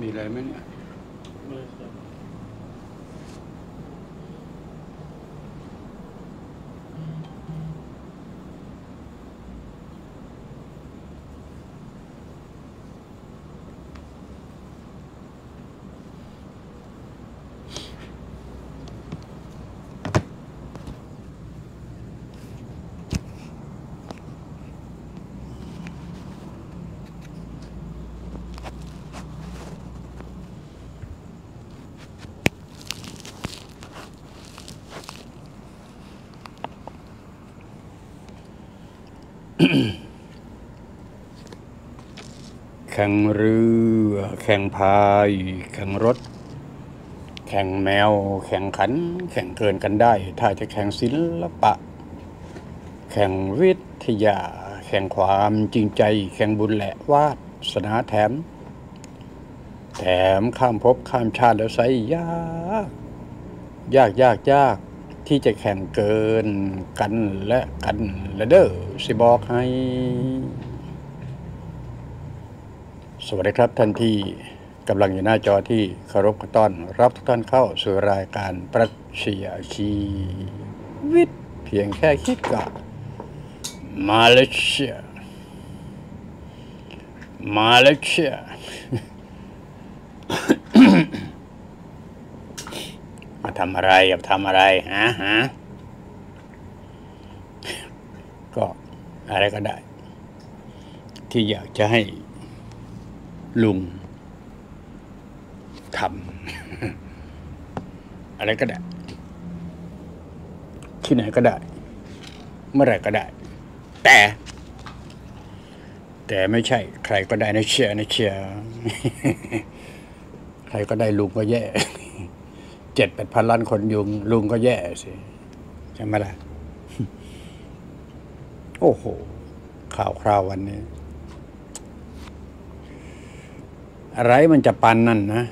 มีอะไรไหมเนี่ยแข่งเรือแข่งพายแข่งรถแข่งแมวแข่งขันแข่งเกินกันได้ถ้าจะแข่งศิลปะแข่งวิทยาแข่งความจริงใจแข่งบุญและวาสนาแถมข้ามภพข้ามชาติแล้วไซยากที่จะแข่งเกินกันและเด้อสิบอกให้สวัสดีครับท่านที่กำลังอยู่หน้าจอที่เคารพต้อนรับทุกท่านเข้าสู่รายการปรัชญาชีวิตเพียงแค่คิดก็มาเลเซียมาทำอะไรอยากทำอะไรฮะก็อะไรก็ได้ที่อยากจะให้ลุงทำอะไรก็ได้ที่ไหนก็ได้เมื่อไหร่ก็ได้แต่ไม่ใช่ใครก็ได้นะเชียร์ใครก็ได้ลุงก็แย่7-8 พันล้านคนลุงก็แย่สิใช่ไหมล่ะ โอ้โหข่าวคราววันนี้อะไรมันจะปันนั่นนะ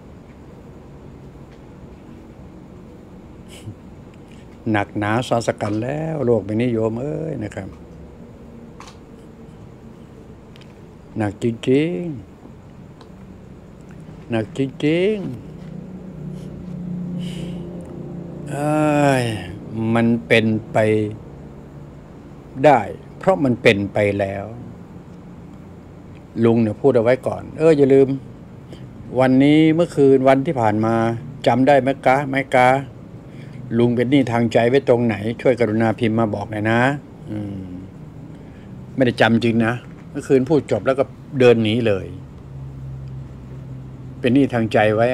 หนักหนาสาสกันแล้วโลกใบนี้โยมเอ้ยนะครับหนักจริงมันเป็นไปได้เพราะมันเป็นไปแล้วลุงเนี่ยพูดเอาไว้ก่อนอย่าลืมวันนี้เมื่อคืนวันที่ผ่านมาจำได้ไหมกะลุงเป็นหนี้ทางใจไว้ตรงไหนช่วยกรุณาพิมพ์มาบอกหน่อยนะไม่ได้จำจริงนะเมื่อคืนพูดจบแล้วก็เดินหนีเลยเป็นหนี้ทางใจไว้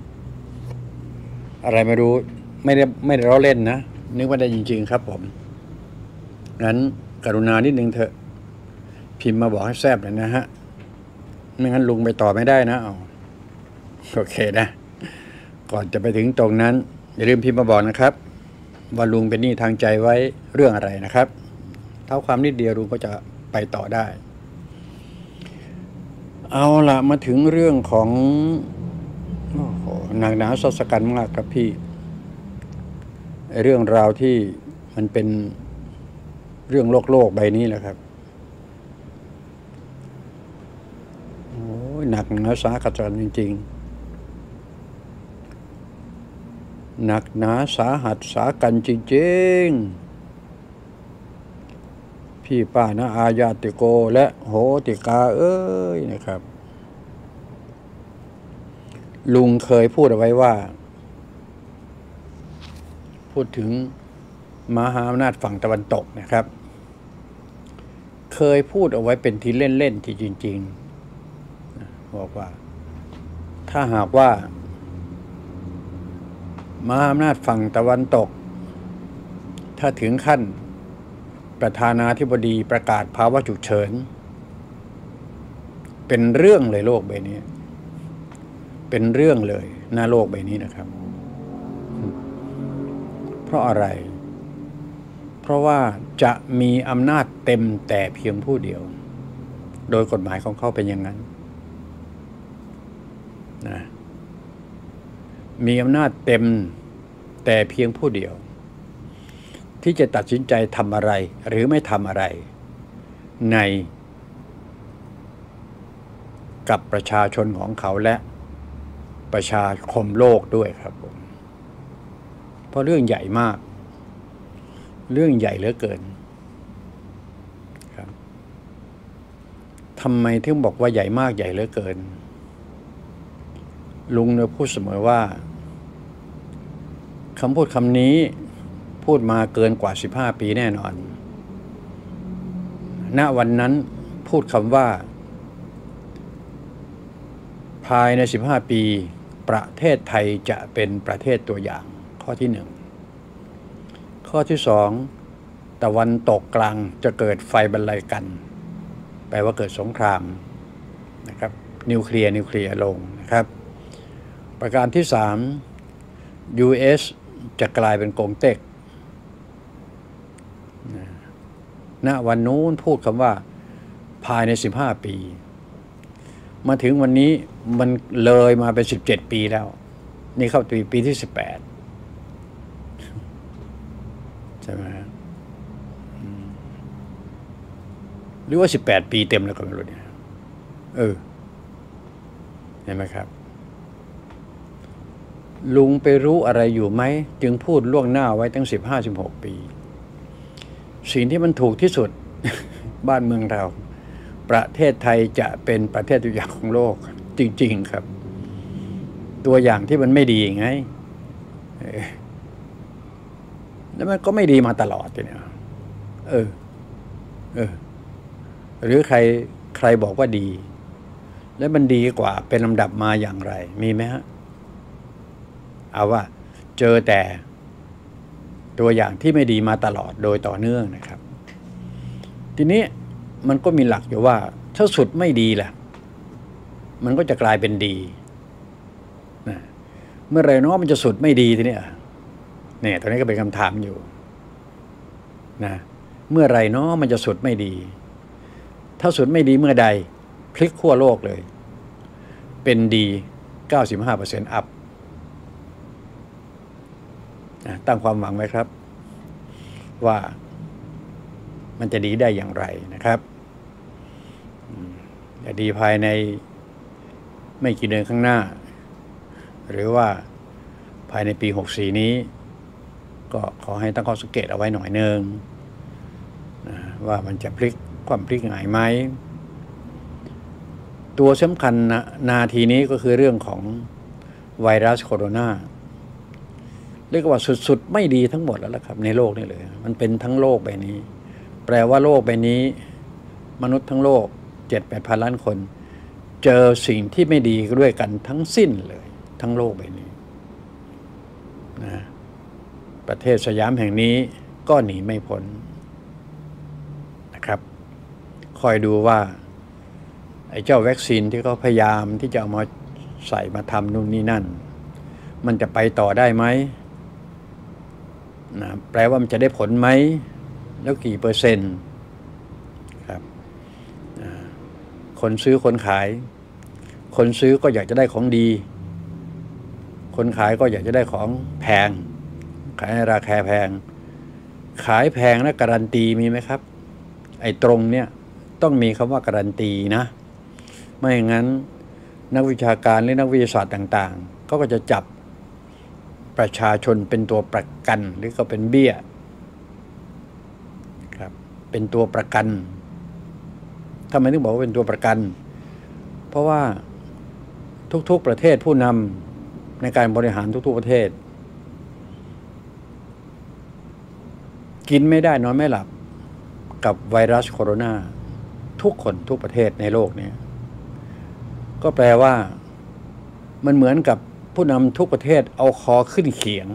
อะไรไม่รู้ไม่ได้ล้อเล่นนะนึกว่าได้จริงๆครับผมงั้นกรุณานิดนึงเถอะพิมพ์มาบอกให้แซ่บเลยนะฮะไม่งั้นลุงไปต่อไม่ได้นะโอเคนะก่อนจะไปถึงตรงนั้นอย่าลืมพิมพ์มาบอกนะครับว่าลุงเป็นหนี้ทางใจไว้เรื่องอะไรนะครับเท่าความนิดเดียวลุงก็จะไปต่อได้เอาล่ะมาถึงเรื่องของหนักหนาสาสกันมากครับพี่เรื่องราวที่มันเป็นเรื่องโลกใบนี้แหละครับโอ้ยหนักหนาสากันจริงๆหนักหนาสาหัสสากันจริงๆพี่ป้านะอาญาติโกและโหติกานะครับลุงเคยพูดเอาไว้ว่าพูดถึงมหาอำนาจฝั่งตะวันตกนะครับเคยพูดเอาไว้เป็นทีเล่นๆที่จริงๆบอกว่าถ้าหากว่ามหาอำนาจฝั่งตะวันตกถ้าถึงขั้นประธานาธิบดีประกาศภาวะฉุกเฉินเป็นเรื่องเลยโลกใบนี้เป็นเรื่องเลยหน้าโลกใบนี้นะครับเพราะอะไรเพราะว่าจะมีอำนาจเต็มแต่เพียงผู้เดียวโดยกฎหมายของเขาเป็นอย่างนั้นนะมีอำนาจเต็มแต่เพียงผู้เดียวที่จะตัดสินใจทำอะไรหรือไม่ทำอะไรกับประชาชนของเขาและประชาคมโลกด้วยครับผมเพราะเรื่องใหญ่มากเรื่องใหญ่เหลือเกินครับทำไมถึงบอกว่าใหญ่มากใหญ่เหลือเกินลุงเนี่ยพูดเสมอว่าคำพูดคำนี้พูดมาเกินกว่า15 ปีแน่นอนณวันนั้นพูดคำว่าภายใน15 ปีประเทศไทยจะเป็นประเทศตัวอย่างข้อที่1ข้อที่2ตะวันตกกลางจะเกิดไฟบรรลัยกันแปลว่าเกิดสงครามนะครับนิวเคลียร์ลงนะครับประการที่3 US จะกลายเป็นกงเต็กณวันนู้นพูดคำว่าภายใน15 ปีมาถึงวันนี้มันเลยมาเป็น17 ปีแล้วนี่เข้าปีที่18ใช่ไหมหรือว่า18 ปีเต็มแล้วก็ไม่รู้เนี่ยเห็นไหมครับลุงไปรู้อะไรอยู่ไหมจึงพูดล่วงหน้าไว้ตั้ง15-16 ปีสิ่งที่มันถูกที่สุด บ้านเมืองเราประเทศไทยจะเป็นประเทศตัวอย่างของโลกจริงๆครับตัวอย่างที่มันไม่ดีไงแล้วมันก็ไม่ดีมาตลอดเนี่ยหรือใครบอกว่าดีแล้วมันดีกว่าเป็นลำดับมาอย่างไรมีไหมฮะเอาว่าเจอแต่ตัวอย่างที่ไม่ดีมาตลอดโดยต่อเนื่องนะครับทีนี้มันก็มีหลักอยู่ว่าถ้าสุดไม่ดีล่ะมันก็จะกลายเป็นดีนะเมื่อไรเนาะมันจะสุดไม่ดีทีนี้เนี่ยตอนนี้ก็เป็นคำถามอยู่นะเมื่อไรเนาะมันจะสุดไม่ดีถ้าสุดไม่ดีเมื่อใดพลิกขั้วโลกเลยเป็นดี 95% อัพตั้งความหวังไว้ครับว่ามันจะดีได้อย่างไรนะครับจะดีภายในไม่กี่เดือนข้างหน้าหรือว่าภายในปี64นี้ก็ขอให้ตั้งข้อสังเกตเอาไว้หน่อยนึงว่ามันจะพลิกความพลิกหงายไหมตัวสำคัญนาทีนี้ก็คือเรื่องของไวรัสโคโรนาเรียกว่าสุดๆไม่ดีทั้งหมดแล้วล่ะครับในโลกนี่เลยมันเป็นทั้งโลกใบนี้แปลว่าโลกใบนี้มนุษย์ทั้งโลก 7-8 พันล้านคนเจอสิ่งที่ไม่ดีด้วยกันทั้งสิ้นเลยทั้งโลกใบนี้นะประเทศสยามแห่งนี้ก็หนีไม่พ้นนะครับคอยดูว่าไอ้เจ้าวัคซีนที่เขาพยายามที่จะเอามาใส่มาทำนู่นนี่นั่นมันจะไปต่อได้ไหมนะแปลว่ามันจะได้ผลไหมแล้วกี่เปอร์เซ็นต์ครับคนซื้อคนขายคนซื้อก็อยากจะได้ของดีคนขายก็อยากจะได้ของแพงขายในราคาแพงขายแพงแล้วการันตีมีไหมครับไอ้ตรงเนี้ยต้องมีคำว่าการันตีนะไม่อย่างนั้นนักวิชาการหรือนักวิทยาศาสตร์ต่างๆเขาก็จะจับประชาชนเป็นตัวประกันหรือก็เป็นเบี้ยครับเป็นตัวประกันทำไมถึงบอกว่าเป็นตัวประกันเพราะว่าทุกๆประเทศผู้นำในการบริหารทุกๆประเทศกินไม่ได้นอนไม่หลับกับไวรัสโคโรนาทุกคนทุกประเทศในโลกนี้ก็แปลว่ามันเหมือนกับผู้นำทุกประเทศเอาคอขึ้นเขียง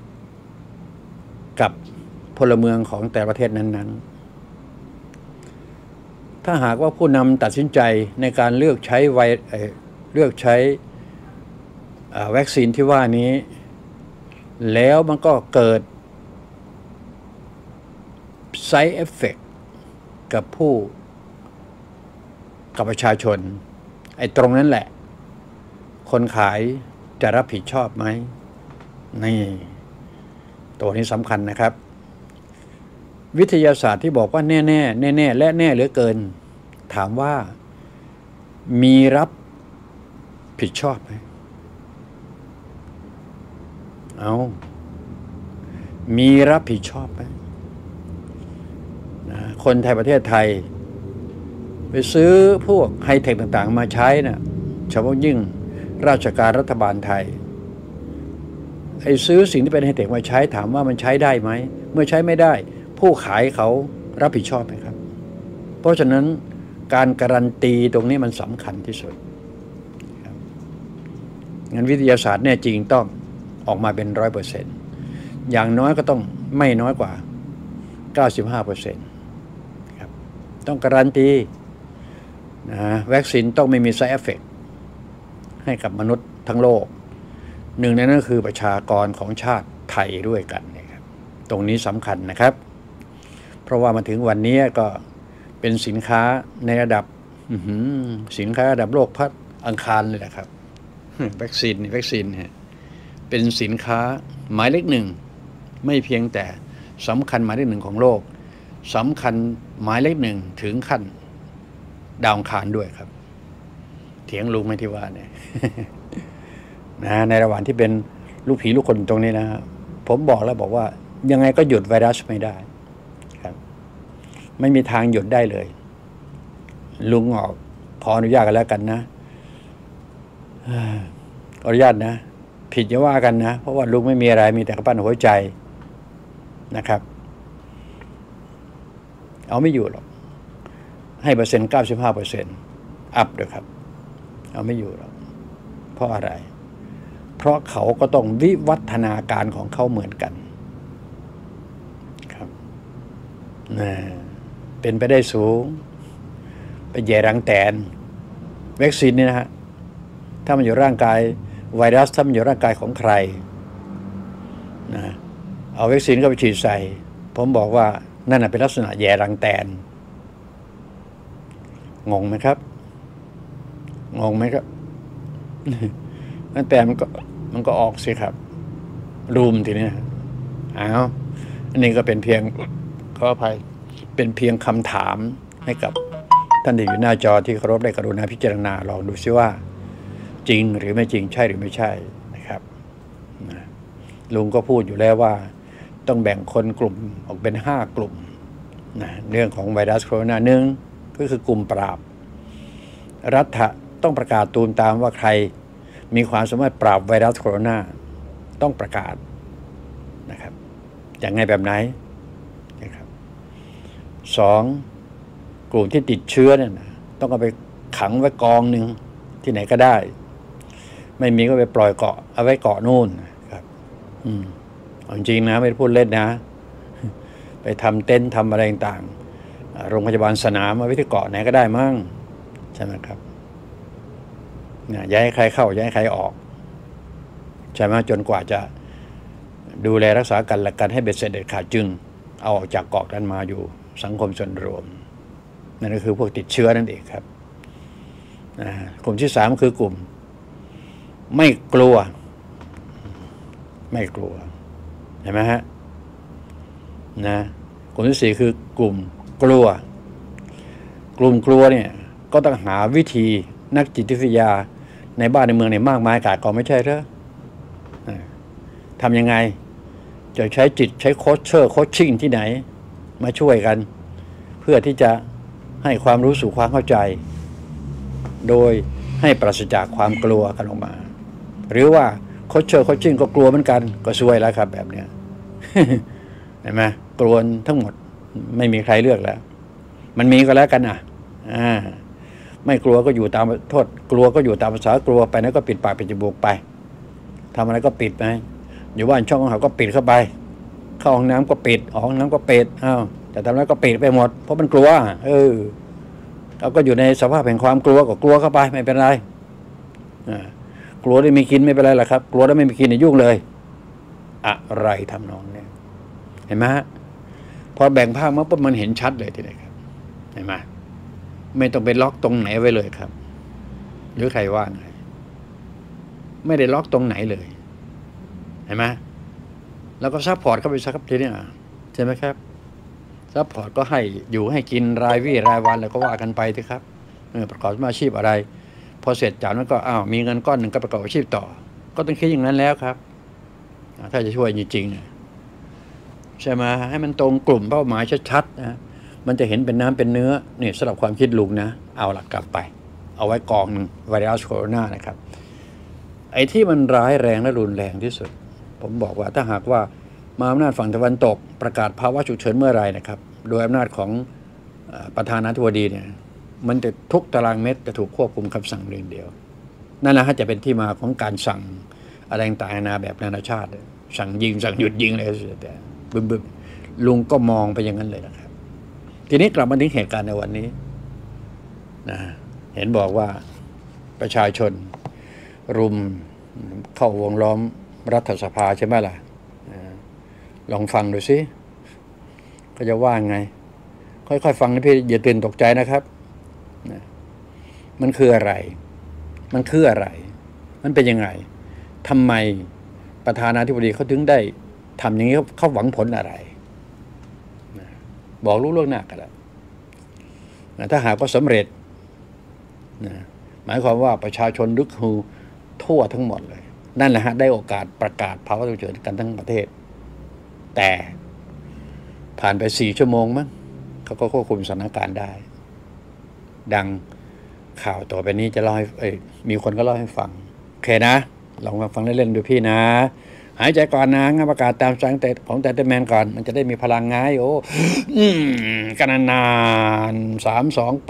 กับพลเมืองของแต่ประเทศนั้นๆถ้าหากว่าผู้นำตัดสินใจในการเลือกใช้วัคซีนที่ว่านี้แล้วมันก็เกิด side effect กับประชาชนไอ้ตรงนั้นแหละคนขายจะรับผิดชอบไหมนี่ตัวนี้สำคัญนะครับวิทยาศาสตร์ที่บอกว่าแน่และแน่เหลือเกินถามว่ามีรับผิดชอบไหมเอามีรับผิดชอบไหมนะคนไทยประเทศไทยไปซื้อพวกไฮเทคต่างๆมาใช้นะเฉพาะยิ่งราชการรัฐบาลไทยไอ้ซื้อสิ่งที่เป็นไฮเทคมาใช้ถามว่ามันใช้ได้ไหมเมื่อใช้ไม่ได้ผู้ขายเขารับผิดชอบไหมครับเพราะฉะนั้นการการันตีตรงนี้มันสำคัญที่สุดงั้นวิทยาศาสตร์แน่จริงต้องออกมาเป็น 100%อย่างน้อยก็ต้องไม่น้อยกว่า 95% ครับต้องการันตีนะวัคซีนต้องไม่มี side effect ให้กับมนุษย์ทั้งโลกหนึ่งในนั้นคือประชากรของชาติไทยด้วยกันนะครับตรงนี้สำคัญนะครับเพราะว่ามาถึงวันนี้ก็เป็นสินค้าในระดับสินค้าระดับโลกพัฒอังคารเลยนะครับวัคซีนเนี่ยเป็นสินค้าหมายเลขหนึ่งไม่เพียงแต่สำคัญหมายเลขหนึ่งของโลกสำคัญหมายเลขหนึ่งถึงขั้นดาวอังคารด้วยครับเถียงลุงไม่ที่ว่าเนี่ย นะในระหว่างที่เป็นลูกผีลูกคนตรงนี้นะครับผมบอกว่ายังไงก็หยุดไวรัสไม่ได้ครับไม่มีทางหยุดได้เลยลุงขออนุญาตกันแล้วกันนะขออนุญาตนะผิดอย่าว่ากันนะเพราะว่าลุงไม่มีอะไรมีแต่กระปั้นหัวใจนะครับเอาไม่อยู่หรอกให้เปอร์เซ็นต์ 95% อัพด้วยครับเอาไม่อยู่หรอกเพราะอะไรเพราะเขาก็ต้องวิวัฒนาการของเขาเหมือนกันครับเป็นไปได้สูงไปแย่รังแตนวัคซีนนี่นะฮะถ้ามันอยู่ร่างกายไวรัสถ้ามันอยู่ร่างกายของใครนะเอาวัคซีนเข้าไปฉีดใส่ผมบอกว่านั่นเป็นลักษณะแย่รังแตนงงไหมครับแต่มันก็ออกสิครับรูมทีนี้อันนี้ก็เป็นเพียงขออภัยเป็นเพียงคำถามให้กับท่านที่อยู่หน้าจอที่เคารพได้กรุณาพิจารณาลองดูซิว่าจริงหรือไม่จริงใช่หรือไม่ใช่นะครับลุงก็พูดอยู่แล้วว่าต้องแบ่งคนกลุ่มออกเป็น5 กลุ่มนะเรื่องของไวรัสโคโรนาหนึ่งก็คือกลุ่มปราบรัฐต้องประกาศตูมตามว่าใครมีความสามารถปราบไวรัสโคโรนาต้องประกาศนะครับอย่างไงแบบไหนนะครับ2กลุ่มที่ติดเชื้อเนี่ยต้องเอาไปขังไว้กองหนึ่งที่ไหนก็ได้ไม่มีก็ไปปล่อยเกาะเอาไว้เกาะนู่นครับจริงนะไม่ได้พูดเล่นนะไปทำเต็นท์ทำอะไรต่างโรงพยาบาลสนามมาไว้ที่เกาะไหนก็ได้มั่งใช่ไหมครับย้ายให้ใครเข้าย้ายให้ใครออกใช่ไหมจนกว่าจะดูแลรักษากันและกันให้เบ็ดเสร็จเด็ดขาดจึงเอาออกจากเกาะนั้นมาอยู่สังคมส่วนรวมนั่นก็คือพวกติดเชื้อนั่นเองครับกลุ่มที่3คือกลุ่มไม่กลัวเห็นไหมฮะกลุ่มที่4คือกลุ่มกลัวเนี่ยก็ต้องหาวิธีนักจิตวิทยาในบ้านในเมืองมากมายกาจก็ไม่ใช่เหรอทำยังไงจะใช้จิตใช้โคชชิ่งที่ไหนมาช่วยกันเพื่อที่จะให้ความรู้สู่ความเข้าใจโดยให้ปราศจากความกลัวกันออกมาหรือว่าโคชชิ่งก็กลัวเหมือนกันก็ช่วยแล้วครับแบบเนี้ย เห็นไหมกลัวทั้งหมดไม่มีใครเลือกแล้วมันมีก็แล้วกันไม่กลัวก็อยู่ตามโทษกลัวก็อยู่ตามภาษากลัวไปนั้นก็ปิดปากปิดจมูกไปทำอะไรก็ปิดไปอยู่บ้านช่องของเขาก็ปิดเข้าไปเข้าห้องน้ำก็ปิดออกห้องน้ำก็ปิดแต่ทำอะไรก็ปิดไปหมดเพราะมันกลัวเราก็อยู่ในสภาพแห่งความกลัวก็กลัวเข้าไปไม่เป็นไรกลัวได้มีกินไม่เป็นไรหรอกครับกลัวได้ไม่มีกินอย่ายุ่งเลยอะไรทำนองนี้เห็นไหมฮะพอแบ่งภาคมาปุ๊บมันเห็นชัดเลยทีนี้ครับเห็นไหมไม่ต้องไปล็อกตรงไหนไว้เลยครับหรือใครว่าไงไม่ได้ล็อกตรงไหนเลยเห็นไหมแล้วก็ซัพพอร์ตเข้าไปซักทีนี้ใช่ไหมครับซัพพอร์ตก็ให้อยู่ให้กินรายวี่รายวันแล้วก็ว่ากันไปทีครับประกอบอาชีพอะไรพอเสร็จจากนั้นก็มีเงินก้อนหนึ่งก็ประกอบอาชีพต่อก็ต้องคิดอย่างนั้นแล้วครับถ้าจะช่วยจริงๆใช่ไหมให้มันตรงกลุ่มเป้าหมายชัดๆนะมันจะเห็นเป็นน้ำเป็นเนื้อเนี่ยสำหรับความคิดลุงนะเอาหลักกลับไปเอาไว้กองหนึ่งไวรัสโคโรนานะครับไอ้ที่มันร้ายแรงและรุนแรงที่สุดผมบอกว่าถ้าหากว่ามาอำนาจฝั่งตะวันตกประกาศภาวะฉุกเฉินเมื่อไรนะครับโดยอำนาจของประธานาธิบดีเนี่ยมันจะทุกตารางเมตรจะถูกควบคุมคำสั่งเรื่องเดียวนั่นแหละจะเป็นที่มาของการสั่งอะไรต่างๆนานาแบบนานาชาติสั่งยิงสั่งหยุดยิงอะไรแต่บึ้มๆลุงก็มองไปอย่างนั้นเลยนะครับทีนี้กลับมาถึงเหตุการณ์ในวันนี้นะเห็นบอกว่าประชาชนรุมเข้าวงล้อมรัฐสภาใช่ไหมล่ะลองฟังดูสิก็จะว่าไงค่อยๆฟังนะพี่อย่าตื่นตกใจนะครับมันคืออะไรมันเป็นยังไงทำไมประธานาธิบดีเขาถึงได้ทำอย่างนี้เขาหวังผลอะไรบอกรู้ล่วงหน้ากันแล้วถ้าหากว่าสำเร็จหมายความว่าประชาชนลุกฮือทั่วทั้งหมดเลยนั่นแหละได้โอกาสประกาศภาวะฉุกเฉินกันทั้งประเทศแต่ผ่านไป4 ชั่วโมงมั้งเขาก็ควบคุมสถานการณ์ได้ดังข่าวต่อไปนี้จะเล่าให้มีคนก็เล่าให้ฟังโอเคนะลองฟังเล่นๆดูพี่นะหายใจก่อนนะงั้นประกาศตามสั่งของแต่แมนก่อนมันจะได้มีพลังไงโอ้กันนาน3 2ไป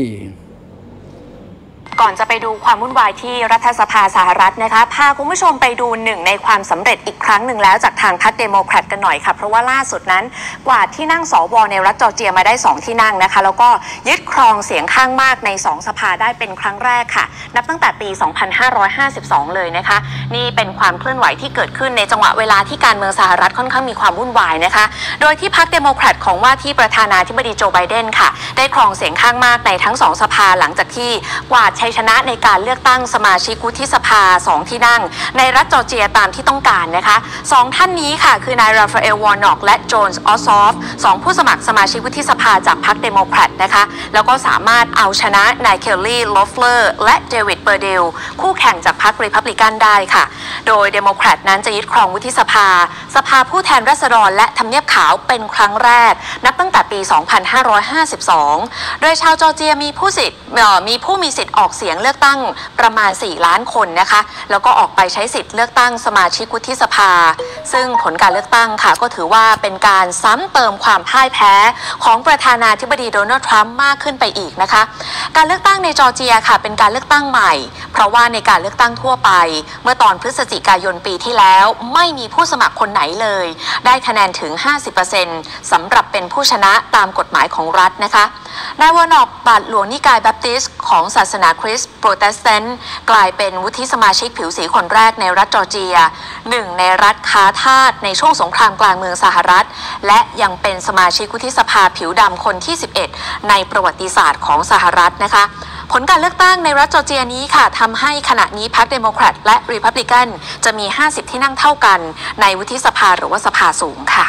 ก่อนจะไปดูความวุ่นวายที่รัฐสภาสหรัฐนะคะพาคุณผู้ชมไปดูหนึ่งในความสำเร็จอีกครั้งหนึ่งแล้วจากทางพรรคเดโมแครตกันหน่อยค่ะเพราะว่าล่าสุดนั้นกวาดที่นั่งสวในรัฐจอร์เจียมาได้2 ที่นั่งนะคะแล้วก็ยึดครองเสียงข้างมากใน2 สภาได้เป็นครั้งแรกค่ะนับตั้งแต่ปี 2552 เลยนะคะนี่เป็นความเคลื่อนไหวที่เกิดขึ้นในจังหวะเวลาที่การเมืองสหรัฐค่อนข้างมีความวุ่นวายนะคะโดยที่พรรคเดโมแครตของว่าที่ประธานาธิบดีโจไบเดนค่ะได้ครองเสียงข้างมากในทั้ง2 สภาหลังจากที่กวาดชัยชนะในการเลือกตั้งสมาชิกวุฒิสภา2 ที่นั่งในรัฐจอร์เจียตามที่ต้องการนะคะ2 ท่านนี้ค่ะคือนายราฟาเอลวอร์น็อกและโจนส์ออสซอฟ2 ผู้สมัครสมาชิกวุฒิสภาจากพรรคเดโมแครตนะคะแล้วก็สามารถเอาชนะนายเคลลี่ลอฟเลอร์และเดวิดเบอร์เดลคู่แข่งจากพรรครีพับลิกันได้ค่ะโดยเดโมแครตนั้นจะยึดครองวุฒิสภาสภาผู้แทนราษฎรและทำเนียบขาวเป็นครั้งแรกนับตั้งแต่ปี 2552 โดยชาวจอร์เจียมีผู้มีสิทธิ์ออกเสียงเลือกตั้งประมาณ4 ล้านคนนะคะแล้วก็ออกไปใช้สิทธิ์เลือกตั้งสมาชิกวุฒิสภาซึ่งผลการเลือกตั้งค่ะก็ถือว่าเป็นการซ้ำเติมความพ่ายแพ้ของประธานาธิบดีโดนัลด์ทรัมป์มากขึ้นไปอีกนะคะการเลือกตั้งในจอร์เจียค่ะเป็นการเลือกตั้งใหม่เพราะว่าในการเลือกตั้งทั่วไปเมื่อตอนพฤศจิกายนปีที่แล้วไม่มีผู้สมัครคนไหนเลยได้คะแนนถึง 50% สำหรับเป็นผู้ชนะตามกฎหมายของรัฐนะคะนายวอร์น็อกบาทหลวงนิกายแบปติสต์ของศาสนาคริสต์โปรเตสแตนต์กลายเป็นวุฒิสมาชิกผิวสีคนแรกในรัฐจอร์เจีย1 ในรัฐค้าทาสในช่วงสงครามกลางเมืองสหรัฐและยังเป็นสมาชิกวุฒิสภาผิวดำคนที่11ในประวัติศาสตร์ของสหรัฐนะคะผลการเลือกตั้งในรัฐจอร์เจียนี้ค่ะทำให้ขณะนี้พรรคเดโมแครตและรีพับลิกันจะมี50 ที่นั่งเท่ากันในวุฒิสภาหรือว่าสภาสูงค่ะ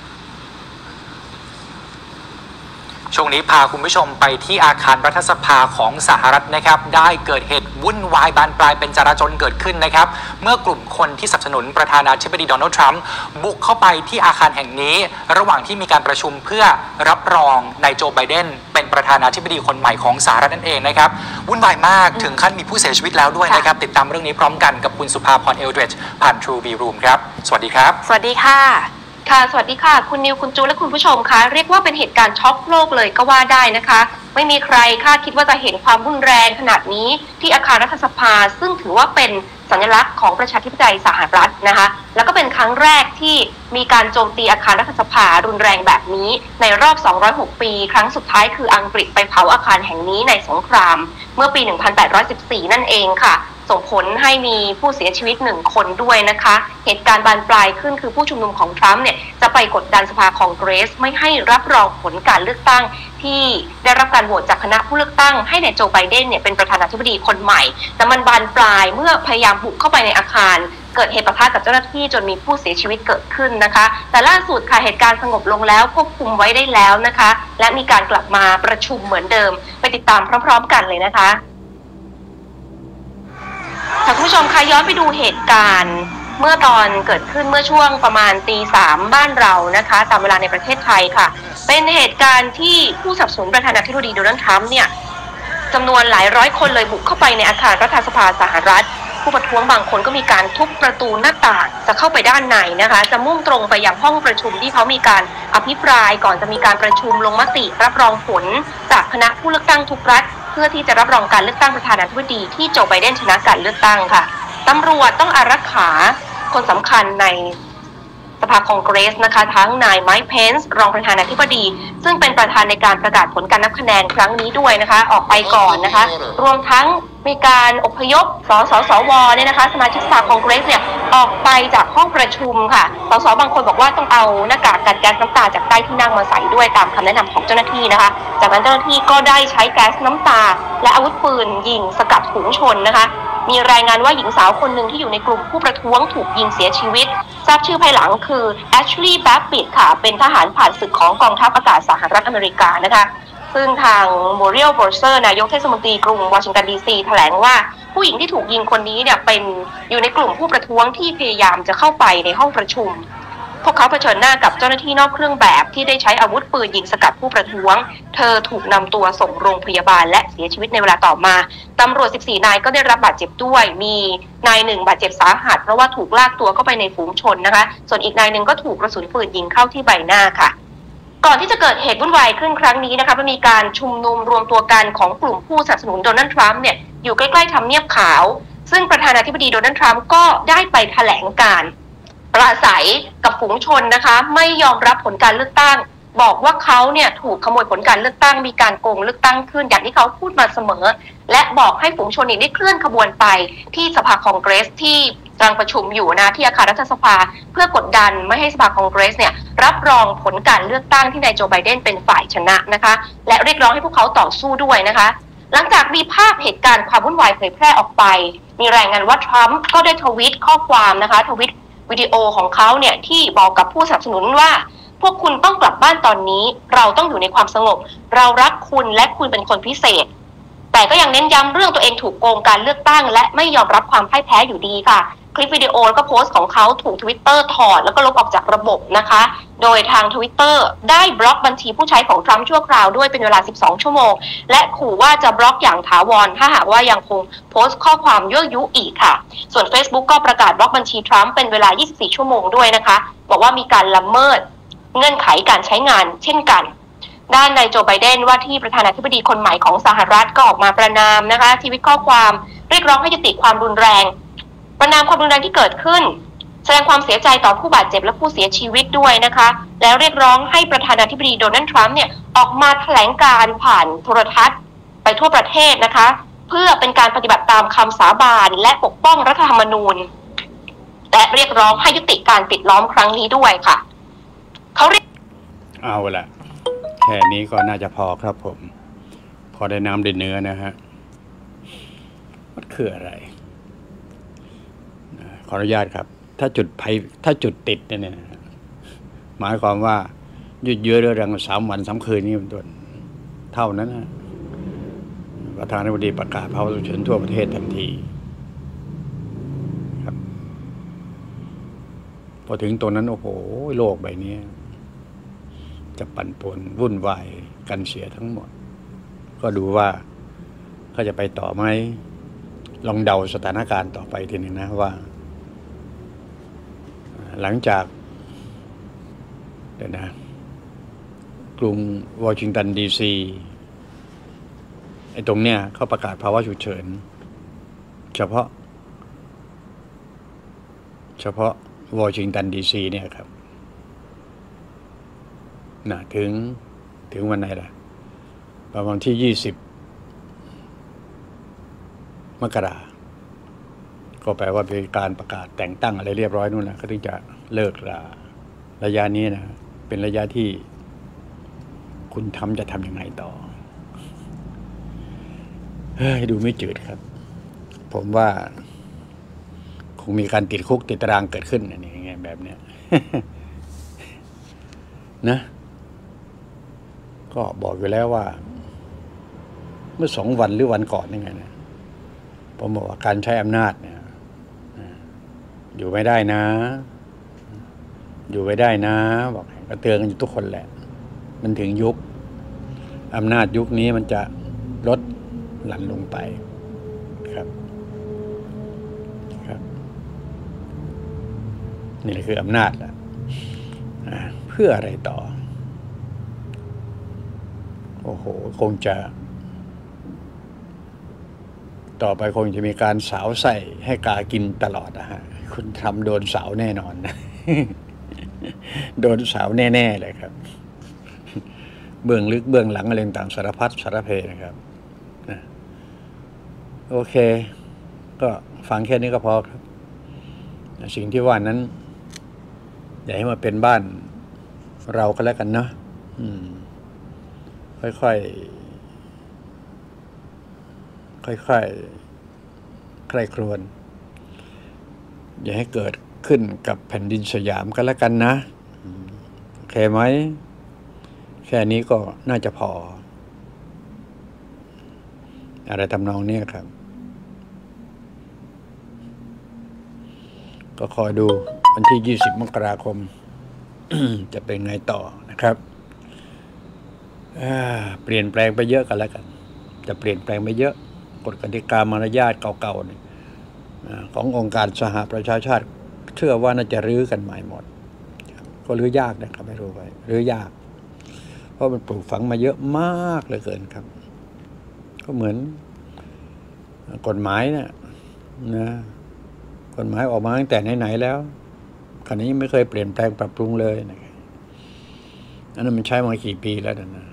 ช่วงนี้พาคุณผู้ชมไปที่อาคารรัฐสภาของสหรัฐนะครับได้เกิดเหตุวุ่นวายบานปลายเป็นจราจรเกิดขึ้นนะครับเมื่อกลุ่มคนที่สนับสนุนประธานาธิบดีโดนัลด์ทรัมป์บุกเข้าไปที่อาคารแห่งนี้ระหว่างที่มีการประชุมเพื่อรับรองนายโจไบเดนเป็นประธานาธิบดีคนใหม่ของสหรัฐนั่นเองนะครับวุ่นวายมากถึงขั้นมีผู้เสียชีวิตแล้วด้วยนะครับติดตามเรื่องนี้พร้อมกันกับคุณสุภาพรเอลเดรจผ่าน True B Room ครับสวัสดีครับสวัสดีค่ะค่ะสวัสดีค่ะคุณนิวคุณจูและคุณผู้ชมคะเรียกว่าเป็นเหตุการณ์ช็อกโลกเลยก็ว่าได้นะคะไม่มีใครคาดคิดว่าจะเห็นความรุนแรงขนาดนี้ที่อาคารรัฐสภาซึ่งถือว่าเป็นสัญลักษณ์ของประชาธิปไตยสหรัฐนะคะแล้วก็เป็นครั้งแรกที่มีการโจมตีอาคารรัฐสภารุนแรงแบบนี้ในรอบ206 ปีครั้งสุดท้ายคืออังกฤษไปเผาอาคารแห่งนี้ในสงครามเมื่อปี 1814 นั่นเองค่ะส่งผลให้มีผู้เสียชีวิต1 คนด้วยนะคะเหตุการณ์บานปลายขึ้นคือผู้ชุมนุมของทรัมป์เนี่ยจะไปกดดันสภาคองเกรสไม่ให้รับรองผลการเลือกตั้งที่ได้รับการโหวตจากคณะผู้เลือกตั้งให้นายโจไบเดนเนี่ยเป็นประธานาธิบดีคนใหม่แต่มันบานปลายเมื่อพยายามบุกเข้าไปในอาคารเกิดเหตุปะทะกับเจ้าหน้าที่จนมีผู้เสียชีวิตเกิดขึ้นนะคะแต่ล่าสุดค่ะเหตุการณ์สงบลงแล้วควบคุมไว้ได้แล้วนะคะและมีการกลับมาประชุมเหมือนเดิมไปติดตามพร้อมๆกันเลยนะคะคุณผู้ชมคะย้อนไปดูเหตุการณ์เมื่อตอนเกิดขึ้นเมื่อช่วงประมาณตี 3บ้านเรานะคะตามเวลาในประเทศไทยค่ะเป็นเหตุการณ์ที่ผู้สนับสนุนประธานาธิบดีโดนัลด์ทรัมป์เนี่ยจำนวนหลายร้อยคนเลยบุกเข้าไปในอาคารรัฐสภาสหรัฐผู้ประท้วงบางคนก็มีการทุบประตูหน้าต่างจะเข้าไปด้านในนะคะจะมุ่งตรงไปยังห้องประชุมที่เขามีการอภิปรายก่อนจะมีการประชุมลงมติรับรองผลจากคณะผู้เลือกตั้งทุกรัฐเพื่อที่จะรับรองการเลือกตั้งประธานาธิบดีที่โจไบเดนชนะการเลือกตั้งค่ะตำรวจต้องอารักขาคนสำคัญในสภาคองเกรสนะคะทั้งนายไมค์เพนส์รองประธานาธิบดีซึ่งเป็นประธานในการประกาศผลการนับคะแนนครั้งนี้ด้วยนะคะออกไปก่อนนะคะรวมทั้งมีการอพยพสวเนี่ยนะคะสมาชิกสภาคองเกรสเนี่ยออกไปจากห้องประชุมค่ะสบางคนบอกว่าต้องเอาหน้ากากกันแก๊สน้ำตาจากใต้ที่นั่งมาใส่ด้วยตามคำแนะนำของเจ้าหน้าที่นะคะจากนั้นเจ้าหน้าที่ก็ได้ใช้แก๊สน้ำตาและอาวุธปืนยิงสกัดฝูงชนนะคะมีรายงานว่าหญิงสาวคนหนึ่งที่อยู่ในกลุ่มผู้ประท้วงถูกยิงเสียชีวิตทราบชื่อภายหลังคือแอชลีย์ แบ็บบิทค่ะเป็นทหารผ่านศึกของกองทัพอากาศสหรัฐอเมริกานะคะซึ่งทางโมเรียล โบรเซอร์นายกเทศมนตรีกรุงวอชิงตันดีซีแถลงว่าผู้หญิงที่ถูกยิงคนนี้เนี่ยเป็นอยู่ในกลุ่มผู้ประท้วงที่พยายามจะเข้าไปในห้องประชุมพวกเขาเผชิญหน้ากับเจ้าหน้าที่นอกเครื่องแบบที่ได้ใช้อาวุธปืนยิงสกัดผู้ประท้วงเธอถูกนำตัวส่งโรงพยาบาลและเสียชีวิตในเวลาต่อมาตำรวจ14นายก็ได้รับบาดเจ็บด้วยมีนายหนึ่งบาดเจ็บสาหัสเพราะว่าถูกลากตัวเข้าไปในฝูงชนนะคะส่วนอีกนายหนึ่งก็ถูกกระสุนปืนยิงเข้าที่ใบหน้าค่ะก่อนที่จะเกิดเหตุวุ่นวายขึ้นครั้งนี้นะคะมันมีการชุมนุมรวมตัวกันของกลุ่มผู้สนับสนุนโดนัลด์ทรัมป์เนี่ยอยู่ใกล้ๆทำเนียบขาวซึ่งประธานาธิบดีโดนัลด์ทรัมป์ก็ได้ไปแถลงการปราศัยกับฝูงชนนะคะไม่ยอมรับผลการเลือกตั้งบอกว่าเขาเนี่ยถูกขโมยผลการเลือกตั้งมีการโกงเลือกตั้งขึ้นอย่างที่เขาพูดมาเสมอและบอกให้ฝูงชนได้เคลื่อนขบวนไปที่สภาคองเกรสที่กำลังประชุมอยู่นะที่อาคารรัฐสภาเพื่อกดดันไม่ให้สภาคองเกรสเนี่ยรับรองผลการเลือกตั้งที่นายโจไบเดนเป็นฝ่ายชนะนะคะและเรียกร้องให้พวกเขาต่อสู้ด้วยนะคะหลังจากมีภาพเหตุการณ์ความวุ่นวายเผยแพร่ออกไปมีรายงานว่าทรัมป์ก็ได้ทวีตข้อความนะคะทวีตวิดีโอของเขาเนี่ยที่บอกกับผู้สนับสนุนว่าพวกคุณต้องกลับบ้านตอนนี้เราต้องอยู่ในความสงบเรารักคุณและคุณเป็นคนพิเศษแต่ก็ยังเน้นย้ำเรื่องตัวเองถูกโกงการเลือกตั้งและไม่ยอมรับความพ่ายแพ้อยู่ดีค่ะคลิปวิดีโอแล้วก็โพสต์ของเขาถูก Twitter ถอดแล้วก็ลบออกจากระบบนะคะโดยทาง Twitter ได้บล็อกบัญชีผู้ใช้ของทรัมป์ชั่วคราวด้วยเป็นเวลา12ชั่วโมงและขู่ว่าจะบล็อกอย่างถาวรถ้าหากว่ายังคงโพสต์ข้อความยั่วยุอีกค่ะส่วน Facebook ก็ประกาศบล็อกบัญชีทรัมป์เป็นเวลา24ชั่วโมงด้วยนะคะบอกว่ามีการละเมิดเงื่อนไขการใช้งานเช่นกันด้านนายโจไบเดนว่าที่ประธานาธิบดีคนใหม่ของสหรัฐก็ออกมาประณามนะคะทวิตข้อความเรียกร้องให้ยุติความรุนแรงประณามความรุนแรงที่เกิดขึ้นแสดงความเสียใจต่อผู้บาดเจ็บและผู้เสียชีวิตด้วยนะคะแล้วเรียกร้องให้ประธานาธิบดีโดนัลด์ทรัมป์เนี่ยออกมาแถลงการผ่านโทรทัศน์ไปทั่วประเทศนะคะเพื่อเป็นการปฏิบัติตามคำสาบานและปกป้องรัฐธรรมนูญและเรียกร้องให้ยุติการปิดล้อมครั้งนี้ด้วยค่ะเขาเรียกเอาละแค่นี้ก็น่าจะพอครับผมพอได้น้ำได้เนื้อนะฮะมันคืออะไรขออนุญาตครับถ้าจุดติดเนี่ยหมายความว่ายืดเยื้อเรื่อง3 วัน 3 คืนนี้เป็นต้นเท่านั้นนะประธานาธิบดีประกาศภาวะฉุกเฉินทั่วประเทศทันทีครับพอถึงตรงนั้นโอ้โหโลกใบนี้จะปั่นป่วนวุ่นวายกันเสียทั้งหมดก็ดูว่าเขาจะไปต่อไหมลองเดาสถานการณ์ต่อไปทีนึงนะว่าหลังจากกรุงวอชิงตันดีซีไอ้ตรงเนี้ยเขาประกาศภาวะฉุกเฉินเฉพาะวอชิงตันดีซีเนี่ยครับถึงวันไหนล่ะประมาณที่20 มกราคมก็แปลว่าเป็นการประกาศแต่งตั้งอะไรเรียบร้อยนู่นนะเขาถึงจะเลิกระยะนี้นะเป็นระยะที่คุณจะทำยังไงต่อดูไม่จืดครับผมว่าคงมีการติดคุกติดตารางเกิดขึ้นอย่างเงี้ยแบบเนี้ย นะก็บอกอยู่แล้วว่าเมื่อ2 วันหรือวันก่อนยังไงนะผมบอกว่าการใช้อำนาจเนี่ยอยู่ไม่ได้นะอยู่ไม่ได้นะบอกก็เตือนกันอยู่ทุกคนแหละมันถึงยุคอำนาจยุคนี้มันจะลดหลั่นลงไปครับนี่แหละคืออำนาจแหละเพื่ออะไรต่อโอ้โหคงจะต่อไปคงจะมีการสาวใส่ให้กากินตลอดนะฮะคุณทำโดนสาวแน่นอนนะ โดนสาวแน่ๆเลยครับเบื้องลึกเบื้องหลังอะไรต่างสารพัดสารเพนะครับนะโอเคก็ฟังแค่นี้ก็พอครับสิ่งที่ว่านั้นอย่าให้มาเป็นบ้านเราก็แล้วกันเนาะค่อยใคร่ครวญอย่าให้เกิดขึ้นกับแผ่นดินสยามก็แล้วกันนะโอเคไหมแค่นี้ก็น่าจะพออะไรทำนองนี้ครับก็คอยดูวันที่20 มกราคม จะเป็นไงต่อนะครับเปลี่ยนแปลงไปเยอะกันแล้วกันจะเปลี่ยนแปลงไปเยอะกฎกติกามารยาทเก่าๆขององค์การสหประชาชาติเชื่อว่าน่าจะรื้อกันใหม่หมดก็รื้อยากนะครับไม่รู้ไว้รื้อยากเพราะมันปลูกฝังมาเยอะมากเหลือเกินครับก็เหมือนกฎหมายนะกฎหมายออกมาตั้งแต่ไหนๆแล้วขณะนี้ไม่เคยเปลี่ยนแปลงปรับปรุงเลยนะครับอันนั้นมันใช้มากี่ปีแล้วนะ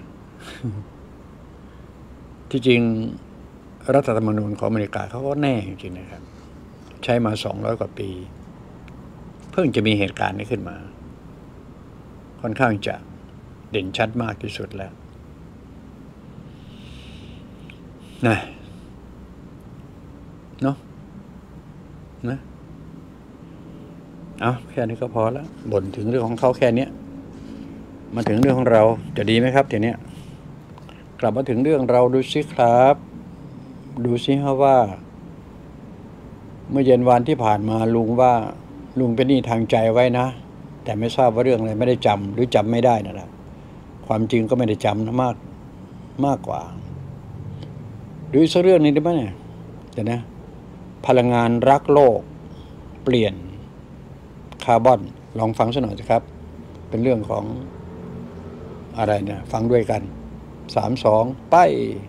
ที่จริงรัฐธรรมนูญของอเมริกาเขาก็แน่จริงๆนะครับใช้มา200 กว่าปีเพิ่งจะมีเหตุการณ์นี้ขึ้นมาค่อนข้างจะเด่นชัดมากที่สุดแล้วนะเนาะนะเอาแค่นี้ก็พอแล้วบ่นถึงเรื่องของเขาแค่นี้มาถึงเรื่องของเราจะดีไหมครับทีนี้กลับมาถึงเรื่องเราดูสิครับดูสิฮะว่าเมื่อเย็นวันที่ผ่านมาลุงเป็นหนี้ทางใจไว้นะแต่ไม่ทราบว่าเรื่องอะไรไม่ได้จำหรือจำไม่ได้นะความจริงก็ไม่ได้จำนะมากกว่าดูอีกสักเรื่องนึงได้ไหมเนี่ยเดี๋ยวนะพลังงานรักโลกเปลี่ยนคาร์บอนลองฟังสักหน่อยสิครับเป็นเรื่องของอะไรเนี่ยฟังด้วยกัน3 2ไป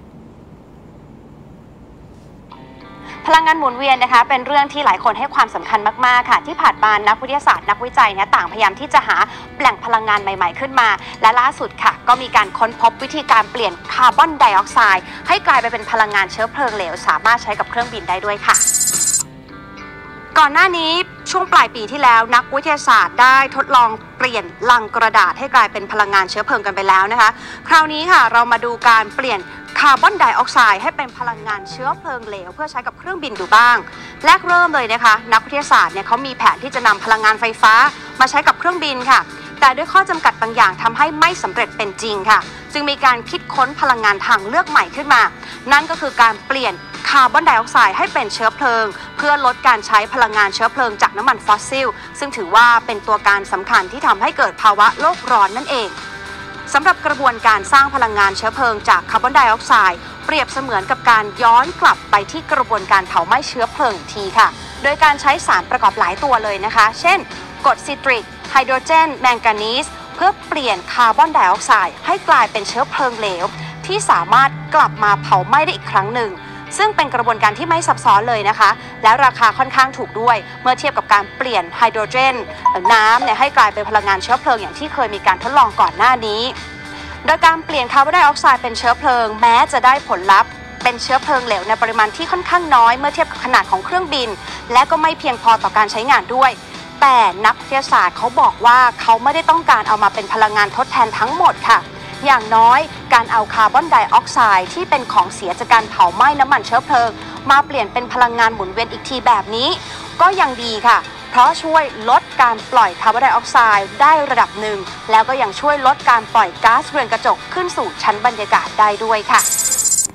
พลังงานหมุนเวียนนะคะเป็นเรื่องที่หลายคนให้ความสำคัญมากๆค่ะที่ผ่านมานักวิทยาศาสตร์นักวิจัยเนี่ยต่างพยายามที่จะหาแหล่งพลังงานใหม่ๆขึ้นมาและล่าสุดค่ะก็มีการค้นพบวิธีการเปลี่ยนคาร์บอนไดออกไซด์ให้กลายไปเป็นพลังงานเชื้อเพลิงเหลวสามารถใช้กับเครื่องบินได้ด้วยค่ะก่อนหน้านี้ช่วงปลายปีที่แล้วนักวิทยาศาสตร์ได้ทดลองเปลี่ยนลังกระดาษให้กลายเป็นพลังงานเชื้อเพลิงกันไปแล้วนะคะคราวนี้ค่ะเรามาดูการเปลี่ยนคาร์บอนไดออกไซด์ให้เป็นพลังงานเชื้อเพลิงเหลวเพื่อใช้กับเครื่องบินดูบ้างแรกเริ่มเลยนะคะนักวิทยาศาสตร์เนี่ยเขามีแผนที่จะนำพลังงานไฟฟ้ามาใช้กับเครื่องบินค่ะแต่ด้วยข้อจำกัดบางอย่างทำให้ไม่สำเร็จเป็นจริงค่ะจึงมีการคิดค้นพลังงานทางเลือกใหม่ขึ้นมานั่นก็คือการเปลี่ยนคาร์บอนไดออกไซด์ให้เป็นเชื้อเพลิงเพื่อลดการใช้พลังงานเชื้อเพลิงจากน้ำมันฟอสซิลซึ่งถือว่าเป็นตัวการสำคัญที่ทำให้เกิดภาวะโลกร้อนนั่นเองสำหรับกระบวนการสร้างพลังงานเชื้อเพลิงจากคาร์บอนไดออกไซด์เปรียบเสมือนกับการย้อนกลับไปที่กระบวนการเผาไหม้เชื้อเพลิงทีค่ะโดยการใช้สารประกอบหลายตัวเลยนะคะเช่นกรดซิตริกไฮโดรเจนแมงกานีสเพื่อเปลี่ยนคาร์บอนไดออกไซด์ให้กลายเป็นเชื้อเพลิงเหลวที่สามารถกลับมาเผาไหม้ได้อีกครั้งหนึ่งซึ่งเป็นกระบวนการที่ไม่ซับซ้อนเลยนะคะแล้วราคาค่อนข้างถูกด้วยเมื่อเทียบกับการเปลี่ยนไฮโดรเจนน้ำเนี่ยให้กลายเป็นพลังงานเชื้อเพลิงอย่างที่เคยมีการทดลองก่อนหน้านี้โดยการเปลี่ยนคาร์บอนไดออกไซด์เป็นเชื้อเพลิงแม้จะได้ผลลัพธ์เป็นเชื้อเพลิงเหลวในปริมาณที่ค่อนข้างน้อยเมื่อเทียบกับขนาดของเครื่องบินและก็ไม่เพียงพอต่อการใช้งานด้วยแต่นักวิทยาศาสตร์เขาบอกว่าเขาไม่ได้ต้องการเอามาเป็นพลังงานทดแทนทั้งหมดค่ะอย่างน้อยการเอาคาร์บอนไดออกไซด์ที่เป็นของเสียจากการเผาไหม้น้ำมันเชื้อเพลิงมาเปลี่ยนเป็นพลังงานหมุนเวียนอีกทีแบบนี้ก็ยังดีค่ะเพราะช่วยลดการปล่อยคาร์บอนไดออกไซด์ได้ระดับหนึ่งแล้วก็ยังช่วยลดการปล่อยก๊าซเรือนกระจกขึ้นสู่ชั้นบรรยากาศได้ด้วยค่ะ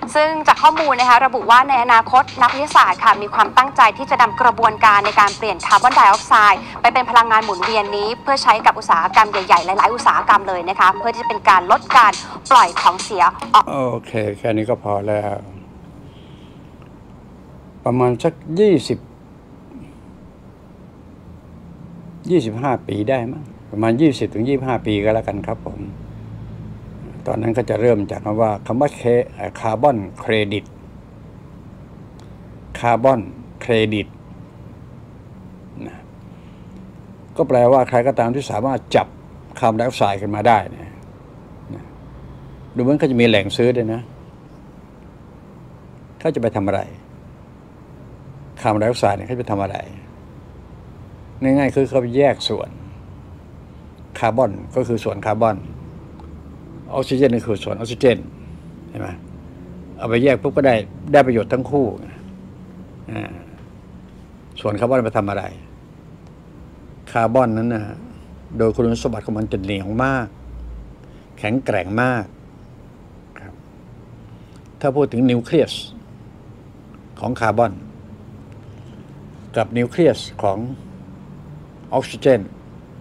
ซึ่งจากข้อมูลนะคะระบุว่าในอนาคตนักวิทยาศาสตร์ค่ะมีความตั้งใจที่จะนำกระบวนการในการเปลี่ยนคาร์บอนไดออกไซด์ไปเป็นพลังงานหมุนเวียนนี้เพื่อใช้กับอุตสาหกรรมใหญ่ๆหลายๆอุตสาหกรรมเลยนะคะเพื่อที่จะเป็นการลดการปล่อยของเสียออกโอเคแค่นี้ก็พอแล้ว ประมาณสัก25 ปีได้มั้งประมาณ20 ถึง 25 ปีก็แล้วกันครับผมตอนนั้นก็จะเริ่มจากคำว่าคาร์บอนเครดิตนะก็แปลว่าใครก็ตามที่สามารถจับคาร์บอนไดออกไซด์ขึ้นมาได้นะดูเหมือนเขาจะมีแหล่งซื้อด้วยนะเขาจะไปทำอะไรคาร์บอนไดออกไซด์เนี่ยเขาจะไปทำอะไรง่ายๆคือเขาแยกส่วนคาร์บอนก็คือส่วนคาร์บอนออกซิเจนก็คือส่วนออกซิเจนเห็นไหมเอาไปแยกปุ๊บก็ได้ประโยชน์ทั้งคู่ส่วนคาร์บอนไปทำอะไรคาร์บอนนั้นนะโดยคุณสมบัติของมันจะเหนียวมากแข็งแกร่งมากครับถ้าพูดถึงนิวเคลียสของคาร์บอนกับนิวเคลียสของออกซิเจน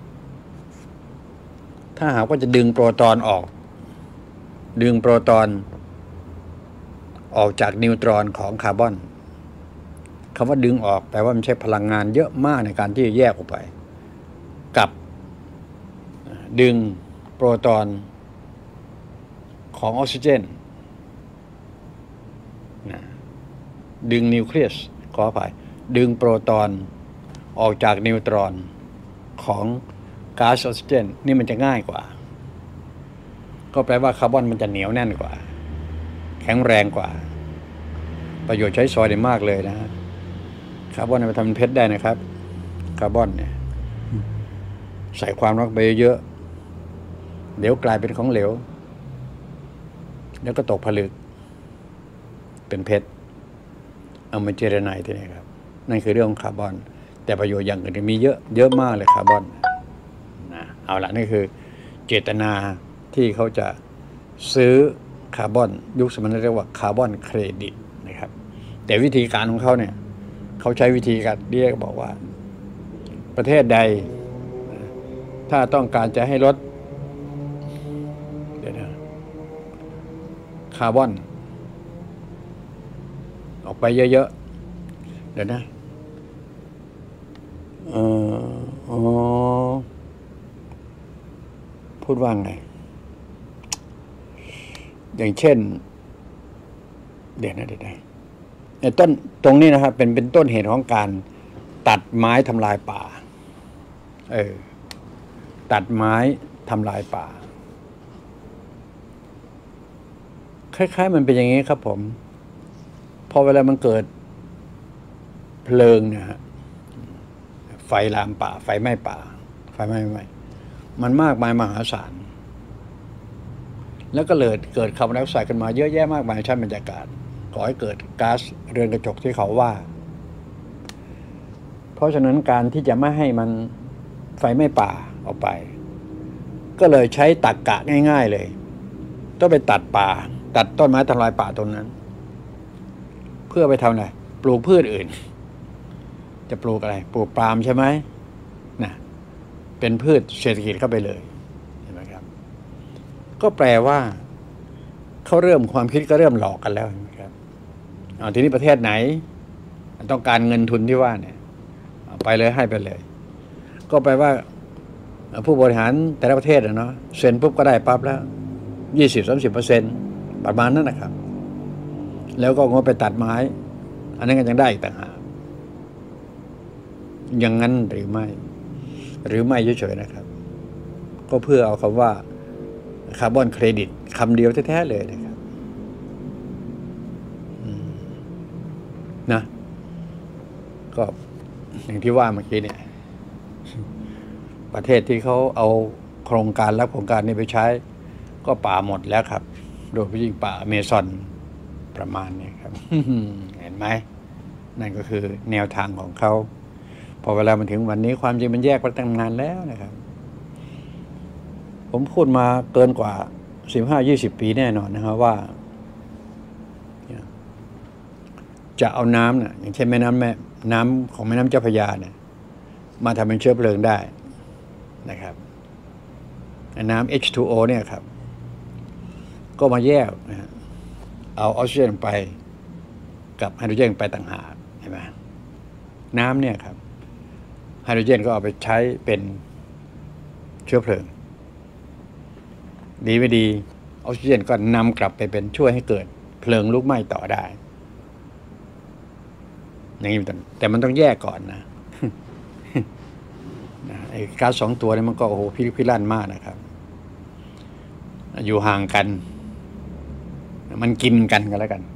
ถ้าหากว่าจะดึงโปรตอนออกจากนิวตรอนของคาร์บอนคำว่าดึงออกแปลว่ามันใช้พลังงานเยอะมากในการที่จะแยกออกไปกับดึงโปรตอนของออกซิเจนดึงนิวเคลียสขออภัยดึงโปรตอนออกจากนิวตรอนของก๊าซออกซิเจนนี่มันจะง่ายกว่าก็แปลว่าคาร์บอนมันจะเหนียวแน่นกว่าแข็งแรงกว่าประโยชน์ใช้สอยได้มากเลยนะคาร์บอนเอาไปทำเป็นเพชรได้นะครับคาร์บอนเนี่ยใส่ความร้อนไปเยอะเดี๋ยวกลายเป็นของเหลวแล้วก็ตกผลึกเป็นเพชรเอามาเจรไนท์ที่นี่ครับนั่นคือเรื่องของคาร์บอนแต่ประโยชน์อย่างอื่นมีเยอะมากเลยคาร์บอนนะเอาละนี่คือเจตนาที่เขาจะซื้อคาร์บอนยุคสมัยนั้นเรียกว่าคาร์บอนเครดิตนะครับแต่วิธีการของเขาเนี่ยเขาใช้วิธีการเรียกบอกว่าประเทศใดถ้าต้องการจะให้ลดคาร์บอนออกไปเยอะๆเดี๋ยวนะพูดว่าไงอย่างเช่นเดี๋ยวต้นตรงนี้นะครับเป็นต้นเหตุของการตัดไม้ทำลายป่าตัดไม้ทำลายป่าคล้ายๆมันเป็นอย่างนี้ครับผมพอเวลามันเกิดเพลิงเนี่ยฮะไฟลามป่าไฟไหม้ป่าไฟไหม้มันมากมายมหาศาลแล้วก็เกิดคาร์บอนไดออกไซด์ขึ้นมาเยอะแยะมากมายในชั้นบรรยากาศก่อให้เกิดก๊าซเรือนกระจกที่เขาว่าเพราะฉะนั้นการที่จะไม่ให้มันไฟไหม้ป่าออกไปก็เลยใช้ตรรกะง่ายๆเลยต้องไปตัดป่าตัดต้นไม้ทำลายป่าตรงนั้นเพื่อไปทำอะไรปลูกพืชอื่นจะปลูกอะไรปลูกปาล์มใช่ไหมนะเป็นพืชเศรษฐกิจเข้าไปเลยเห็นไหมครับก็แปลว่าเขาเริ่มความคิดก็เริ่มหลอกกันแล้วนะครับทีนี้ประเทศไหนต้องการเงินทุนที่ว่าเนี่ยไปเลยให้ไปเลยก็แปลว่าผู้บริหารแต่ละประเทศเนาะเซ็นปุ๊บก็ได้ปั๊บแล้ว20-30%ประมาณนั้นนะครับแล้วก็งบไปตัดไม้อันนั้นก็ยังได้อีกต่างหากอย่างนั้นหรือไม่เฉยๆนะครับก็เพื่อเอาคำว่าคาร์บอนเครดิตคำเดียวแท้ๆเลยนะครับนะก็อย่างที่ว่าเมื่อกี้เนี่ยประเทศที่เขาเอาโครงการรับโครงการนี้ไปใช้ก็ป่าหมดแล้วครับโดยเฉพาะยิ่งป่าอเมซอนประมาณนี้ครับ เห็นไหมนั่นก็คือแนวทางของเขาพอเวลามันถึงวันนี้ความจริงมันแยกไปตั้งนานแล้วนะครับผมพูดมาเกินกว่า15-20 ปีแน่นอนนะครับว่าจะเอาน้ำน่ะอย่างเช่นน้ำของแม่น้ำเจ้าพระยาเนี่ยมาทำเป็นเชื้อเพลิงได้นะครับน้ำ H2O เนี่ยครับก็มาแยกนะฮะเอาออกซิเจนไปกับไฮโดรเจนไปต่างหากเห็นไหมน้ำเนี่ยครับไฮโดรเจนก็เอาไปใช้เป็นเชื้อเพลิงดีไม่ดีออกซิเจนก็นำกลับไปเป็นช่วยให้เกิดเพลิงลุกไหม้ต่อได้อย่างนี้แต่มันต้องแยกก่อนนะ ไอ้ก๊าซสองตัวนี้มันก็โอ้โหพิลั่นมากนะครับอยู่ห่างกันมันกินกันแล้วกัน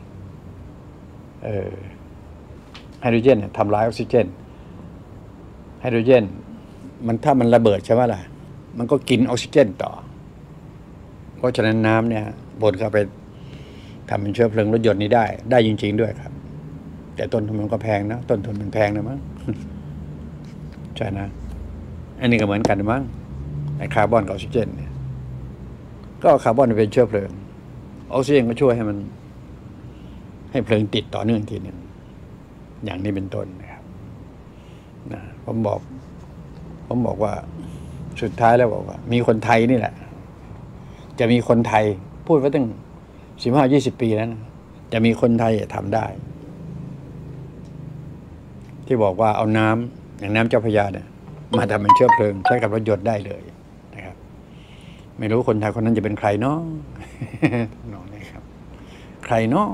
ไฮโดรเจนทำลายออกซิเจนไฮโดรเจนถ้ามันระเบิดใช่ไหมล่ะมันก็กินออกซิเจนต่อเพราะฉะนั้นน้ำเนี่ยบดเข้าไปทำเป็นเชื้อเพลิงรถยนต์นี้ได้จริงๆด้วยครับแต่ต้นทุนมันก็แพงนะต้นทุนมันแพงนะมั้ง ใช่นะอันนี้ก็เหมือนกันมั้งไอ้คาร์บอนกับออกซิเจนเนี่ยก็คาร์บอนเป็นเชื้อเพลิงออกซิเจนก็ช่วยให้เพลิงติดต่อเนื่องทีนึงอย่างนี้เป็นต้นนะครับนะผมบอกว่าสุดท้ายแล้วบอกว่ามีคนไทยนี่แหละจะมีคนไทยพูดไว้ตั้ง15-20 ปีแล้วนะจะมีคนไทยทำได้ที่บอกว่าเอาน้ำอย่างน้ำเจ้าพระยาเนี่ยมาทำเป็นเชื้อเพลิงใช้กับรถยนต์ได้เลยนะครับไม่รู้คนไทยคนนั้นจะเป็นใครเนาะ น้องนะครับใครเนาะ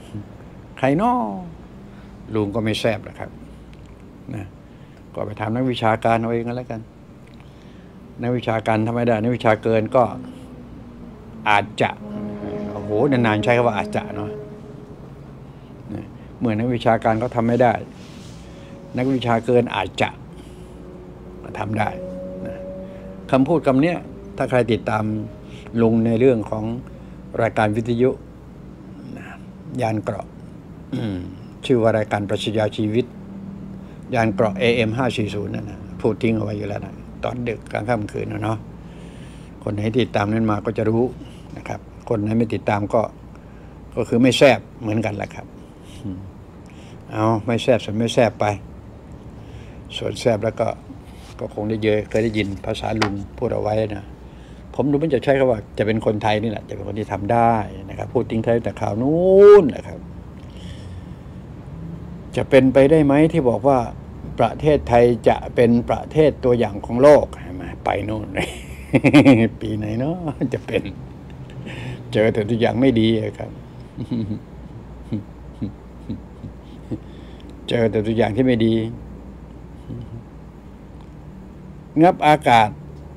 ลุงก็ไม่แซ่บหรอกครับนะก็ไปถามนักวิชาการเอาเองก็แล้วกันนักวิชาการทำไม่ได้นักวิชาเกินก็อาจจะโอ้โหนานๆใช้คำว่าอาจจะเนาะเมื่อนักวิชาการก็ทำไม่ได้นักวิชาเกินอาจจะทำได้นะคำพูดคำนี้ถ้าใครติดตามลุงในเรื่องของรายการวิทยุนะยานเกราะชื่อว่ารายการปรัชญาชีวิตยานเกราะ AM 540นั่นนะพูดทิ้งเอาไว้อยู่แล้วนะตอนดึกกลางค่ำคืนนะเนาะคนไหนติดตามนั้นมาก็จะรู้นะครับคนไหนไม่ติดตามก็คือไม่แซ่บเหมือนกันแหละครับเอาไม่แซ่บส่วนไม่แซ่บไปส่วนแซ่บแล้วก็คงได้เยอะเคยได้ยินภาษาลุงพูดเอาไว้นะผมดูมันจะใช้คำว่าจะเป็นคนไทยนี่แหละจะเป็นคนที่ทำได้นะครับพูดทิ้งท้ายแต่ข่าวนู้นนะครับจะเป็นไปได้ไหมที่บอกว่าประเทศไทยจะเป็นประเทศตัวอย่างของโลกไปโน่นเลย ปีไหนเนาะจะเป็นเจอแต่ตัวอย่างไม่ดีครับ เจอแต่ตัวอย่างที่ไม่ดีงับอากาศ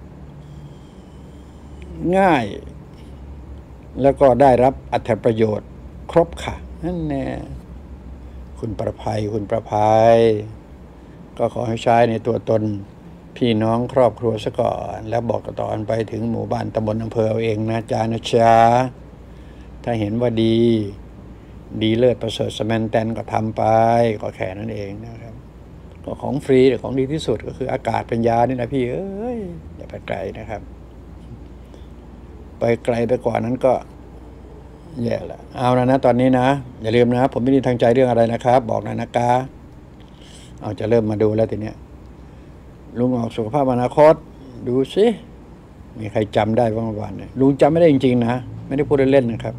ง่ายแล้วก็ได้รับอรรถประโยชน์ครบค่ะนั่นแน่คุณประภัยก็ขอให้ใช้ในตัวตนพี่น้องครอบครัวซะก่อนแล้วบอกต่อไปถึงหมู่บ้านตำบลอำเภอเอาเองนะจ๊ะถ้าเห็นว่าดีเลิศประเสริฐสแมนแตนก็ทำไปก็แค่นั้นเองนะครับก็ของฟรีแต่ของดีที่สุดก็คืออากาศเป็นยานี่นะพี่อย่าไปไกลนะครับไปไกลไปกว่านั้นก็แย่ละเอาแล้วนะตอนนี้นะอย่าลืมนะผมไม่ได้ทางใจเรื่องอะไรนะครับบอกหน่อยนะกาเอาจะเริ่มมาดูแล้วทีเนี้ยลุงออกสุขภาพอนาคตดูสิมีใครจำได้บ้างเมื่อวานเนี่ยลุงจำไม่ได้จริงๆนะไม่ได้พูดเล่นๆนะครับ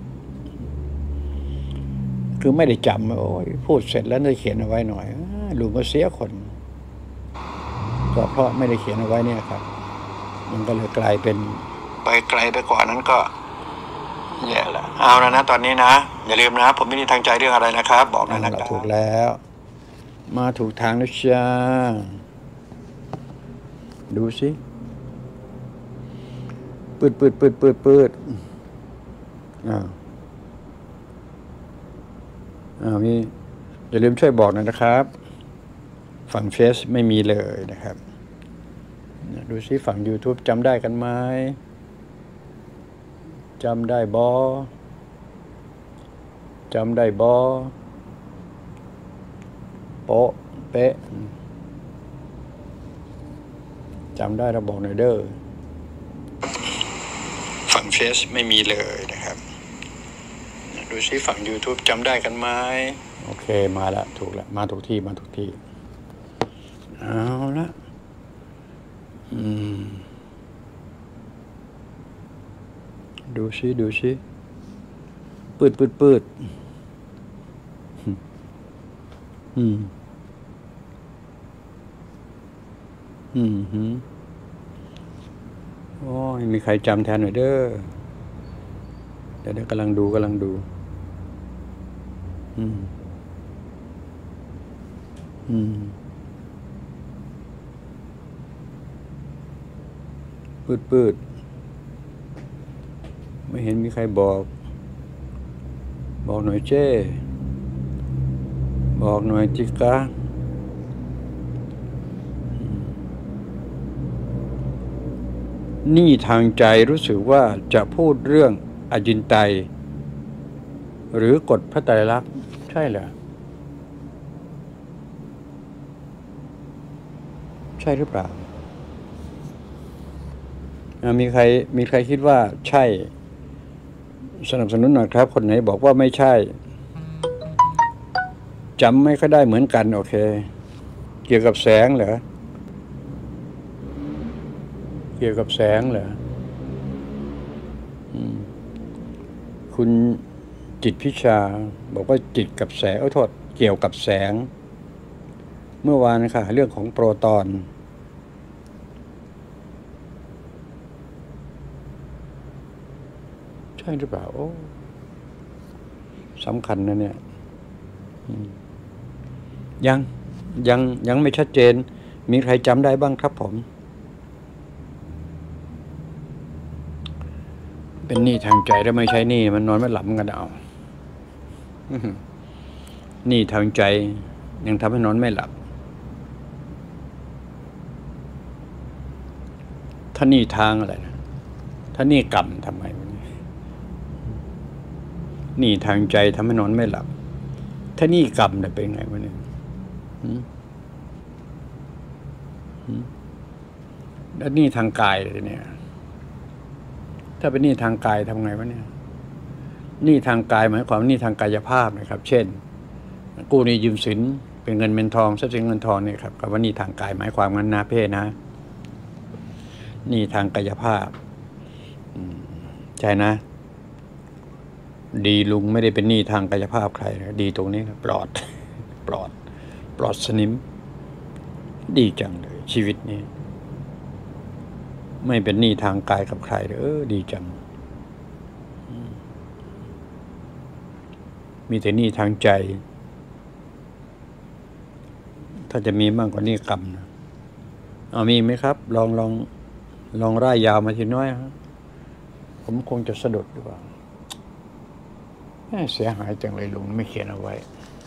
คือไม่ได้จำโอ้ยพูดเสร็จแล้วได้เขียนเอาไว้หน่อยลุงก็เสียคนก็เพราะไม่ได้เขียนเอาไว้เนี่ยครับมันก็เลยกลายเป็นไปไกลไปกว่านั้นก็แย่ละเอาแล้วนะตอนนี้นะอย่าลืมนะผมไม่ได้ทางใจเรื่องอะไรนะครับบอกนะถูกแล้วมาถูกทางแล้วจ้าดูสิปืดมีอย่าลืมช่วยบอกหน่อยนะครับฝั่งเฟซไม่มีเลยนะครับดูสิฝั่ง YouTube จำได้กันไหมจำได้บอโป๊ะเป๊ะจำได้เราบอกหน่อยเด้อฝั่งเฟซไม่มีเลยนะครับดูซิฝั่ง YouTube จำได้กันไหมโอเคมาละถูกละมาถูกที่เอาละดูซิปืดโอ้ยมีใครจำแทนหน่อยเด้อเดี๋ยวกำลังดูปืดไม่เห็นมีใครบอกหน่อยเจ้บอกหน่อยจิกะนี่ทางใจรู้สึกว่าจะพูดเรื่องอจินไตยหรือกฎพระไตรลักษณ์ใช่เหรอใช่หรือเปล่ามีใครคิดว่าใช่สนับสนุนหน่อยครับคนไหนบอกว่าไม่ใช่จำไม่ค่อยได้เหมือนกันโอเคเกี่ยวกับแสงเหรอคุณจิตพิชาบอกว่าจิตกับแสงโทษเกี่ยวกับแสงเมื่อวานค่ะเรื่องของโปรตอนใช่หรือเปล่าโอ้สำคัญนะเนี่ยยังไม่ชัดเจนมีใครจำได้บ้างครับผมเป็นหนี้ทางใจแล้วไม่ใช่หนี้มันนอนไม่หลับกันเอาหนี้ทางใจยังทำให้นอนไม่หลับถ้าหนี้ทางอะไรนะถ้าหนี้กรรมทำไมหนี้ทางใจทำให้นอนไม่หลับถ้าหนี้กรรมเนี่ยเป็นไงวะเนี่ยแล้วหนี้ทางกายเลยเนี่ยถ้าเป็นหนี้ทางกายทำไงวะเนี่ยหนี้ทางกายหมายความหนี้ทางกายภาพนะครับเช่นกู้หนี้ยืมสินเป็นเงินเป็นทองทรัพย์สินเงินทองเนี่ยครับคำว่าหนี้ทางกายหมายความงั้นนะเพ่นะหนี้ทางกายภาพใช่นะดีลุงไม่ได้เป็นหนี้ทางกายภาพใครนะดีตรงนี้นะปลอดสนิมดีจังเลยชีวิตนี้ไม่เป็นหนี้ทางกายกับใครเลยดีจังมีแต่หนี้ทางใจถ้าจะมีมากกว่านี้กรรมนะมีไหมครับลองร่ายยาวมาทีน้อยครับผมคงจะสะดุดหรือเปล่าเสียหายจังเลยลุงไม่เขียนเอาไว้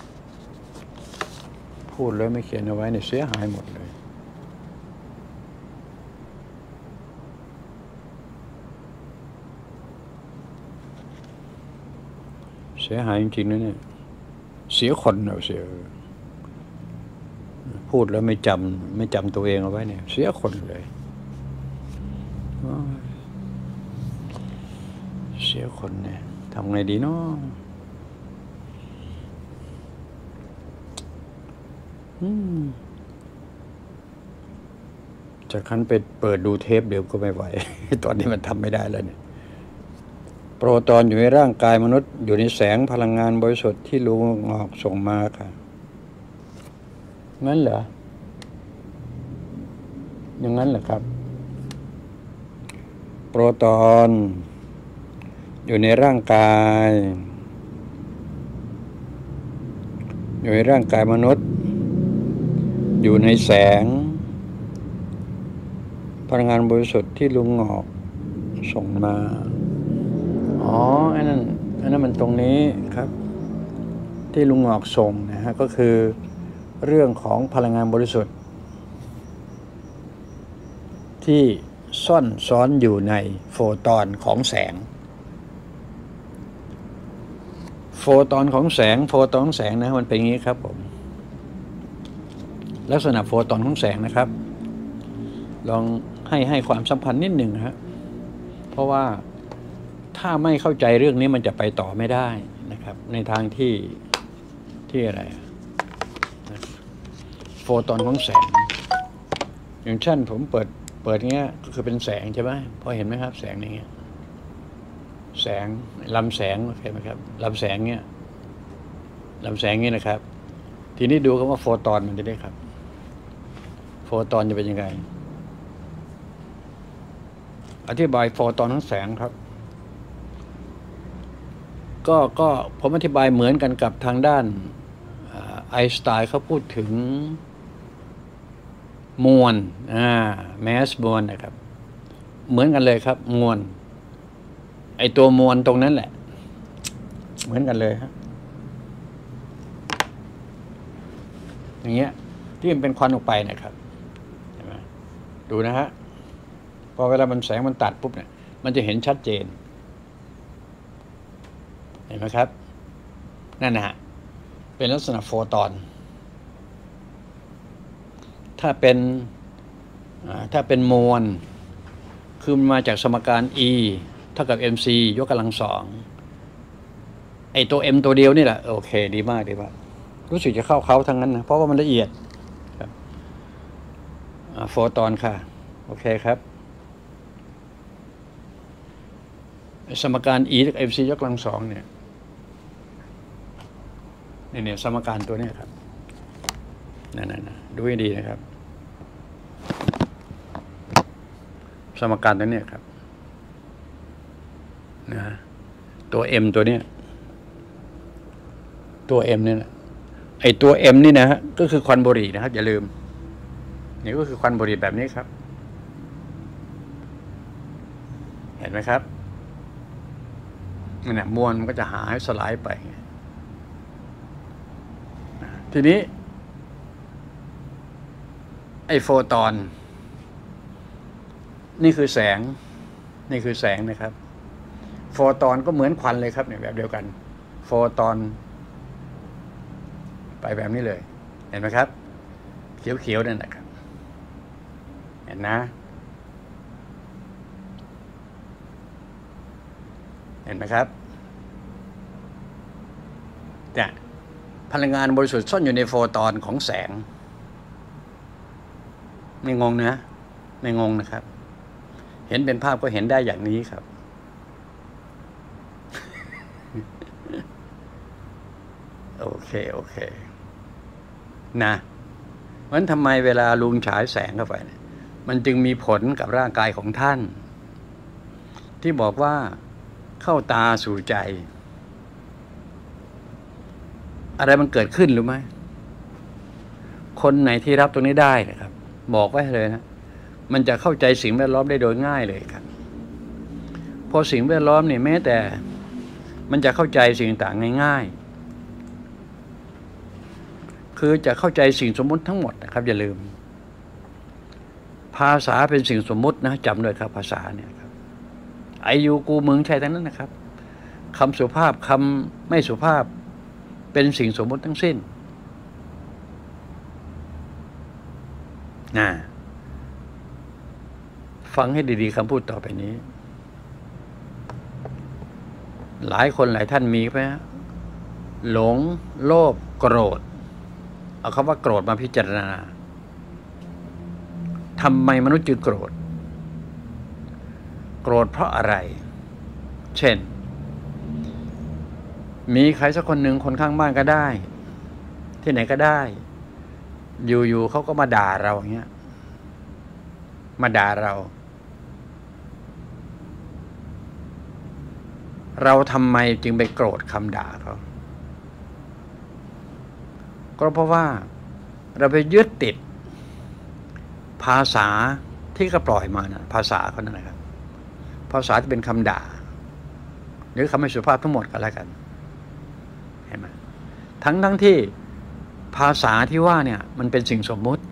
พูดเลยไม่เขียนเอาไว้เนี่ยเสียหายหมดเลยเสียหายจริงๆนะเนี่ยเสียคนเอาเสียพูดแล้วไม่จำตัวเองเอาไว้เนี่ยเสียคนเลยเสียคนเนี่ยทำไงดีเนาะจากขั้นไปเปิดดูเทปเดี๋ยวก็ไม่ไหว ตอนนี้มันทำไม่ได้แล้วเนี่ยโปรตอนอยู่ในร่างกายมนุษย์อยู่ในแสงพลังงานบริสุทธิ์ที่ลุงออกส่งมาค่ะงั้นเหรออย่างนั้นเหรอครับโปรตอนอยู่ในร่างกายมนุษย์อยู่ในแสงพลังงานบริสุทธิ์ที่ลุงออกส่งมาอันนั้นมันตรงนี้ครับที่ลุงออกส่งนะฮะก็คือเรื่องของพลังงานบริสุทธิ์ที่ซ่อนซ้อนอยู่ในโฟตอนของแสงโฟตอนของแสงนะมันเป็นอย่างนี้ครับผมลักษณะโฟตอนของแสงนะครับลองให้ความสัมพันธ์นิดหนึ่งฮะเพราะว่าถ้าไม่เข้าใจเรื่องนี้มันจะไปต่อไม่ได้นะครับในทางที่อะไรโฟตอนของแสงอย่างเช่นผมเปิดเงี้ยก็คือเป็นแสงใช่ไหมพอเห็นไหมครับแสงอย่างเงี้ยแสงลำแสงโอเคไหมครับลำแสงเงี้ยลำแสงเงี้ยนะครับทีนี้ดูคำว่าโฟตอนมันจะได้ครับโฟตอนจะเป็นยังไงอธิบายโฟตอนของแสงครับก็ผมอธิบายเหมือนกันกับทางด้านไอน์สไตน์เขาพูดถึงมวลแมสมวลนะครับเหมือนกันเลยครับมวลไอตัวมวลตรงนั้นแหละเหมือนกันเลยฮะอย่างเงี้ยที่มันเป็นควันออกไปนะครับเห็นไหมดูนะฮะพอเวลามันแสงมันตัดปุ๊บเนี่ยมันจะเห็นชัดเจนเห็นไหมครับนั่นนะฮะเป็นลักษณะโฟตอนถ้าเป็นมวลคือมันมาจากสมการ E เท่ากับ mc ยกกำลังสองไอตัว m ตัวเดียวนี่แหละโอเคดีมากรู้สึกจะเข้าเขาทั้งนั้นนะเพราะว่ามันละเอียดครับโฟตอนค่ะโอเคครับสมการ E เท่ากับ mc ยกกำลังสองเนี่ยสมการตัวนี้ครับนั่นดูให้ดีนะครับสมการตัวนี้ครับนะตัว m ตัวนี้ตัว m เนี่ยนะไอตัว m นี่นะฮะก็คือควันบุหรี่นะครับอย่าลืมนี่ก็คือควันบุหรี่แบบนี้ครับเห็นไหมครับนี่นะมวลมันก็จะหายสลายไปทีนี้ไอโฟตอนนี่คือแสงนะครับโฟตอนก็เหมือนควันเลยครับเนี่ยแบบเดียวกันโฟตอนไปแบบนี้เลยเห็นไหมครับเขียวๆนั่นนะครับเห็นนะเห็นไหมครับเนี่ยพลังงานบริสุทธิ์ซ่อนอยู่ในโฟตอนของแสงไม่งงนะไม่งงนะครับเห็นเป็นภาพก็เห็นได้อย่างนี้ครับ โอเคนะเพราะฉะนั้นทำไมเวลาลุงฉายแสงเข้าไปเนี่ยมันจึงมีผลกับร่างกายของท่านที่บอกว่าเข้าตาสู่ใจอะไรมันเกิดขึ้นหรือไม่คนไหนที่รับตรงนี้ได้นะครับบอกไว้เลยนะมันจะเข้าใจสิ่งแวดล้อมได้โดยง่ายเลยครับพอสิ่งแวดล้อมเนี่ยแม้แต่มันจะเข้าใจสิ่งต่างง่ายๆคือจะเข้าใจสิ่งสมมุติทั้งหมดนะครับอย่าลืมภาษาเป็นสิ่งสมมุตินะจำด้วยครับภาษาเนี่ยครับไอยูกูมึงใช่ทั้งนั้นนะครับคำสุภาพคำไม่สุภาพเป็นสิ่งสมมุติทั้งสิ้นฟังให้ดีๆคำพูดต่อไปนี้หลายคนหลายท่านมีไหมหลงโลภโกรธเอาคำว่าโกรธมาพิจารณาทำไมมนุษย์จึงโกรธเพราะอะไรเช่นมีใครสักคนหนึ่งคนข้างบ้านก็ได้ที่ไหนก็ได้อยู่ๆเขาก็มาด่าเราอย่างเงี้ยมาด่าเราทำไมจึงไปโกรธคำด่าเขาก็เพราะว่าเราไปยึดติดภาษาที่เขาปล่อยมานะภาษาเขานั่นนะครับภาษาที่เป็นคำด่าหรือคำไม่สุภาพทั้งหมดก็แล้วกันเห็นไหมทั้งที่ภาษาที่ว่าเนี่ยมันเป็นสิ่งสมมุติ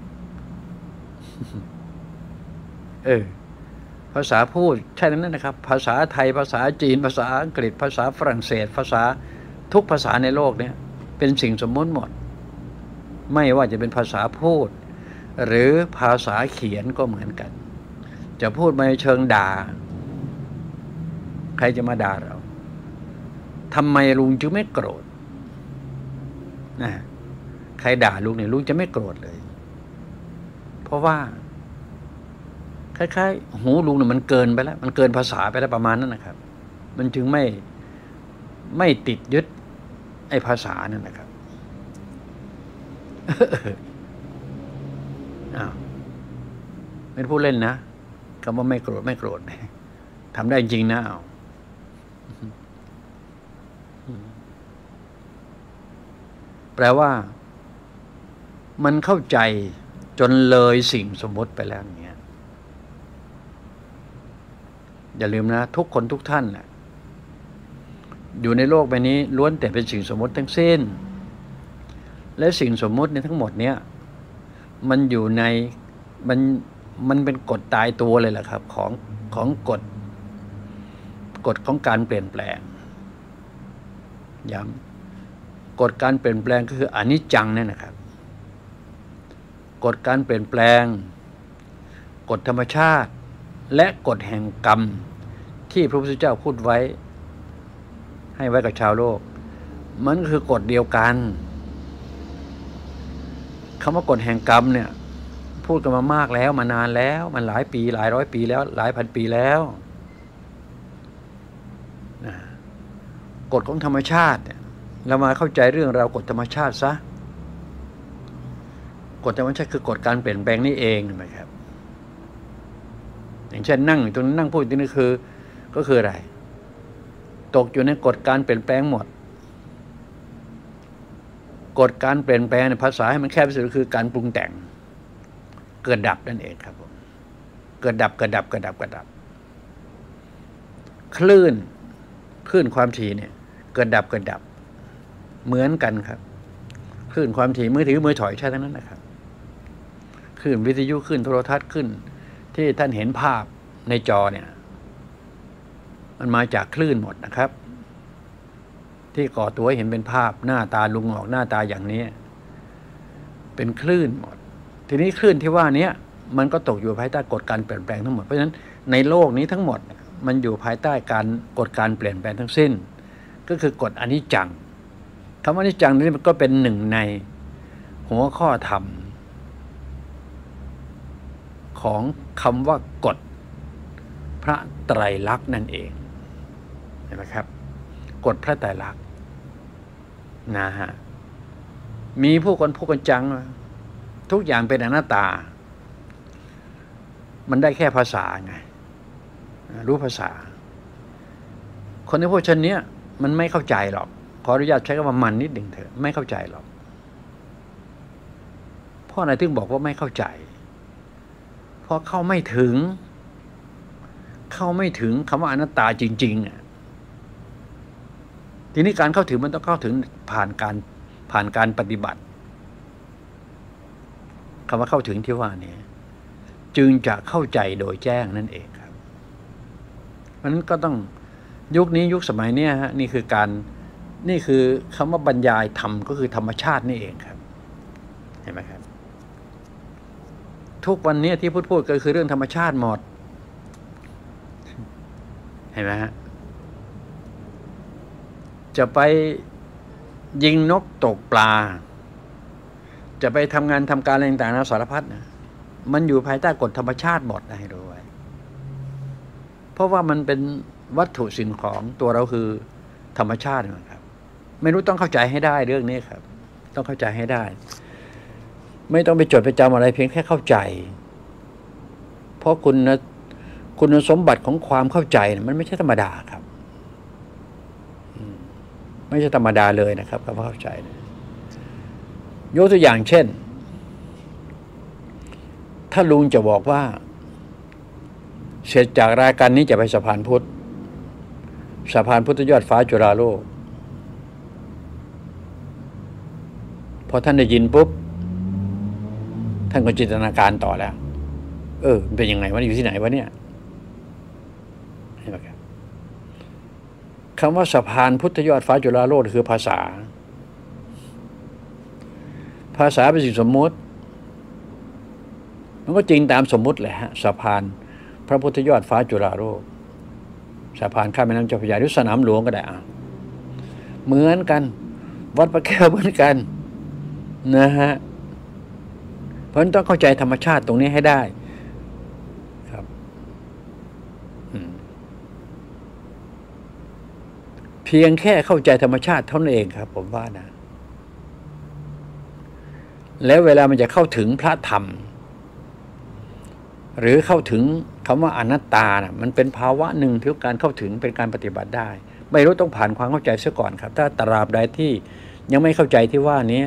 ภาษาพูดใช่นั้นนะครับภาษาไทยภาษาจีนภาษาอังกฤษภาษาฝรั่งเศสภาษาทุกภาษาในโลกเนี่ยเป็นสิ่งสมมุติหมดไม่ว่าจะเป็นภาษาพูดหรือภาษาเขียนก็เหมือนกันจะพูดมาในเชิงด่าใครจะมาด่าเราทำไมลุงจึงไม่โกรธนะใครด่าลุงเนี่ยลุงจะไม่โกรธเลยเพราะว่าคล้ายๆหูลุงเนี่ยมันเกินไปแล้วมันเกินภาษาไปแล้วประมาณนั้นนะครับมันจึงไม่ติดยึดไอ้ภาษานั่นนะครับอ้าวไม่พูดเล่นนะคำว่าไม่โกรธไม่โกรธทำได้จริงนะเอาแปลว่ามันเข้าใจจนเลยสิ่งสมมติไปแล้วอย่างเงี้ยอย่าลืมนะทุกคนทุกท่านแหละอยู่ในโลกใบนี้ล้วนแต่เป็นสิ่งสมมติทั้งสิ้นและสิ่งสมมติในทั้งหมดเนี้ยมันอยู่ในมันเป็นกฎตายตัวเลยแหละครับของกฎของการเปลี่ยนแปลงย้ำกฎการเปลี่ยนแปลงก็คืออนิจจังนั่นนะครับกฎการเปลี่ยนแปลงกฎธรรมชาติและกฎแห่งกรรมที่พระพุทธเจ้าพูดไว้ให้ไว้กับชาวโลกมันคือกฎเดียวกันคำว่ากฎแห่งกรรมเนี่ยพูดกันมามากแล้วมานานแล้วมันหลายปีหลายร้อยปีแล้วหลายพันปีแล้วกฎของธรรมชาติเรามาเข้าใจเรื่องราวกฎธรรมชาติซะกฎธรรมชาติคือกฎการเปลี่ยนแปลงนี่เองนะครับอย่างเช่นนั่งตรงนั้นนั่งพูดตรงนี้ก็คืออะไรตกอยู่ในกฎการเปลี่ยนแปลงหมดกฎการเปลี่ยนแปลงในภาษาให้มันแคบที่สุดคือการปรุงแต่งเกิดดับนั่นเองครับผมเกิดดับคลื่นความถี่เนี่ยเกิดดับเหมือนกันครับคลื่นความถี่มือถือมือถอยใช่ทั้งนั้นนะครับคลื่นวิทยุคลื่นโทรทัศน์ขึ้นที่ท่านเห็นภาพในจอเนี่ยมันมาจากคลื่นหมดนะครับที่ก่อตัวให้เห็นเป็นภาพหน้าตาลุงออกหน้าตาอย่างนี้เป็นคลื่นหมดทีนี้คลื่นที่ว่านี้มันก็ตกอยู่ภายใต้กฎการเปลี่ยนแปลงทั้งหมดเพราะฉะนั้นในโลกนี้ทั้งหมดมันอยู่ภายใต้กฎการเปลี่ยนแปลงทั้งสิ้นก็คือกฎอนิจจังคำว่าอนิจจังนี้มันก็เป็นหนึ่งในหัวข้อธรรมของคำว่ากฎพระไตรลักษณ์นั่นเองเห็นไหมครับกฎพระไตรลักษณ์นะฮะมีผู้คนพูดกันจังทุกอย่างเป็นอนัตตามันได้แค่ภาษาไงรู้ภาษาคนที่พูดเช่นนี้มันไม่เข้าใจหรอกขออนุญาตใช้คำว่ามันนิดหนึ่งเถอะไม่เข้าใจหรอกเพราะอะไรถึงบอกว่าไม่เข้าใจเพราะเข้าไม่ถึงคำว่าอนัตตาจริงๆทีนี้การเข้าถึงมันต้องเข้าถึงผ่านการปฏิบัติคำว่าเข้าถึงที่ว่านี้จึงจะเข้าใจโดยแจ้งนั่นเองครับเพราะฉะนั้นก็ต้องยุคนี้ยุคสมัยนี้ฮะนี่คือคำว่าบรรยายธรรมก็คือธรรมชาตินี่เองครับเห็นไหมครับทุกวันนี้ที่พูดก็คือเรื่องธรรมชาติหมดเห็นไหมฮะจะไปยิงนกตกปลาจะไปทำงานทำการอะไรต่างๆสารพัดนะมันอยู่ภายใต้กฎธรรมชาติหมดนะให้รู้ไว้เพราะว่ามันเป็นวัตถุสิ่งของตัวเราคือธรรมชาตินะครับไม่รู้ต้องเข้าใจให้ได้เรื่องนี้ครับต้องเข้าใจให้ได้ไม่ต้องไปจดไปจำอะไรเพียงแค่เข้าใจเพราะคุณสมบัติของความเข้าใจมันไม่ใช่ธรรมดาครับไม่ใช่ธรรมดาเลยนะครับคำว่าเข้าใจยกตัวอย่างเช่นถ้าลุงจะบอกว่าเสร็จจากรายการนี้จะไปสะพานพุทธยอดฟ้าจุฬาโลกพอท่านได้ยินปุ๊บท่านก็จินตนาการต่อแล้วมันเป็นยังไงวะอยู่ที่ไหนวะเนี่ยเห็นไหมครับคำว่าสะพานพุทธยอดฟ้าจุฬาโลกคือภาษาเป็นสิ่งสมมุติมันก็จริงตามสมมุติแหละฮะสะพานพระพุทธยอดฟ้าจุฬาโลกสะพานข้ามแม่น้ำเจ้าพระยาหรือสนามหลวงก็ได้เหมือนกันวัดพระแก้วเหมือนกันนะฮะเพราะฉะนั้นต้องเข้าใจธรรมชาติตรงนี้ให้ได้ครับเพียงแค่เข้าใจธรรมชาติเท่านั้นเองครับผมว่านะแล้วเวลามันจะเข้าถึงพระธรรมหรือเข้าถึงคำว่าอนัตตานะมันเป็นภาวะหนึ่งที่การเข้าถึงเป็นการปฏิบัติได้ไม่รู้ต้องผ่านความเข้าใจซะก่อนครับถ้าตราบใดที่ยังไม่เข้าใจที่ว่านี้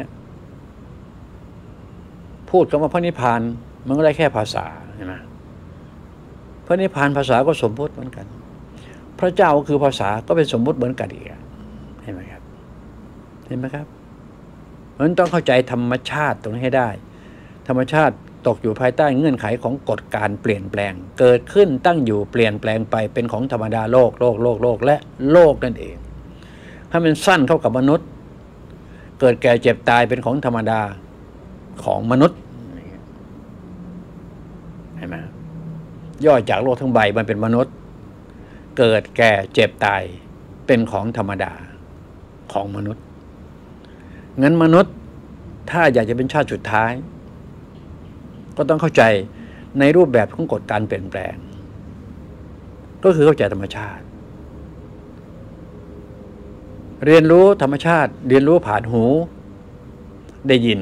พูดคำว่าพระนิพพานมันก็ได้แค่ภาษาใช่ไหมพระนิพพานภาษาก็สมมติเหมือนกันพระเจ้าคือภาษาก็เป็นสมมติเหมือนกันอีกเห็นไหมครับเห็นไหมครับเพราะฉะนั้นต้องเข้าใจธรรมชาติตรงนี้ให้ได้ธรรมชาติตกอยู่ภายใต้เงื่อนไขของกฎการเปลี่ยนแปลงเกิดขึ้นตั้งอยู่เปลี่ยนแปลงไปเป็นของธรรมดาโลกและโลกนั่นเองถ้ามันสั้นเข้ากับมนุษย์เกิดแก่เจ็บตายเป็นของธรรมดาของมนุษย์เห็นไหมย่อจากโลกทั้งใบมันเป็นมนุษย์เกิดแก่เจ็บตายเป็นของธรรมดาของมนุษย์งั้นมนุษย์ถ้าอยากจะเป็นชาติสุดท้ายก็ต้องเข้าใจในรูปแบบของกฎการเปลี่ยนแปลงก็คือเข้าใจธรรมชาติเรียนรู้ธรรมชาติเรียนรู้ผ่านหูได้ยิน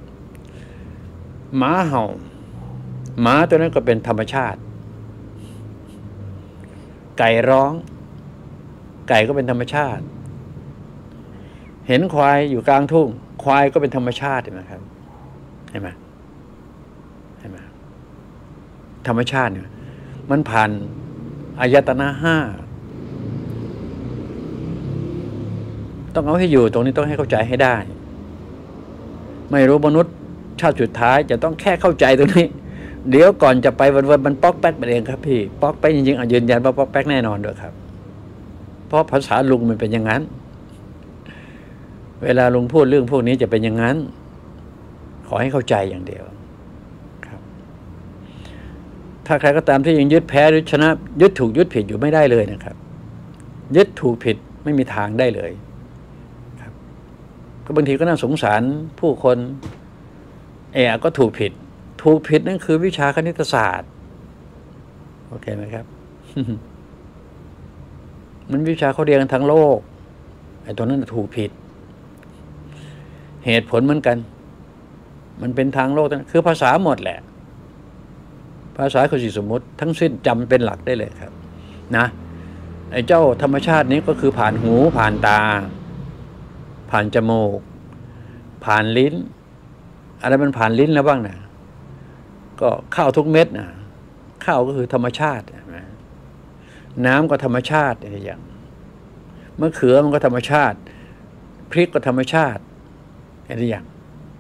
หมาเห่าหมาตัวนั้นก็เป็นธรรมชาติไก่ร้องไก่ก็เป็นธรรมชาติเห็นควายอยู่กลางทุ่งควายก็เป็นธรรมชาติเห็นไหมครับเห็นไหมธรรมชาติเนี่ยมันผ่านอายตนะห้าต้องเอาให้อยู่ตรงนี้ต้องให้เข้าใจให้ได้ไม่รู้มนุษย์ชาติสุดท้ายจะต้องแค่เข้าใจตรงนี้เดี๋ยวก่อนจะไปวันมันป๊อกแป๊กไปเองครับพี่ป๊อกแป๊กจริงๆยืนยันว่าป๊อกแป๊กแน่นอนด้วยครับเพราะภาษาลุงมันเป็นอย่างนั้นเวลาลุงพูดเรื่องพวกนี้จะเป็นอย่างนั้นขอให้เข้าใจอย่างเดียวครับถ้าใครก็ตามที่ยังยึดแพ้หรือชนะยึดถูกยึดผิดอยู่ไม่ได้เลยนะครับยึดถูกผิดไม่มีทางได้เลยครับก็บางทีก็น่าสงสารผู้คนก็ถูกผิดนั่นคือวิชาคณิตศาสตร์โอเคไหมครับ มันวิชาเขาเรียนกันทั้งโลกตัวนั้นถูกผิดเหตุผลเหมือนกันมันเป็นทางโลกคือภาษาหมดแหละภาษาคือสิ่งสมมติทั้งสิ้นจำเป็นหลักได้เลยครับนะไอ้เจ้าธรรมชาตินี้ก็คือผ่านหูผ่านตาผ่านจมูกผ่านลิ้นอะไรมันผ่านลิ้นแล้วบ้างนะก็ข้าวทุกเม็ดนะข้าวก็คือธรรมชาติน้ำก็ธรรมชาติอย่างมะเขือมันก็ธรรมชาติพริกก็ธรรมชาติเห็นหรือยัง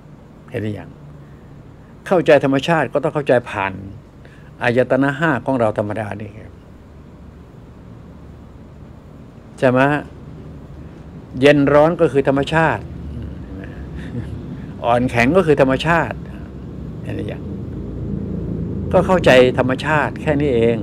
เข้าใจธรรมชาติก็ต้องเข้าใจผ่านอายตนะห้าของเราธรรมดานี่ครับใช่ไหมเย็นร้อนก็คือธรรมชาติอ่อนแข็งก็คือธรรมชาติเห็นหรือยังก็เข้าใจธรรมชาติแค่นี้เอง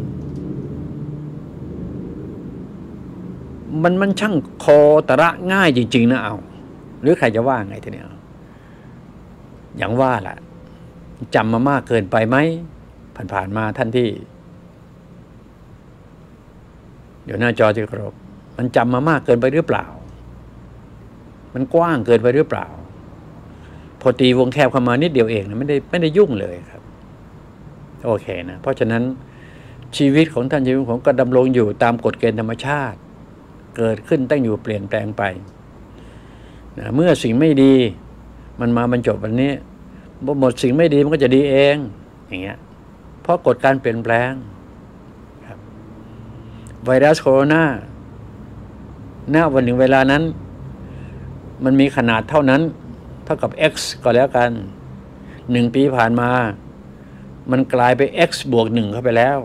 มันช่างโคตระง่ายจริงๆนะเอาหรือใครจะว่าไงทีนี้อย่างว่าแหละจำมามากเกินไปไหมผ่านมาท่านที่เดี๋ยวหน้าจอที่เคารพมันจำมามากเกินไปหรือเปล่ามันกว้างเกินไปหรือเปล่าพอตีวงแคบเข้ามานิดเดียวเองนะไม่ได้ยุ่งเลยครับโอเคนะเพราะฉะนั้นชีวิตของท่านชีวิตของก็ดำรงอยู่ตามกฎเกณฑ์ธรรมชาติเกิดขึ้นตั้งอยู่เปลี่ยนแปลงไปนะเมื่อสิ่งไม่ดีมันมาบรรจบวันนี้หมดสิ่งไม่ดีมันก็จะดีเองอย่างเงี้ยเพราะกฎการเปลี่ยนแปลงครับไวรัสโคโรนาณวันหนึ่งเวลานั้นมันมีขนาดเท่านั้นเท่ากับ x ก็แล้วกัน1 ปีผ่านมามันกลายไป x บวก 1เข้าไปแล้ว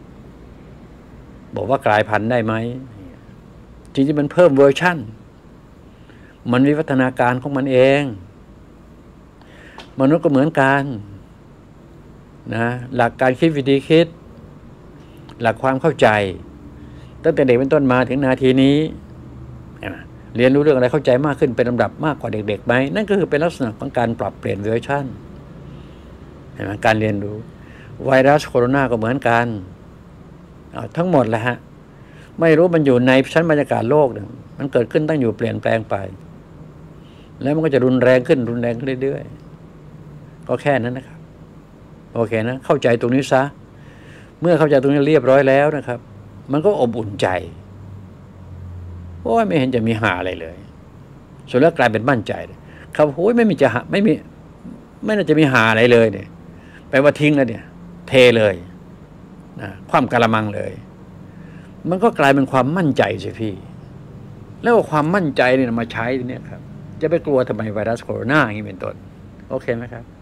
บอกว่ากลายพันธุ์ได้ไหมจริงๆมันเพิ่มเวอร์ชันมันวิวัฒนาการของมันเองมนุษย์ก็เหมือนกันนะหลักการคิดวิธีคิดหลักความเข้าใจตั้งแต่เด็กเป็นต้นมาถึงนาทีนี้เรียนรู้เรื่องอะไรเข้าใจมากขึ้นเป็นลำดับมากกว่าเด็กๆไหมนั่นก็คือเป็นลักษณะของการปรับเปลี่ยนเวอร์ชันเห็นไหมการเรียนรู้ไวรัสโคโรนาก็เหมือนกันทั้งหมดแหละฮะไม่รู้มันอยู่ในชั้นบรรยากาศโลกเนี่ยมันเกิดขึ้นตั้งอยู่เปลี่ยนแปลงไปแล้วมันก็จะรุนแรงขึ้นเรื่อยๆก็แค่นั้นนะครับโอเคนะเข้าใจตรงนี้ซะเมื่อเข้าใจตรงนี้เรียบร้อยแล้วนะครับมันก็อบอุ่นใจโอ้ยไม่เห็นจะมีหาอะไรเลยส่วนแล้วกลายเป็นมั่นใจครับโอ้ยไม่น่าจะมีหาอะไรเลยเนี่ยแปลว่าทิ้งแล้วเนี่ยเทเลยนะคว่ำกะละมังเลยมันก็กลายเป็นความมั่นใจสิพี่แล้วความมั่นใจเนี่ยมาใช้เนี่ยครับจะไปกลัวทำไมไวรัสโคโรนาอย่างนี้เป็นต้นโอเคไหมครับ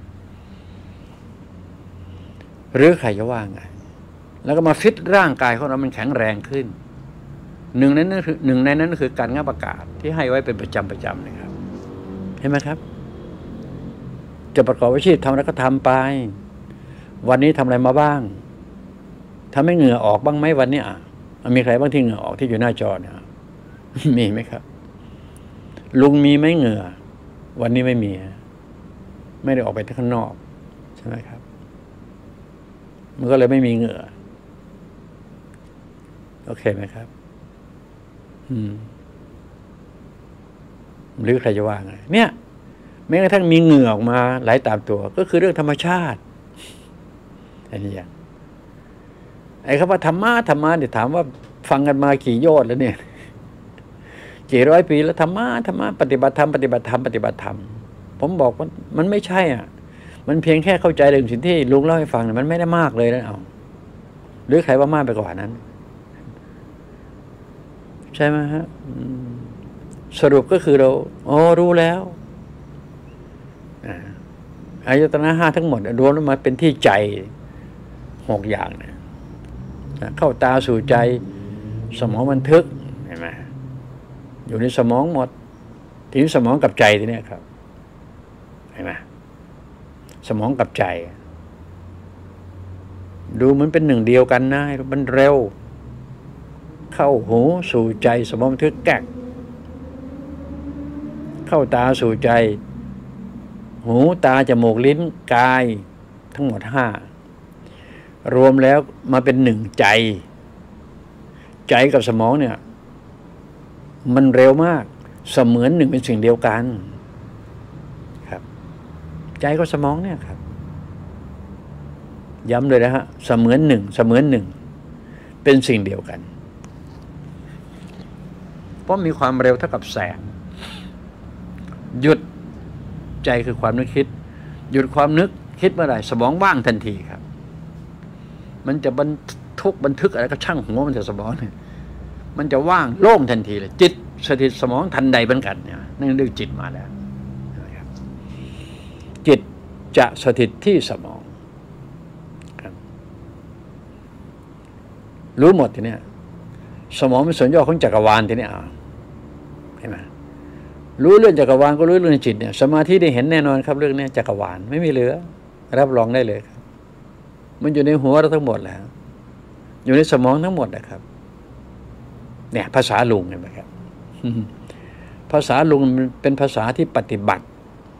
หรือใครจะว่าไงแล้วก็มาฟิตร่างกายของเรามันแข็งแรงขึ้นหนึ่งในนั้นคือการงับอากาศที่ให้ไว้เป็นประจำนะครับเห็นไหมครับจะประกอบอาชีพทำแล้วก็ทำไปวันนี้ทำอะไรมาบ้างทำให้เหงื่อออกบ้างไหมวันนี้มีใครบ้างที่เหงื่อออกที่อยู่หน้าจอเนี่ยมีไหมครับลุงมีไหมเหงื่อวันนี้ไม่มีไม่ได้ออกไปข้างนอกใช่ไหมครับมันก็เลยไม่มีเหงื่อโอเคไหมครับหรือใครจะว่าไงเนี่ยแม้กระทั่งมีเหงื่อออกมาไหลตามตัวก็คือเรื่องธรรมชาติอันนี้อย่างไอ้คำว่าธรรมะเนี่ยถามว่าฟังกันมากี่โยชน์แล้วเนี่ยกี่ร้อยปีแล้วธรรมะปฏิบัติธรรมผมบอกว่ามันไม่ใช่มันเพียงแค่เข้าใจเรื่องสิ่งที่ลุงเล่าให้ฟังเนี่ยมันไม่ได้มากเลยนะหรือใครว่ามากไปกว่านั้นใช่ไหมฮะสรุปก็คือเรารู้แล้วอายตนะ5ทั้งหมดรวมแล้วมาเป็นที่ใจ6อย่างเนี่ยเข้าตาสู่ใจสมองบันทึกเห็นไหมอยู่ในสมองหมดทีนี้สมองกับใจทีนี้ครับเห็นไหมสมองกับใจดูเหมือนเป็นหนึ่งเดียวกันนะมันเร็วเข้าหูสู่ใจสมองบันทึกแก๊กเข้าตาสู่ใจหูตาจมูกลิ้นกายทั้งหมด5รวมแล้วมาเป็น1ใจกับสมองเนี่ยมันเร็วมากเสมือน1เป็นสิ่งเดียวกันครับใจกับสมองเนี่ยครับย้ำเลยนะฮะเสมือน1เป็นสิ่งเดียวกันเพราะมีความเร็วเท่ากับแสงหยุดใจคือความนึกคิดหยุดความนึกคิดเมื่อไหร่สมองว่างทันทีครับมันจะบันทึกอะไรก็ช่างหัวมันจะสมองเนี่ยมันจะว่างโล่งทันทีเลยจิตสถิตสมองทันใดเหมือนกันเนี่ยนั่นเรื่องจิตมาแล้วจิตจะสถิตที่สมองครับรู้หมดทีเนี้ยสมองเป็นส่วนย่อของจักรวาลทีเนี้ยเห็นไหมรู้เรื่องจักรวาลก็รู้เรื่องจิตเนี่ยสมาธิได้เห็นแน่นอนครับเรื่องนี้จักรวาลไม่มีเหลือรับรองได้เลยครับมันอยู่ในหัวเราทั้งหมดแล้วอยู่ในสมองทั้งหมดนะครับเนี่ยภาษาลุงเห็นไหมครับภาษาลุงเป็นภาษาที่ปฏิบัติ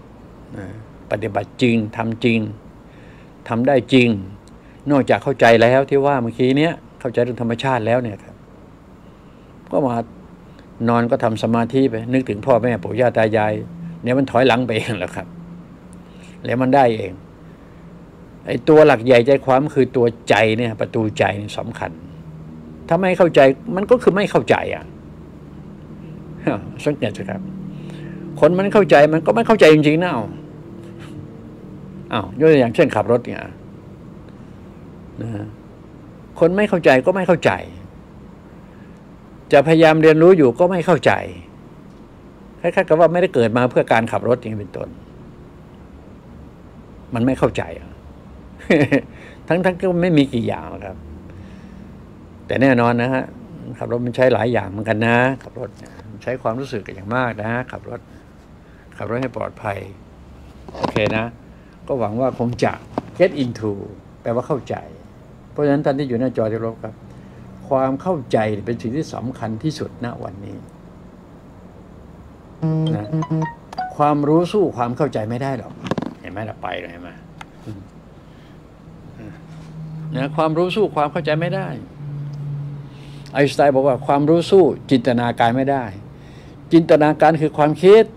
จริงทำจริงทำได้จริงนอกจากเข้าใจแล้วที่ว่าเมื่อกี้เนี้ยเข้าใจเรื่องธรรมชาติแล้วเนี่ยครับก็มานอนก็ทำสมาธิไปนึกถึงพ่อแม่ปู่ย่าตายายเนี่ยมันถอยหลังไปเองแล้วครับแล้วมันได้เองไอ้ตัวหลักใหญ่ใจความคือตัวใจเนี่ยประตูใจนี่สำคัญถ้าไม่เข้าใจมันก็คือไม่เข้าใจสังเกตสิครับคนมันเข้าใจมันก็ไม่เข้าใจจริงๆนะยกตัวอย่างเช่นขับรถเนี่ยคนไม่เข้าใจก็ไม่เข้าใจจะพยายามเรียนรู้อยู่ก็ไม่เข้าใจคล้ายๆกับว่าไม่ได้เกิดมาเพื่อการขับรถอย่างเป็นต้นมันไม่เข้าใจทั้งก็ไม่มีกี่อย่างครับแต่แน่นอนนะฮะขับรถมันใช้หลายอย่างเหมือนกันนะขับรถใช้ความรู้สึกอย่างมากนะขับรถให้ปลอดภัยโอเคนะก็หวังว่าคงจะ get into แปลว่าเข้าใจเพราะฉะนั้นท่านที่อยู่หน้าจอที่รบครับความเข้าใจเป็นสิ่งที่สำคัญที่สุดณวันนี้นะความรู้สู้ความเข้าใจไม่ได้หรอกเห็นไหมล่ะไปเลยมานะความรู้สู้ความเข้าใจไม่ได้ไอน์สไตน์บอกว่าความรู้สู้จินตนาการไม่ได้จินตนาการคือความคิด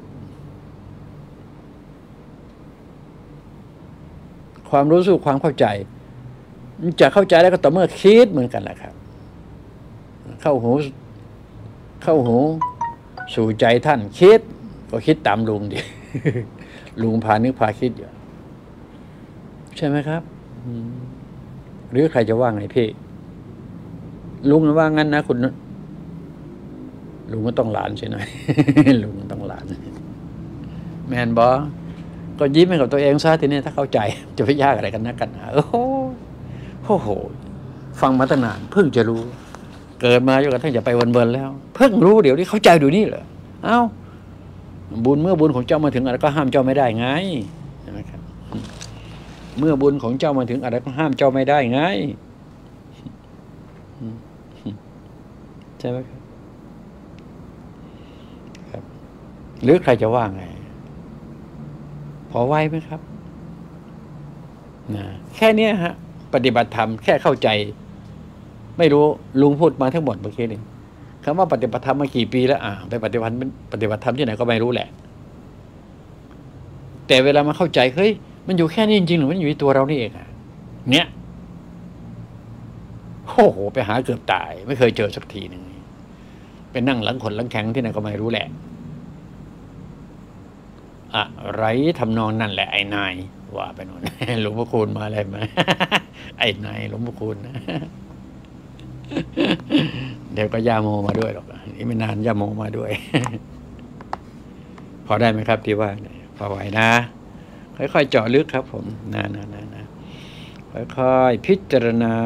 ความรู้สู้ความเข้าใจจะเข้าใจแล้วก็ต่อเมื่อคิดเหมือนกันแหละครับเข้าหูสู่ใจท่านคิดก็คิดตามลุงดิ ลุงพานึกพาคิดอยู่ใช่ไหมครับหรือใครจะว่าไงพี่ลุงว่างั้นนะคุณลุงก็ต้องหลานใช่ไหม ลุงต้องหลานแมนบอก็ยิ้มให้กับตัวเองซะทีนี้ถ้าเข้าใจจะไปยากอะไรกันนะกันโอ้โหฟังมาตั้งนานเพิ่งจะรู้เกิดมาจนกระทั่งจะไปวันๆแล้วเพิ่งรู้เดี๋ยวนี้เข้าใจดูนี่เหรอเอ้าบุญเมื่อบุญของเจ้ามาถึงอะไรก็ห้ามเจ้าไม่ได้ไงใช่ไหมครับเมื่อบุญของเจ้ามาถึงอะไรก็ห้ามเจ้าไม่ได้ไงใช่ไหมครับหรือใครจะว่าไงพอไหวไหมครับนะแค่นี้ฮะปฏิบัติธรรมแค่เข้าใจไม่รู้ลุงพูดมาทั้งหมดเมื่อกี้นี่คำว่าปฏิบัติธรรมมากี่ปีแล้วไปปฏิบัติธรรมที่ไหนก็ไม่รู้แหละแต่เวลามาเข้าใจเฮ้ยมันอยู่แค่นี้จริงๆหรือมันอยู่ในตัวเรานี่เองเนี่ยโอ้โหไปหาเกือบตายไม่เคยเจอสักทีหนึ่งไปนั่งหลังขนหลังแข็งที่ไหนก็ไม่รู้แหละอะไรทำนองนั่นแหละไอ้นายว่าไปโน่น หลวงพ่อคูณมาอะไรมา ไอ้นายหลวงพ่อคูณนะ เดี๋ยวก็ย่าโมมาด้วยหรอกนี่ไม่นานย่าโมมาด้วย พอได้ไหมครับที่ว่าพอไหวนะค่อยๆเจาะลึกครับผมนะค่อยๆพิจารณา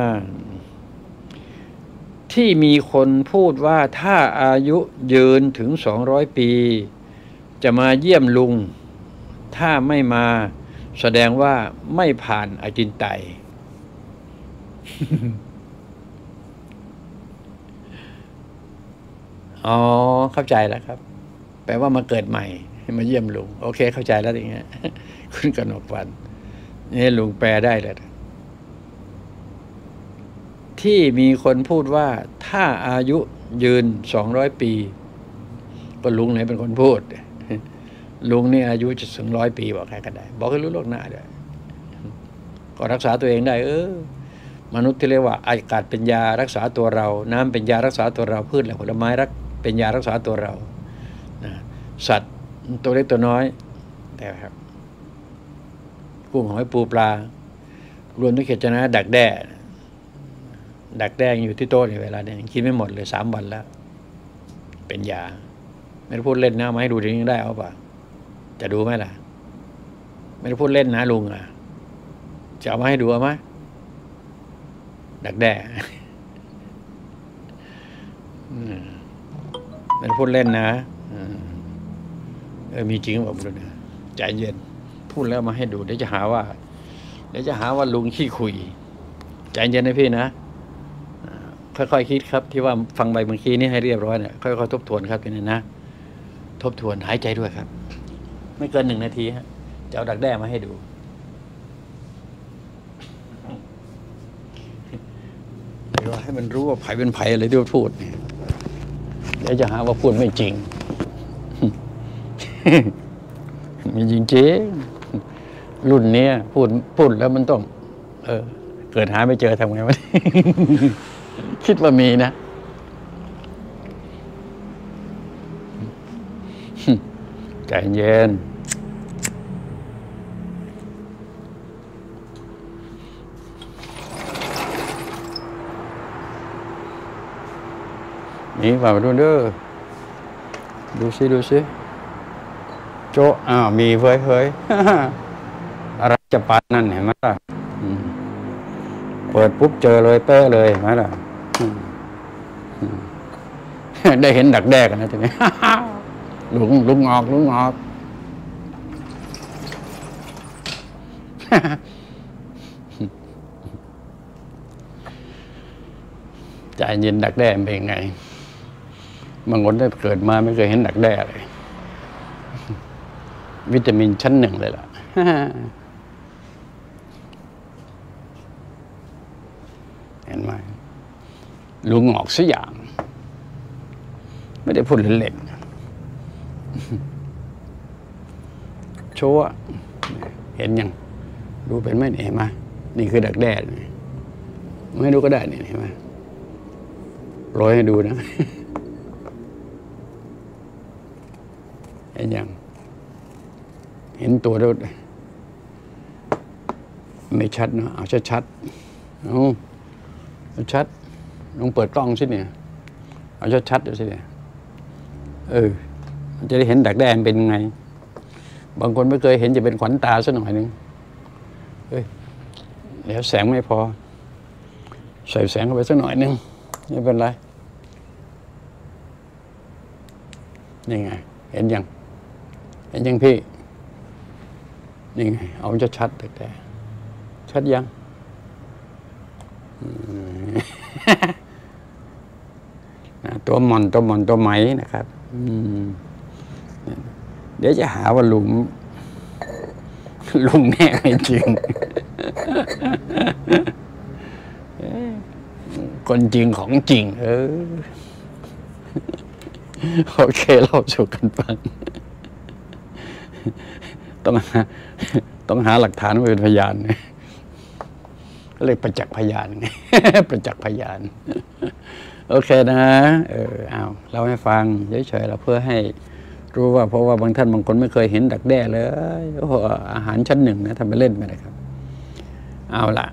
ที่มีคนพูดว่าถ้าอายุยืนถึง200 ปีจะมาเยี่ยมลุงถ้าไม่มาแสดงว่าไม่ผ่านอจินไตย อ๋อเข้าใจแล้วครับแปลว่ามาเกิดใหม่มาเยี่ยมลุงโอเคเข้าใจแล้วอย่างเงี้ย คุณกนกวรรณนี่ลุงแปลได้เลยที่มีคนพูดว่าถ้าอายุยืน200 ปีก็ลุงไหนเป็นคนพูด ลุงนี่อายุจะถึง100 ปีบอกใครก็ได้บอกให้รู้โลกหน้าด้วยก็รักษาตัวเองได้มนุษย์ที่เรียกว่าอากาศเป็นยารักษาตัวเราน้ำเป็นยารักษาตัวเราพืชและผลไม้เป็นยารักษาตัวเราสัตว์ตัวเล็กตัวน้อยแต่ครับกุ้งหอยปูปลารวมทั้งเขตนะดักแด้อยู่ที่โต๊ะในเวลาเนี่ยกินไม่หมดเลย3 วันแล้วเป็นยาไม่ได้พูดเล่นนะมาให้ดูจริงๆได้เอาป่ะจะดูไหมล่ะไม่ได้พูดเล่นนะลุงจะเอามาให้ดูเอาไหมดักแด้ไม่ได้พูดเล่นนะมีจริงบอกดูนะใจเย็นพูดแล้วมาให้ดูเดี๋ยวจะหาว่าลุงขี้คุยใจเย็นนะพี่นะค่อยๆคิดครับที่ว่าฟังใบเมื่อกี้นี่ให้เรียบร้อยเนี่ยค่อยๆทบทวนครับพี่นะทบทวนหายใจด้วยครับไม่เกิน1 นาทีฮะจะเอาดักแด้มาให้ดูเดี๋ยวให้มันรู้ว่าไผ่เป็นไผ่อะไรที่พูดเนี่ยเดี๋ยวจะหาว่าพูดไม่จริง มีจริงๆรุ่นนี้พูดแล้วมันต้องเกิดหาไม่เจอทำไงวะ คิดว่ามีนะ ใจเย็นนี่มาดูเด้อดูสิโจ๊ะมีเฮ้ย อะไรจะปานนั่นเห็นไหมล่ะเปิดปุ๊บเจอเลยเป๊ะเลยเห็นไหมล่ะได้เห็นดักแด้กันนะทีนี้ ลุงออกใจเย็นดักแด้เป็นไงบางคนได้เกิดมาไม่เคยเห็นดักแด้เลยวิตามินชั้นหนึ่งเลยล่ะ เห็นไหมลุงออกสักอย่างไม่ได้พูดเล่นๆโชว์เห็นยังดูเป็นไหมเห็นไหมนี่คือดักแด้ไม่ดูก็ได้นี่เห็นไหมโรยให้ดูนะ เห็นยังเห็นตัวด้วยไม่ชัดเนาะเอาชัดๆเอาชัดลองเปิดกล้องสิเนี่ยเอาชัดๆดูสิเนี่ยมันจะได้เห็นดักแด้เป็นยังไงบางคนไม่เคยเห็นจะเป็นขวัญตาสักหน่อยหนึ่งเดี๋ยวแสงไม่พอใส่แสงเข้าไปสักหน่อยหนึ่งไม่เป็นไรนี่ไงเห็นยังพี่นี่ไงเอาชัดๆแต่ชัดยังตัวหม่อนตัวไหมนะครับเดี๋ยวจะหาว่าลุงแน่ไม่จริง คนจริงของจริงโอเคเราสู่กันฟังต้องหาหลักฐานมาเป็นพยานก็เลยประจักษ์พยานไง ประจักษ์พยานโอเคนะเอาเราให้ฟังเฉยๆเราเพื่อให้รู้ว่าเพราะว่าบางท่านบางคนไม่เคยเห็นดักแด้เลยโอ้โหอาหารชั้นหนึ่งนะทำไปเล่นไปนะครับเอาล่ะ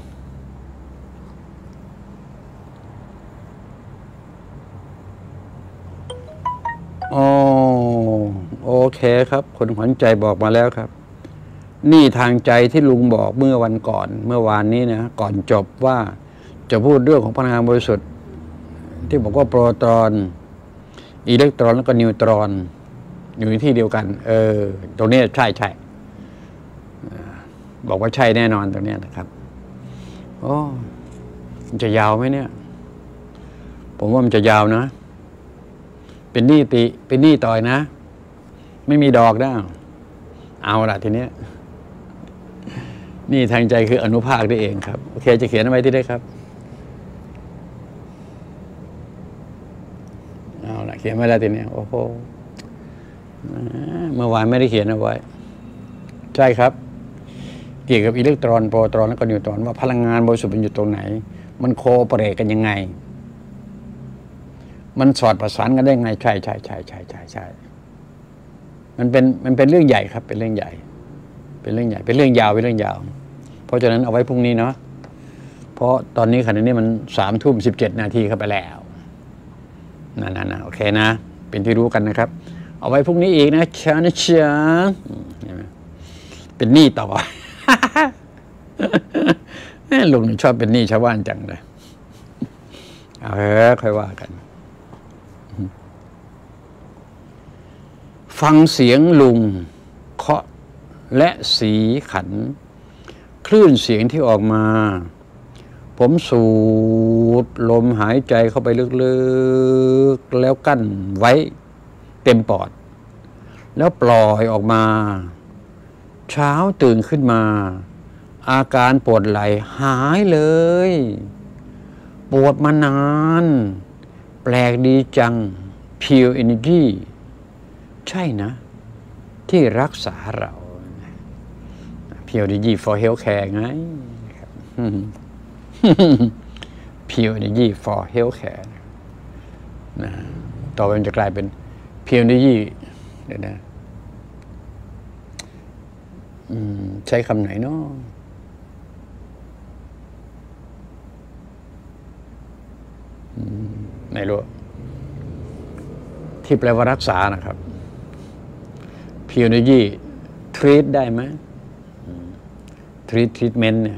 โอเคครับคนขวัญใจบอกมาแล้วครับนี่ทางใจที่ลุงบอกเมื่อวันก่อนเมื่อวานนี้นะก่อนจบว่าจะพูดเรื่องของพลังงานบริสุทธิ์ที่บอกว่าโปรตอนอิเล็กตรอนแล้วก็นิวตรอนอยู่ในที่เดียวกันตรงนี้ใช่บอกว่าใช่แน่นอนตรงนี้นะครับมันจะยาวไหมเนี่ยผมว่ามันจะยาวนะเป็นหนี้ต่อยนะไม่มีดอกนะเอาล่ะทีเนี้ยนี่ทางใจคืออนุภาคได้เองครับโอเคจะเขียนเอาไว้ที่ได้ครับเอาล่ะเขียนไว้แล้วทีเนี้ยโอ้โหเมื่อวานไม่ได้เขียนเอาไว้ใช่ครับเกี่ยวกับอิเล็กตรอนโปรตอนแล้วก็นิวตรอนว่าพลังงานบริสุทธิ์มันอยู่ตรงไหนมันโคเปเรตกันยังไงมันสอดประสานกันได้ไงใช่มันเป็นเรื่องใหญ่ครับเป็นเรื่องใหญ่เป็นเรื่องยาวเพราะฉะนั้นเอาไว้พรุ่งนี้เนาะเพราะตอนนี้ขณะนี้มัน3:17 นาทีเข้าไปแล้วนั่นโอเคนะเป็นที่รู้กันนะครับเอาไว้พรุ่งนี้อีกนะช้าเป็นหนี้ต่อ ลุงชอบเป็นหนี้ชาวบ้านจังเลยเอาค่อยว่ากันฟังเสียงลุงเคาะและสีขันคลื่นเสียงที่ออกมาผมสูดลมหายใจเข้าไปลึกๆแล้วกั้นไว้เต็มปอดแล้วปล่อยออกมาเช้าตื่นขึ้นมาอาการปวดไหล่หายเลยปวดมานานแปลกดีจัง Pure Energy ใช่นะที่รักษาเรา Pure Energy for Healthcare ไง Pure Energy for Healthcare นะต่อไปมันจะกลายเป็น Pure Energy เดี๋ยวนะใช้คำไหนเนาะไม่รู้ที่แปลว่ารักษานะครับ Pure Energy treat ได้ไหม treatment เนี่ย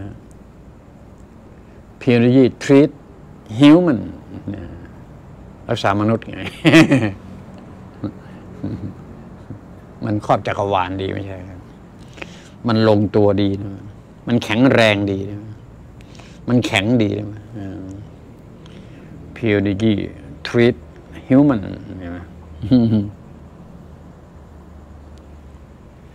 Pure Energy treat human รักษามนุษย์ไง มันครอบจักรวาลดีไม่ใช่ครับมันลงตัวดีนะมันแข็งแรงดีนะมันแข็งดีนะ Pure Energy treat human ใช่ไหม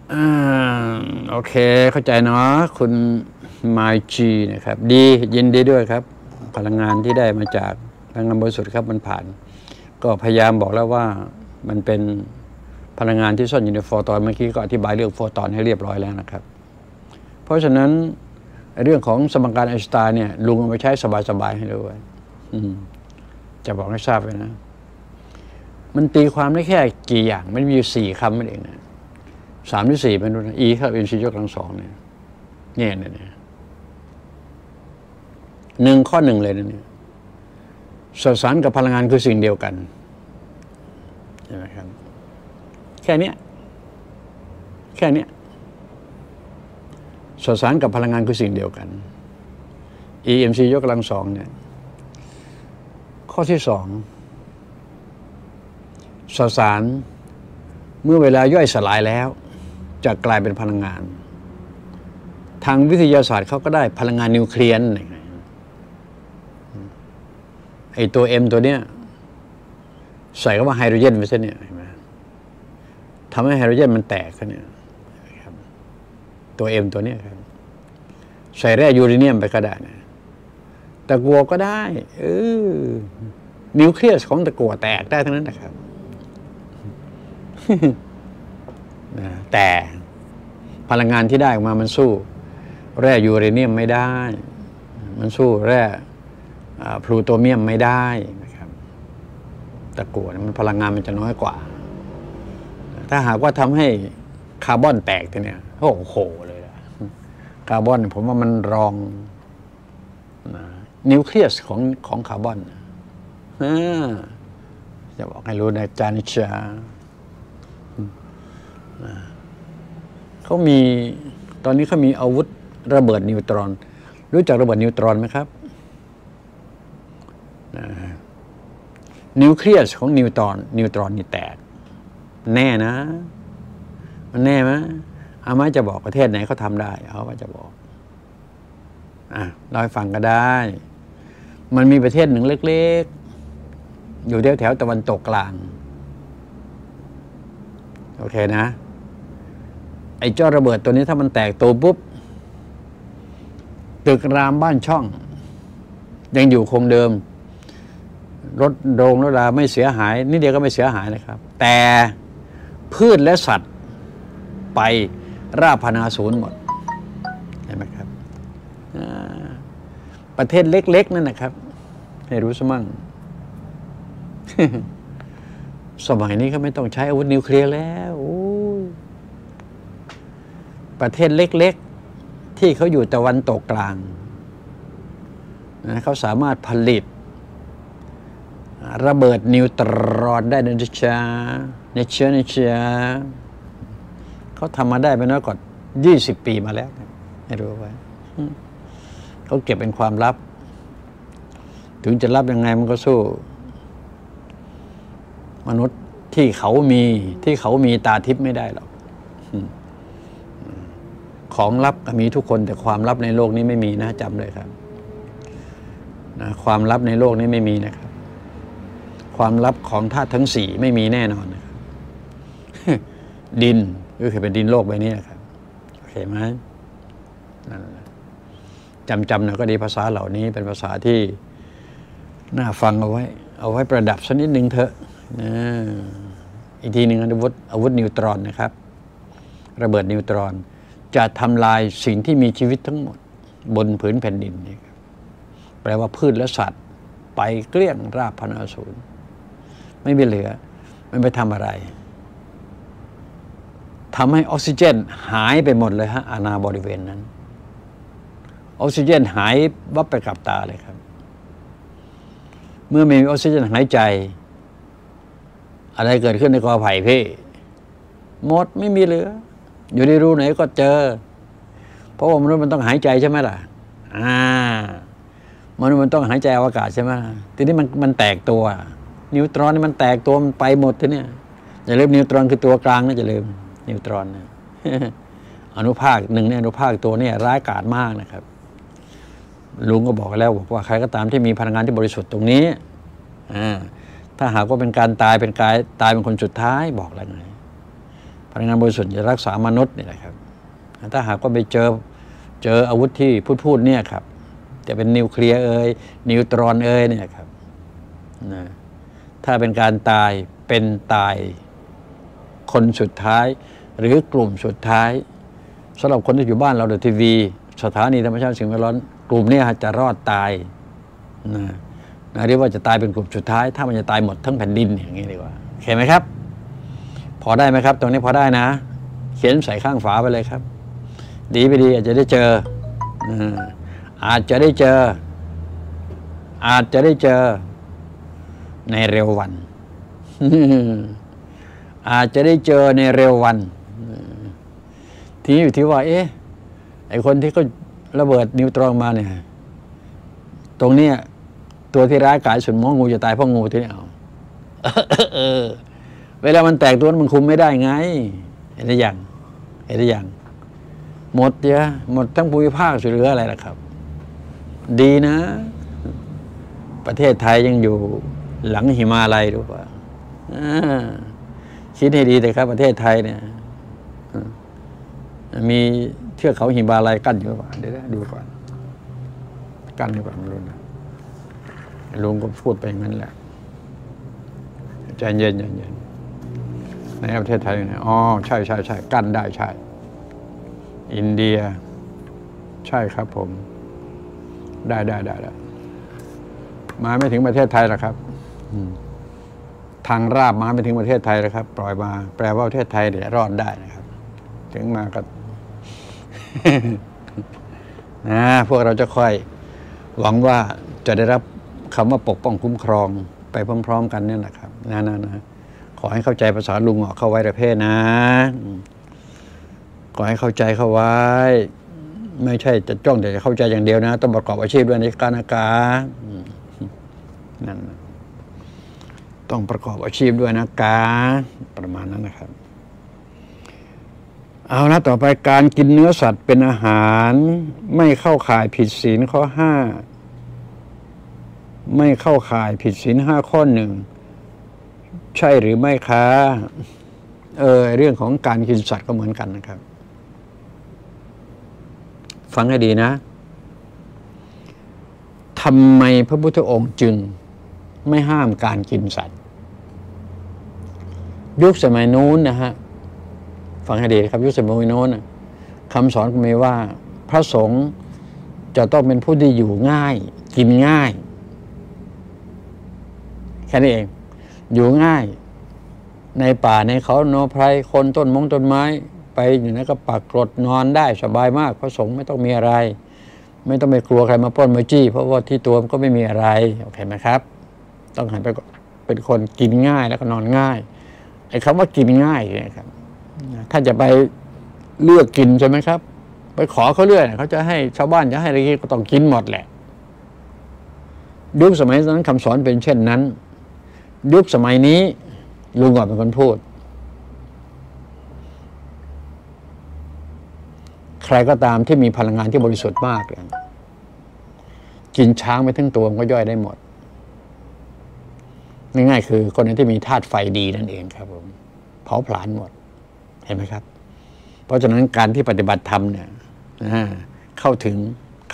โอเคเข้าใจเนาะคุณไมจีนะครับดียินดีด้วยครับพลังงานที่ได้มาจากพลังงานบริสุทธิ์ครับมันผ่านก็พยายามบอกแล้วว่ามันเป็นพลังงานที่ซ่อนอยู่ในโฟตอนเมื่อกี้ก็อธิบายเรื่องโฟตอนให้เรียบร้อยแล้วนะครับเพราะฉะนั้นเรื่องของสมการไอน์สไตน์เนี่ยลุงเอาไปใช้สบายๆให้ด้วยจะบอกให้ทราบเลยนะมันตีความได้แค่กี่อย่างมันมีอยู่4 คำนั่นเองนะ3 หรือ 4ไม่รู้นะ e ครับ mc ยกกำลัง2เนี่ย1 ข้อ 1เลยนะเนี่ยสสารกับพลังงานคือสิ่งเดียวกันใช่ไหมครับแค่เนี้ยสสารกับพลังงานคือสิ่งเดียวกัน EMC ยกกำลัง2เนี่ยข้อที่2สสารเมื่อเวลาย่อยสลายแล้วจะกลายเป็นพลังงานทางวิทยาศาสตร์เขาก็ได้พลังงานนิวเคลียร์ไอตัว M ตัวเนี้ยใส่คำว่าไฮโดรเจนไปซะเนี่ยเห็นไหมทำให้ไฮโดรเจนมันแตกกันเนี่ยตัว M ตัวเนี้ยครับใส่แร่ยูเรเนียมไปก็ได้นะตะกั่วก็ได้นิวเคลียสของตะกั่วแตกได้ทั้งนั้นนะครับแต่พลังงานที่ได้ออกมามันสู้แร่ยูเรเนียมไม่ได้มันสู้แร่พลูโตเมียมไม่ได้นะครับตะกั่วมันพลังงานมันจะน้อยกว่าถ้าหากว่าทำให้คาร์บอนแตกเนี่ยโอ้โหเลยนะคาร์บอนผมว่ามันรองนิวเคลียสของคาร์บอนจะบอกให้รู้นะจานิชาเขามีตอนนี้เขามีอาวุธระเบิดนิวตรอนรู้จักระเบิดนิวตรอนไหมครับนิวเคลียสของนิวตรอนนี่แตกแน่นะมันแน่ไหมอาม่าจะบอกประเทศไหนเขาทำได้เขาว่าจะบอกเราให้ฟังก็ได้มันมีประเทศหนึ่งเล็กๆอยู่แถวตะวันตกกลางโอเคนะไอ้เจ้าระเบิดตัวนี้ถ้ามันแตกตัวปุ๊บตึกรามบ้านช่องยังอยู่คงเดิมรถโรงรถราไม่เสียหายนิดเดียวก็ไม่เสียหายนะครับแต่พืชและสัตว์ไปราพนาศูนย์หมดเห็นไหมครับประเทศเล็กๆนั่นนะครับให้รู้ซะมั่ง สมัยนี้เขาไม่ต้องใช้อาวุธนิวเคลียร์แล้วประเทศเล็กๆที่เขาอยู่ตะวันตกกลางนะเขาสามารถผลิตระเบิดนิวตรอนได้นะจ๊ะเนี่ยเชื่อเขาทำมาได้ไม่น้อยกว่า20 ปีมาแล้วให้รู้ไว้เขาเก็บเป็นความลับถึงจะลับยังไงมันก็สู้มนุษย์ที่เขามีตาทิพย์ไม่ได้หรอกของลับมีทุกคนแต่ความลับในโลกนี้ไม่มีนะจำเลยครับนะความลับในโลกนี้ไม่มีนะครับความลับของธาตุทั้ง4ไม่มีแน่นอนนะครับดินก็คือเป็นดินโลกใบนี้นะครับโอเคไหมนั่นจำหน่อยก็ดีภาษาเหล่านี้เป็นภาษาที่น่าฟังเอาไว้ประดับสักนิดนึงเถอะอีกทีหนึ่งอาวุธนิวตรอนนะครับระเบิดนิวตรอนจะทำลายสิ่งที่มีชีวิตทั้งหมดบนผืนแผ่นดินนี่ครับแปลว่าพืชและสัตว์ไปเกลี้ยงราบพนาศูนย์ไม่มีเหลือมันไปทำอะไรทำให้ออกซิเจนหายไปหมดเลยฮะอาณาบริเวณนั้นออกซิเจนหายวับไปกับตาเลยครับเมื่อไม่มีออกซิเจนหายใจอะไรเกิดขึ้นในกอไผ่พี่หมดไม่มีเหลืออยู่ในรูไหนก็เจอเพราะว่ามนุษย์มันต้องหายใจใช่ไหมล่ะมนุษย์มันต้องหายใจอวกาศใช่ไหมทีนี้มันแตกตัวนิวตรอนนี่มันแตกตัวมันไปหมดทีนี้อย่าลืมนิวตรอนคือตัวกลางนะอย่าลืมนิวตรอนนะ อนุภาคหนึ่งในอนุภาคตัวนี้ร้ายกาจมากนะครับลุงก็บอกแล้วบอกว่าใครก็ตามที่มีพลังงานที่บริสุทธิ์ตรงนี้ถ้าหากว่าเป็นการตายเป็นคนสุดท้ายบอกแล้วไงพลังงานบริสุทธิ์จะรักษามนุษย์นี่แหละครับถ้าหากว่าไปเจออาวุธที่พูดเนี่ยครับจะเป็นนิวเคลียร์นิวตรอนเนี่ยครับนะถ้าเป็นการตายเป็นตายคนสุดท้ายหรือกลุ่มสุดท้ายสำหรับคนที่อยู่บ้านเราดูทีวีสถานีธรรมชาติสิ่งแวดล้อมกลุ่มนี้จะรอดตายนะเรียกว่าจะตายเป็นกลุ่มสุดท้ายถ้ามันจะตายหมดทั้งแผ่นดินอย่างนี้ดีกว่าโอเคไหมครับพอได้ไหมครับตรงนี้พอได้นะเขียนใส่ข้างฝาไปเลยครับดีไปดีอาจจะได้เจออาจจะได้เจอในเร็ววันอาจจะได้เจอในเร็ววันทีนี้อยู่ที่ว่าไอคนที่เขาระเบิดนิวตรอนมาเนี่ยตรงเนี้ยตัวที่ร้ายกาจสุดมองงูจะตายเพราะงูที่นี่เอาเวลามันแตกตัวมันคุมไม่ได้ไงเห็นหรือยังหมดเยอะหมดทั้งภูมิภาคสุดเหลืออะไรล่ะครับดีนะประเทศไทยยังอยู่หลังหิมาลัยรู้ป่ะคิดให้ดีเลยครับประเทศไทยเนี่ยมีเทือกเขาหิมาลัยกั้นอยู่ป่ะเดี๋ยวดูก่อนกั้นอยู่ป่ะไม่รู้นะลุงก็พูดไปงั้นแหละใจเย็นในประเทศไทยเนี่ยอ๋อใช่กั้นได้ใช่อินเดียใช่ครับผมได้มาไม่ถึงประเทศไทยหรอกครับทางราบมาไม่ถึงประเทศไทยแล้วครับปล่อยมาแปลว่าประเทศไทยเดี๋ยวรอดได้นะครับถึงมาก็ พวกเราจะค่อยหวังว่าจะได้รับคำว่าปกป้องคุ้มครองไปพร้อมๆกันเนี่ยนะครับนะขอให้เข้าใจภาษาลุงเข้าไว้ประเภทนะขอให้เข้าใจเข้าไว้ไม่ใช่จะจ้องแต่จะเข้าใจอย่างเดียวนะต้องประกอบอาชีพด้วยในการอากาศนั่นต้องประกอบอาชีพด้วยนะกาประมาณนั้นนะครับเอาละต่อไปการกินเนื้อสัตว์เป็นอาหารไม่เข้าข่ายผิดศีลข้อ5ไม่เข้าข่ายผิดศีล5ข้อ1ใช่หรือไม่คะเรื่องของการกินสัตว์ก็เหมือนกันนะครับฟังให้ดีนะทำไมพระพุทธองค์จึงไม่ห้ามการกินสัตว์ยุคสมัยนู้นนะฮะฟังให้ดีครับยุคสมัยโน้นคำสอนก็มีว่าพระสงฆ์จะต้องเป็นผู้ที่อยู่ง่ายกินง่ายแค่นี้เองอยู่ง่ายในป่าในเขาโนไพรคนต้นไม้ไปอยู่นั้นก็ปักกรดนอนได้สบายมากพระสงฆ์ไม่ต้องมีอะไรไม่ต้องไปกลัวใครมาปล้นมาจี้เพราะว่าที่ตัวมันก็ไม่มีอะไรโอเคไหมครับต้องหันไปเป็นคนกินง่ายแล้วก็นอนง่ายไอ้คำว่ากินง่ายเนี่ยครับถ้าจะไปเลือกกินใช่ไหมครับไปขอเขาเรื่อยเขาจะให้ชาวบ้านจะให้อะไรก็ต้องกินหมดแหละยุคสมัยนั้นคำสอนเป็นเช่นนั้นยุคสมัยนี้ลุงก่อนเป็นคนพูดใครก็ตามที่มีพลังงานที่บริสุทธิ์มากกินช้างไปทั้งตัวมันก็ย่อยได้หมดง่ายๆคือคนที่มีธาตุไฟดีนั่นเองครับผมเผาผลาญหมดเห็นไหมครับเพราะฉะนั้นการที่ปฏิบัติธรรมเนี่ยเข้าถึง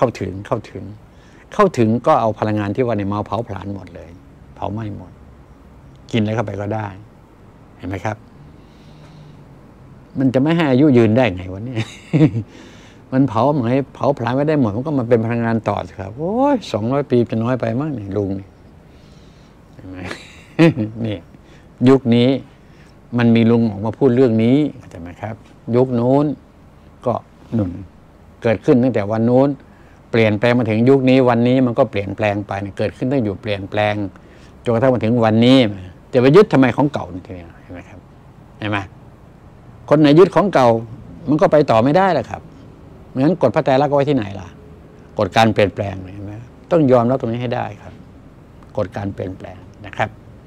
ก็เอาพลังงานที่ว่าในมาเผาผลาญหมดเลยเผาไหม้หมดกินอะไรเข้าไปก็ได้เห็นไหมครับมันจะไม่ให้อายุยืนได้ไงวันนี้ มันเผาผลาญไม่ได้หมดมันก็มาเป็นพลังงานต่อครับโอ้ย200 ปีจะน้อยไปมากนี่ลุงเห็นไหม นี่ยุคนี้มันมีลุงออกมาพูดเรื่องนี้ใช่ไหมครับยุคโน้นก็เกิดขึ้นตั้งแต่วันโน้นเปลี่ยนแปลงมาถึงยุคนี้วันนี้มันก็เปลี่ยนแปลงไปเกิดขึ้นตั้งอยู่เปลี่ยนแปลงจนกระทั่งมาถึงวันนี้จะไปยึดทำไมของเก่าทีนี้เห็นไหมครับเห็นไหมคนไหนยึดของเก่ามันก็ไปต่อไม่ได้แหละครับเหมือนกฎพระไตรลักษณ์ไว้ที่ไหนล่ะกฎการเปลี่ยนแปลงเห็นไหมต้องยอมรับตรงนี้ให้ได้ครับกฎการเปลี่ยนแปลงนะครับ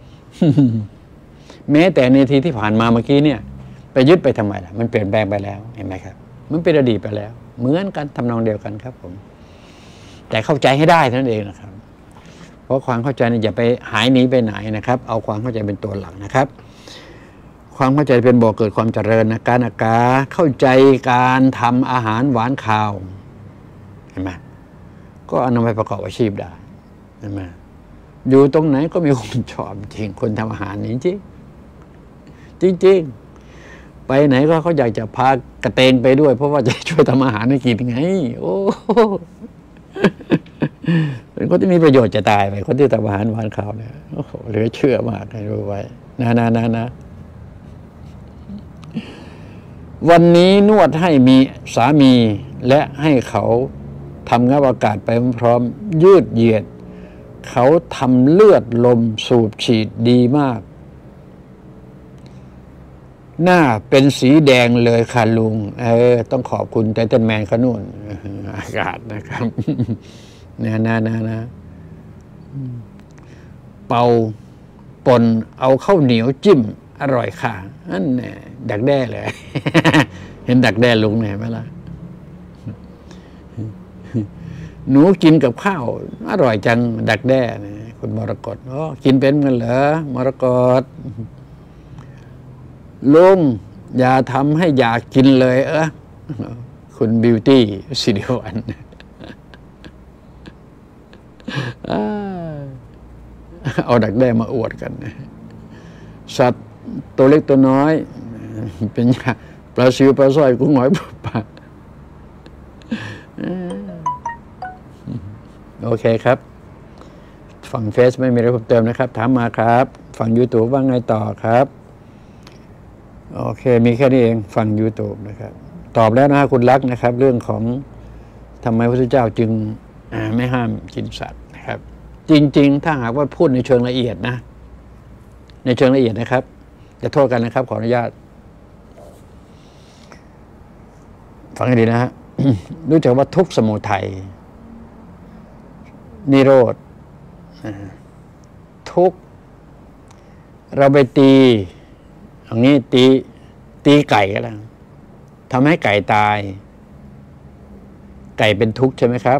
แม้แต่ในทีที่ผ่านมาเมื่อกี้เนี่ยไปยึดไปทำไมล่ะมันเปลี่ยนแปลงไปแล้วเห็นไหมครับมันเป็นอดีตไปแล้วเหมือนกันทำนองเดียวกันครับผมแต่เข้าใจให้ได้เท่านั้นเองนะครับเพราะความเข้าใจเนี่ยอย่าไปหายหนีไปไหนนะครับเอาความเข้าใจเป็นตัวหลักนะครับความเข้าใจเป็นบ่อเกิดความเจริญนะการอากาเข้าใจการทำอาหารหวานข้าวเห็นไหมก็เอานำไปประกอบอาชีพได้เห็นไหมอยู่ตรงไหนก็มีคนชอบจริงคนทำอาหารนี่จริงไปไหนก็เขาอยากจะพากระเตงไปด้วยเพราะว่าจะช่วยทำอาหารให้กินไงโอ้เป็นคนที่มีประโยชน์จะตายไปคนที่ทำอาหารหวานข้าวเนี่ยโอ้โหเหลือเชื่อมากให้รู้ไว้นะวันนี้นวดให้มีสามีและให้เขาทำงับอากาศไปพร้อมยืดเหยียดเขาทำเลือดลมสูบฉีดดีมากหน้าเป็นสีแดงเลยค่ะลุงต้องขอบคุณไททันแมนขนุนอากาศนะครับนะเป่าปนเอาข้าวเหนียวจิ้มอร่อยค่ะนั่นแหละดักแด้เลย เห็นดักแด้ลุงไหมล่ะหนูกินกับข้าวอร่อยจังดักแด้นะคุณมรกตกินเป็นกันเหรอมรกตลุงอย่าทำให้อยากกินเลยคุณบิวตี้สิริวัลย์เอาดักแด้มาอวดกันสัตว์ตัวเล็กตัวน้อยเป็นปลาซิวปลาสร้อยกุ้งหอยปลาโอเคครับฝั่งเฟซไม่มีอะไรเพิ่มเติมนะครับถามมาครับฝั่ง YouTube ว่าไงต่อครับโอเคมีแค่นี้เองฝั่ง YouTube นะครับตอบแล้วนะคุณรักนะครับเรื่องของทำไมพระพุทธเจ้าจึงไม่ห้ามกินสัตว์นะครับจริงๆถ้าหากว่าพูดในเชิงละเอียดนะในเชิงละเอียดนะครับจะโทษกันนะครับขออนุญาตฟังให้ดีนะฮะ รู้จักว่าทุกข์สมุทัยนิโรธทุกข์เราไปตีอย่างนี้ตีไก่ก็แล้วทำให้ไก่ตายไก่เป็นทุกข์ใช่ไหมครับ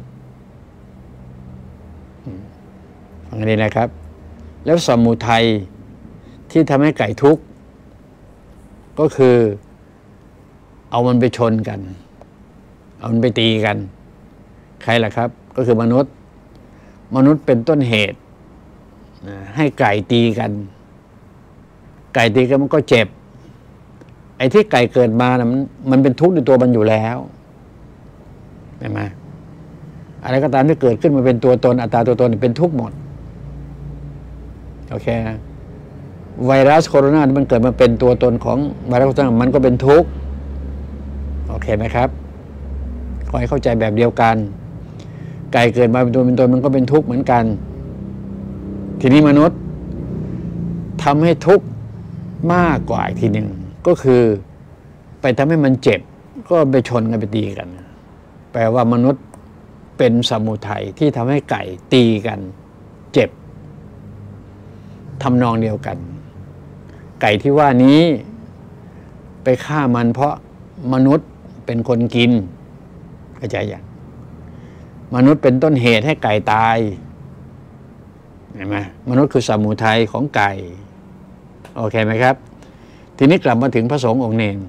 ฟังให้ดีนะครับแล้วสมุทัยที่ทำให้ไก่ทุกข์ก็คือเอามันไปชนกันเอามันไปตีกันใครล่ะครับก็คือมนุษย์เป็นต้นเหตุให้ไก่ตีกันไก่ตีกันมันก็เจ็บไอ้ที่ไก่เกิดมานะมันเป็นทุกข์ในตัวมันอยู่แล้วเห็นไหมอะไรก็ตามที่เกิดขึ้นมาเป็นตัวตนอัตตาตัวตนเป็นทุกข์หมดโอเคนะไวรัสโคโรนาที่มันเกิดมาเป็นตัวตนของไวรัสโคโรนามันก็เป็นทุกข์โอเคไหมครับขอให้เข้าใจแบบเดียวกันไก่เกิดมาเป็นตัวเป็นตนมันก็เป็นทุกข์เหมือนกันทีนี้มนุษย์ทำให้ทุกข์มากกว่าอีกทีหนึ่งก็คือไปทำให้มันเจ็บก็ไปชนกันไปตีกันแปลว่ามนุษย์เป็นสมุทัยที่ทำให้ไก่ตีกันเจ็บทำนองเดียวกันไก่ที่ว่านี้ไปฆ่ามันเพราะมนุษย์เป็นคนกินเข้าใจยังมนุษย์เป็นต้นเหตุให้ไก่ตายเห็นไหมมนุษย์คือสมุทัยของไก่โอเคไหมครับทีนี้กลับมาถึงพระสงฆ์องค์เนร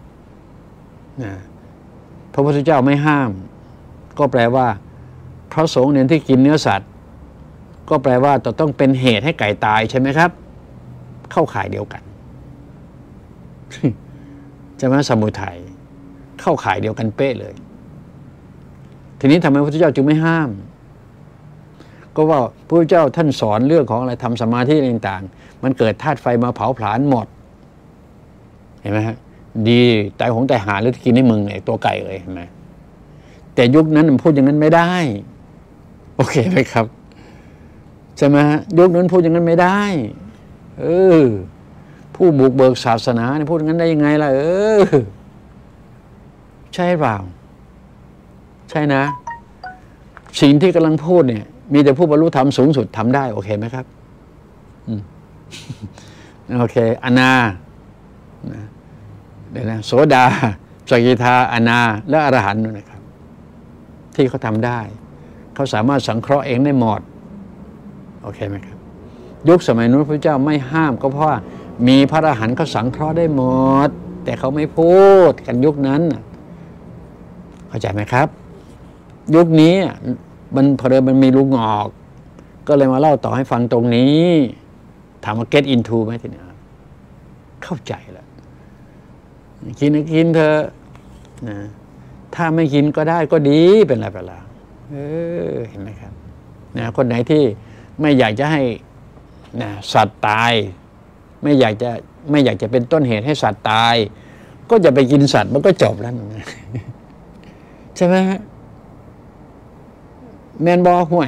พระพุทธเจ้าไม่ห้ามก็แปลว่าพระสงฆ์เนรที่กินเนื้อสัตว์ก็แปลว่าต้องเป็นเหตุให้ไก่ตายใช่ไหมครับเข้าข่ายเดียวกันใช่ไหมสมุทัยเข้าข่ายเดียวกันเป๊ะเลยทีนี้ทำไมพระพุทธเจ้าจึงไม่ห้ามก็ว่าพระพุทธเจ้าท่านสอนเรื่องของอะไรทำสมาธิต่างๆมันเกิดธาตุไฟมาเผาผลาญหมดเห็นไหมฮะดีตายหงตายหาหรือกินให้มึงไอ้ตัวไก่เลยเห็นไหมแต่ยุคนั้นมันพูดอย่างนั้นไม่ได้โอเคไหมครับใช่ไหมฮะยุคนั้นพูดอย่างนั้นไม่ได้ผู้บุกเบิกศาสนาเนี่ยพูดอย่างนั้นได้ยังไงล่ะใช่เปล่าใช่นะสิ่งที่กำลังพูดเนี่ยมีแต่ผู้บรรลุธรรมสูงสุดทำได้โอเคไหมครับโอเคอนาเดี๋ยวนะโสดาสกิทาอนาและอรหันต์นะครับที่เขาทำได้เขาสามารถสังเคราะห์เองได้หมดโอเคไหมครับยุคสมัยนู้นพระเจ้าไม่ห้ามก็เพราะว่ามีพระอรหันต์เขาสังเคราะห์ได้หมดแต่เขาไม่พูดกันยุคนั้นเข้าใจไหมครับยุคนี้มันพอเดิมมันมีลุงออกก็เลยมาเล่าต่อให้ฟังตรงนี้ถามว่า get into ไหมทีนี้เข้าใจแล้วกินเธอนะถ้าไม่กินก็ได้ก็ดีเป็นไรไปแล้วเห็นไหมครับนะคนไหนที่ไม่อยากจะให้นะสัตว์ตายไม่อยากจะเป็นต้นเหตุให้สัตว์ตายก็จะไปกินสัตว์มันก็จบแล้วนะใช่ไหมฮะแมนบอห่วย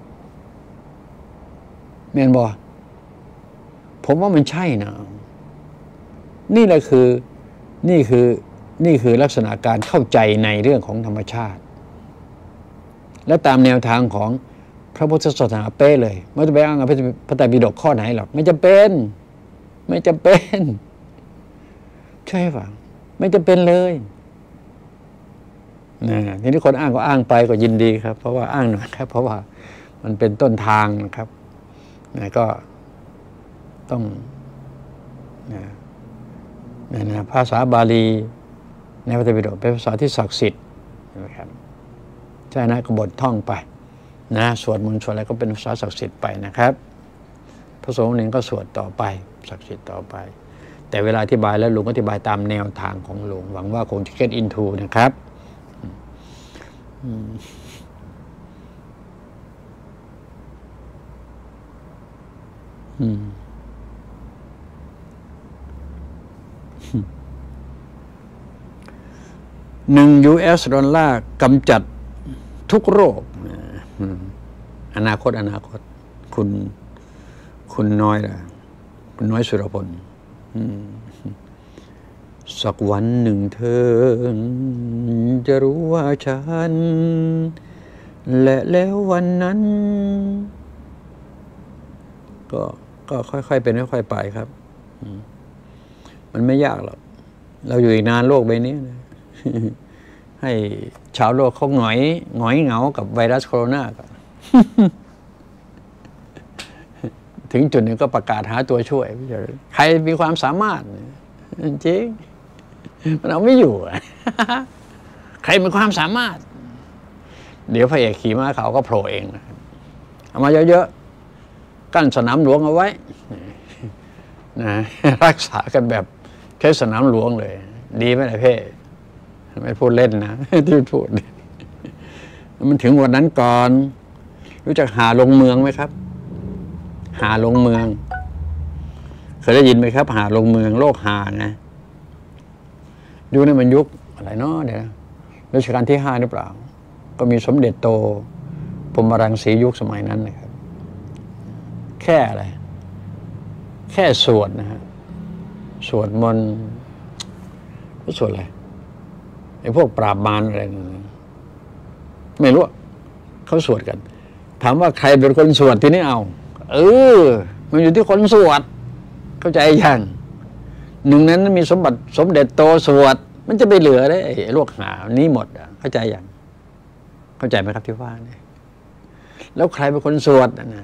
แมนบอผมว่ามันใช่นะนี่คือลักษณะการเข้าใจในเรื่องของธรรมชาติและตามแนวทางของพระพุทธศาสนาเป้เลยไม่ต้องไปอ้างพระไตรปิฎกข้อไหนหรอกไม่จำเป็นใช่ป่ะไม่จำเป็นเลยนะทีนี้คนอ้างก็อ้างไปก็ยินดีครับเพราะว่าอ้างหน่อยครับเพราะว่ามันเป็นต้นทางนะครับนะก็ต้องนะภาษาบาลีในพระไตรปิฎกเป็นภาษาที่ศักดิ์สิทธิ์นะครับใช่นะก็บทท่องไปนะสวดมนต์สวดอะไรก็เป็นภาษาศักดิ์สิทธิ์ไปนะครับพระสงฆ์เองก็สวดต่อไปศักดิ์สิทธิ์ต่อไปแต่เวลาอธิบายแล้วลุงก็อธิบายตามแนวทางของลุงหวังว่าคงจะ get into นะครับ$1 ดอลลาร์กำจัดทุกโรคอนาคตคุณน้อยล่ะคุณน้อยสุรพลสักวันหนึ่งเธอจะรู้ว่าฉันและแล้ววันนั้นก็ค่อยๆเป็นค่อยๆไปครับมันไม่ยากหรอกเราอยู่อีกนานโลกใบนี้นะให้ชาวโลกเขาหงอยเหงากับไวรัสโคโรนาก่อน ถึงจุดหนึ่งก็ประกาศหาตัวช่วยใครมีความสามารถจริงมันเอาไม่อยู่ ใครมีความสามารถเดี๋ยวพระเอกขี่ม้าขาวก็โผล่เองเอามาเยอะๆกั้นสนามหลวงเอาไว้นะรักษากันแบบแค่สนามหลวงเลยดีไหมล่ะเพ่ไม่พูดเล่นนะที่พูดมันถึงวันนั้นก่อนรู้จักหาลงเมืองไหมครับหาลงเมืองเคยได้ยินไหมครับหาลงเมืองโลกหาไงยุคนี้มันยุคอะไรเนาะเดี๋ยวรัชกาลที่5หรือเปล่าก็มีสมเด็จโตพรหมรังสียุคสมัยนั้นนะครับแค่อะไรแค่สวดนะฮะสวดมนต์ก็สวดอะไรไอ้พวกปราบมารอะไรไม่รู้เขาสวดกันถามว่าใครเป็นคนสวดทีนี้เอามันอยู่ที่คนสวดเข้าใจยังหนึ่งนั้นมีสมเด็จโตสวดมันจะไปเหลือได้ไอ้โรคหานี้หมดเข้าใจยังเข้าใจไหมครับที่ว่าเนี่ยแล้วใครเป็นคนสวดนะ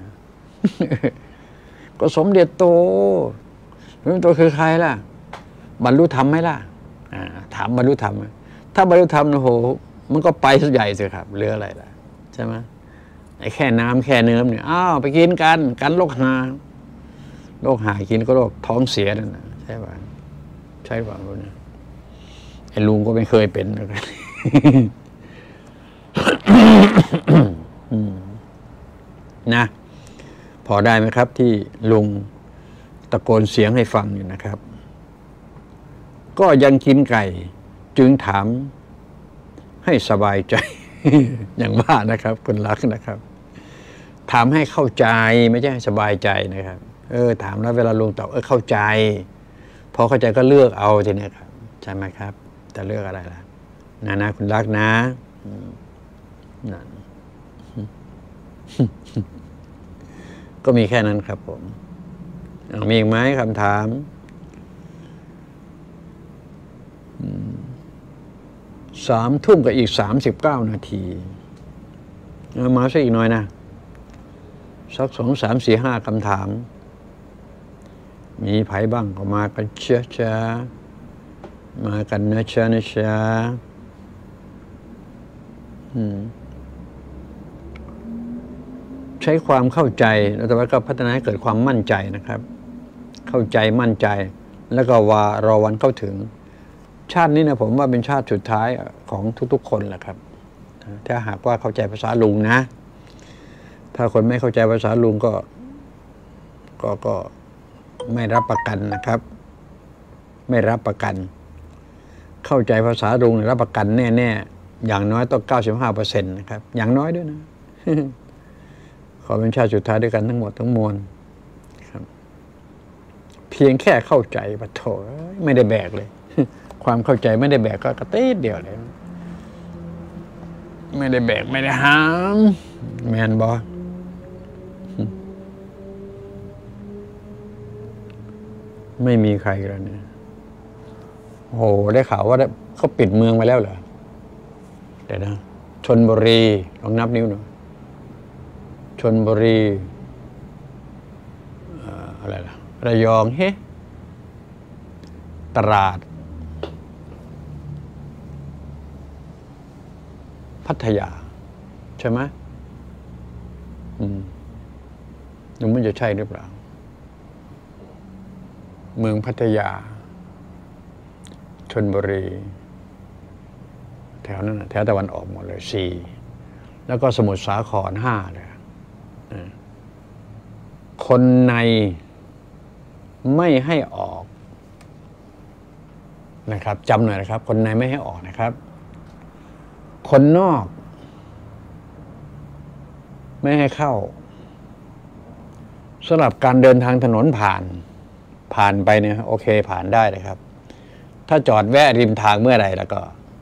ก็สมเด็จโตสมเด็จโตคือใครล่ะบรรลุธรรมไหมล่ะถามบรรลุธรรมถ้าบรรลุธรรมโอ้โหมันก็ไปสุดใหญ่สิครับเหลืออะไรล่ะใช่ไหมไอ้แค่น้ำแค่เนื้อเนี่ยไปกินกันโรคหากินก็โรคท้องเสียนั่นนะใช่ป่ะใช่ป่ะรู้นะไอ้ลุงก็ไม่เคยเป็นนะครับนะพอได้ไหมครับที่ลุงตะโกนเสียงให้ฟังอยู่นะครับก็ยังกินไก่จึงถามให้สบายใจ อย่างว่านะครับคนรักนะครับถามให้เข้าใจไม่ใช่ให้สบายใจนะครับถามแล้วเวลาลุงตอบเข้าใจพอเข้าใจก็เลือกเอาทีนี้ครับใช่ไหมครับแต่เลือกอะไรล่ะนะคุณรักนะนั่น ก็มีแค่นั้นครับผมมีอีกไหมคำถาม3 ทุ่มกับอีก39 นาทีมาซะอีกหน่อยนะสัก2, 3, 4, 5คำถามมีไผบ้างก็มากันช้าๆมากันนะช้าใช้ความเข้าใจแล้วแต่ว่าก็พัฒนาให้เกิดความมั่นใจนะครับเข้าใจมั่นใจแล้วก็ว่ารอวันเข้าถึงชาตินี้นะผมว่าเป็นชาติสุดท้ายของทุกๆคนแหละครับถ้าหากว่าเข้าใจภาษาลุงนะถ้าคนไม่เข้าใจภาษาลุงก็ไม่รับประกันนะครับไม่รับประกันเข้าใจภาษาลุงรับประกันแน่ๆอย่างน้อยต้อง 95% นะครับอย่างน้อยด้วยนะ ขอเป็นชาติสุดท้ายด้วยกันทั้งหมดทั้งมวลครับเพียงแค่เข้าใจปะโถไม่ได้แบกเลย ความเข้าใจไม่ได้แบกก็กระติดเดียวเลยไม่ได้แบกไม่ได้หามแมนบอไม่มีใครแล้วเนี่ยโหได้ข่าวว่าเขาปิดเมืองไปแล้วเหรอเดี๋ยวนะชลบุรีลองนับนิ้วหน่อยชลบุรีอะไรล่ะระยองตราดพัทยาใช่ไหมนึกว่าจะใช่หรือเปล่าเมืองพัทยาชลบุรีแถวนั้นแถวตะวันออกหมดเลย4แล้วก็สมุทรสาคร5เลยคนในไม่ให้ออกนะครับจำหน่อยนะครับคนในไม่ให้ออกนะครับคนนอกไม่ให้เข้าสำหรับการเดินทางถนนผ่านไปเนี่ยโอเคผ่านได้เลยครับถ้าจอดแวะริมทางเมื่อไหร่แล้วก็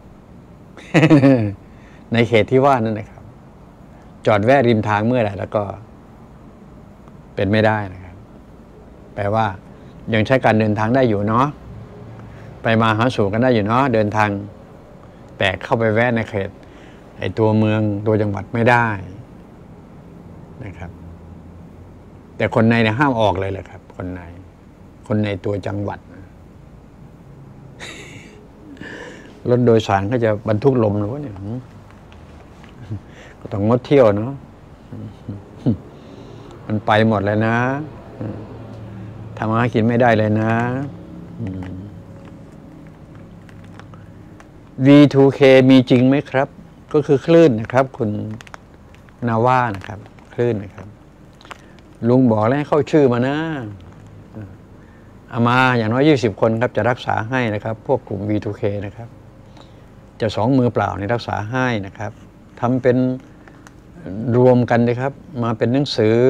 ในเขตที่ว่านั่นนะครับจอดแวะริมทางเมื่อไหร่แล้วก็เป็นไม่ได้นะครับแปลว่ายังใช้การเดินทางได้อยู่เนาะไปมาหาสู่กันได้อยู่เนาะเดินทางแต่เข้าไปแวะในเขตไอ้ตัวเมืองตัวจังหวัดไม่ได้นะครับแต่คนในเนี่ยห้ามออกเลยแหละครับคนในตัวจังหวัดรถโดยสารก็จะบรรทุกลมหรือว่าเนี่ยก็ต้องงดเที่ยวเนาะมันไปหมดเลยนะทำอาหารกินไม่ได้เลยนะ V2K มีจริงไหมครับก็คือคลื่นนะครับคุณนาว่านะครับคลื่นนะครับลุงบอกแล้วให้เข้าชื่อมานะเอามาอย่างน้อย20 คนครับจะรักษาให้นะครับพวกกลุ่ม V2K นะครับจะ2 มือเปล่าในรักษาให้นะครับทำเป็นรวมกันเลยครับมาเป็นหนังสือ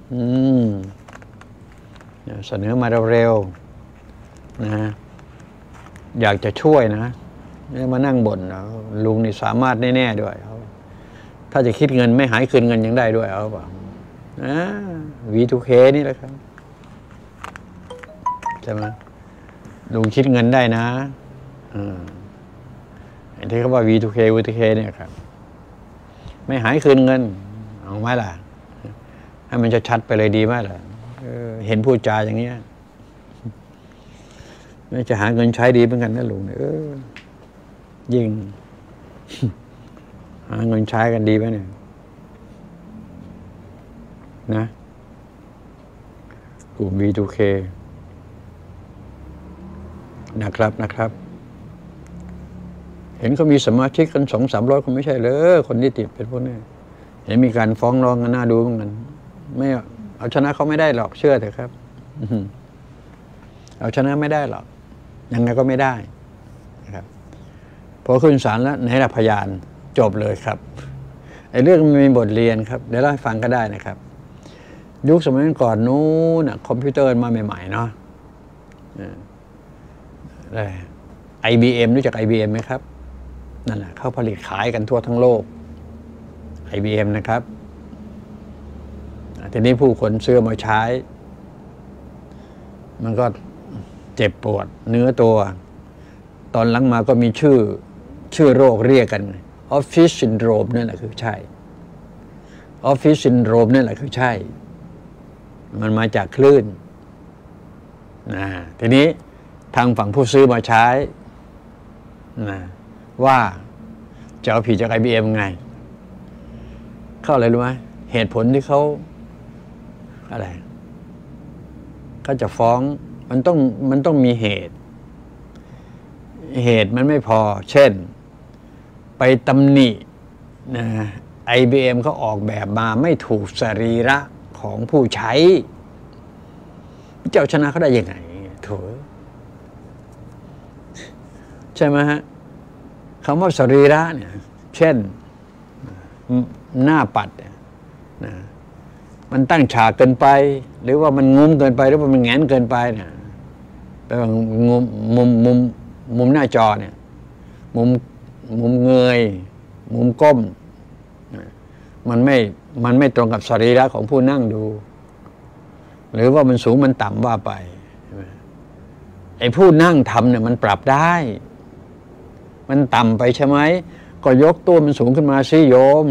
เสนอมาเร็วๆนะอยากจะช่วยนะมานั่งบ่นลุงนี่สามารถแน่ๆด้วยถ้าจะคิดเงินไม่หายคืนเงินยังได้ด้วยเอาเปล่าV2K นี่แหละครับใช่ไหมลุงคิดเงินได้นะไอ้ที่เขาว่า V2K เนี่ยครับไม่หายคืนเงินเอาไหมล่ะให้มันจะชัดไปเลยดีไหมล่ะเห็นพูดจาอย่างเงี้ยไม่จะหาเงินใช้ดีเหมือนกันนะลุงยิ่งหาเงินใช้กันดีไหมเนี่ยนะกลุ่ม V2K นะครับเห็นเขามีสมาชิกกัน200-300 คนไม่ใช่เลยคนที่ติดเป็นพวกนี้เห็นมีการฟ้องร้องกันน่าดูเหมือนกันไม่เอาชนะเขาไม่ได้หรอกเชื่อเถอะครับเอาชนะไม่ได้หรอกยังไงก็ไม่ได้นะครับพอขึ้นศาลแล้วในหลักพยานจบเลยครับไอ้เรื่องมันมีบทเรียนครับเดี๋ยวเล่าให้ฟังก็ได้นะครับยุคสมัยก่อนนู้นคอมพิวเตอร์มาใหม่ๆเนาะIBM รู้จัก IBM ไหมครับนั่นแหละเขาผลิตขายกันทั่วทั้งโลก IBM นะครับทีนี้ผู้คนซื้อมาใช้มันก็เจ็บปวดเนื้อตัวตอนหลังมาก็มีชื่อโรคเรียกกัน Office Syndrome นั่นแหละคือใช่ Office Syndrome นั่นแหละคือใช่มันมาจากคลื่นนะทีนี้ทางฝั่งผู้ซื้อมาใช้นะว่าจะเอาผิดจาก IBM ไงเข้าอะไรรู้ไหมเหตุผลที่เขาอะไรเขาจะฟ้องมันต้องมีเหตุมันไม่พอเช่นไปตำหนินะ IBM เขาออกแบบมาไม่ถูกสรีระของผู้ใช้เจ้าชนะเขาได้ยังไงโถใช่ไหมฮะคำว่าสรีระเนี่ยเช่นหน้าปัดนะมันตั้งฉากเกินไปหรือว่ามันงุ้มเกินไปหรือว่ามันแงนเกินไปเนี่ยแปลว่างุ้มมุมหน้าจอเนี่ยมุมเงยมุมก้มมันไม่ตรงกับสรีระของผู้นั่งดูหรือว่ามันสูงมันต่ำว่าไปไอ้ผู้นั่งทำเนี่ยมันปรับได้มันต่ำไปใช่ไหมก็ยกตัวมันสูงขึ้นมาสิโยม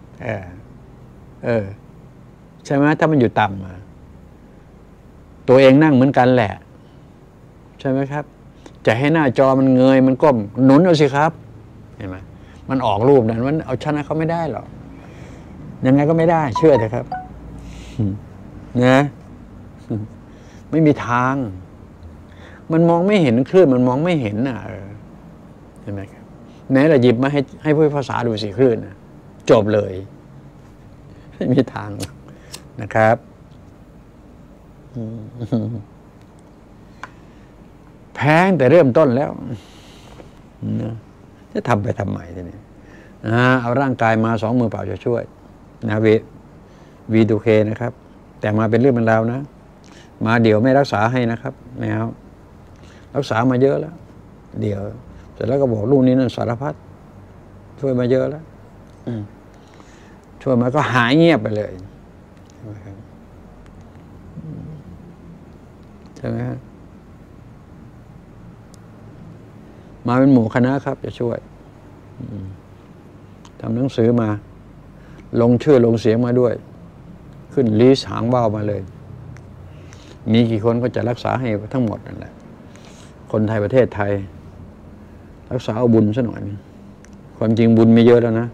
ใช่ไหมถ้ามันอยู่ต่ำตัวเองนั่งเหมือนกันแหละใช่ไหมครับจะให้หน้าจอมันเงยมันก้มหนุนเอาสิครับเห็นไหมมันออกรูปนั้นมันเอาชนะเขาไม่ได้หรอกยังไงก็ไม่ได้เชื่อเถอะครับนะไม่มีทางมันมองไม่เห็นคลื่นมันมองไม่เห็นน่ะเห็นไหมครับไหนเราหยิบมาให้ผู้ภาษาดูสิคลื่นนะจบเลยไม่มีทางนะครับแพงแต่เริ่มต้นแล้วนะจะทำไปทำไมทีนี้เอาร่างกายมา2 มือเปล่าจะช่วยนะV2Kนะครับแต่มาเป็นเรื่องเป็นราวนะมาเดี๋ยวไม่รักษาให้นะครับไม่เอารักษามาเยอะแล้วเดี๋ยวเสร็จแล้วก็บอกลูกนี้นั่นสารพัดช่วยมาเยอะแล้วช่วยมาก็หายเงียบไปเลยใช่ไหมครับมาเป็นหมู่คณะครับจะช่วยทำหนังสือมาลงชื่อลงเสียงมาด้วยขึ้นลิสต์หางว่าวมาเลยมีกี่คนก็จะรักษาให้ทั้งหมดนั่นแหละคนไทยประเทศไทยรักษาเอาบุญซะหน่อยความจริงบุญมีเยอะแล้วนะ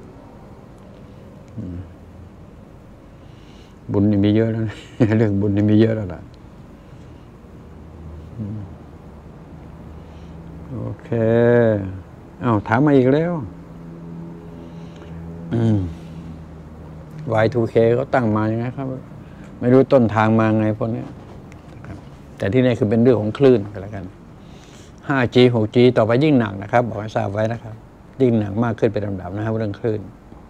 บุญนี่มีเยอะแล้วนะเรื่องบุญนี่มีเยอะแล้วล่ะโอเคถามมาอีกแล้วY2K เขาตั้งมาอย่างไงครับไม่รู้ต้นทางมาไงพวกนี้แต่ที่นี่คือเป็นเรื่องของคลื่นกันแล้วกัน 5G 6G ต่อไปยิ่งหนักนะครับบอกให้ทราบไว้นะครับยิ่งหนักมากขึ้นเป็นลำดับนะครับเรื่องคลื่น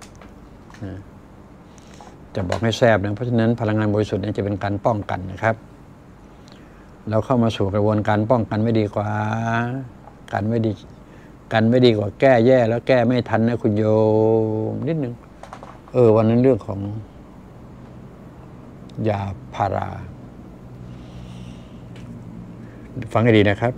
จะบอกให้แทรบนะเพราะฉะนั้นพลังงานบริสุทธิ์จะเป็นการป้องกันนะครับเราเข้ามาสู่กระบวนการป้องกันไม่ดีกว่ากันไม่ดีกว่าแก้แย่แล้วแก้ไม่ทันนะคุณโยมนิดนึงวันนั้นเรื่องของยาพาราฟังให้ดีนะครับ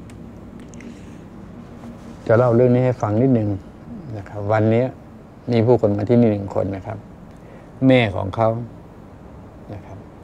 จะเล่าเรื่องนี้ให้ฟังนิดนึงนะครับวันนี้มีผู้คนมาที่นี่1 คนนะครับแม่ของเขานะครับ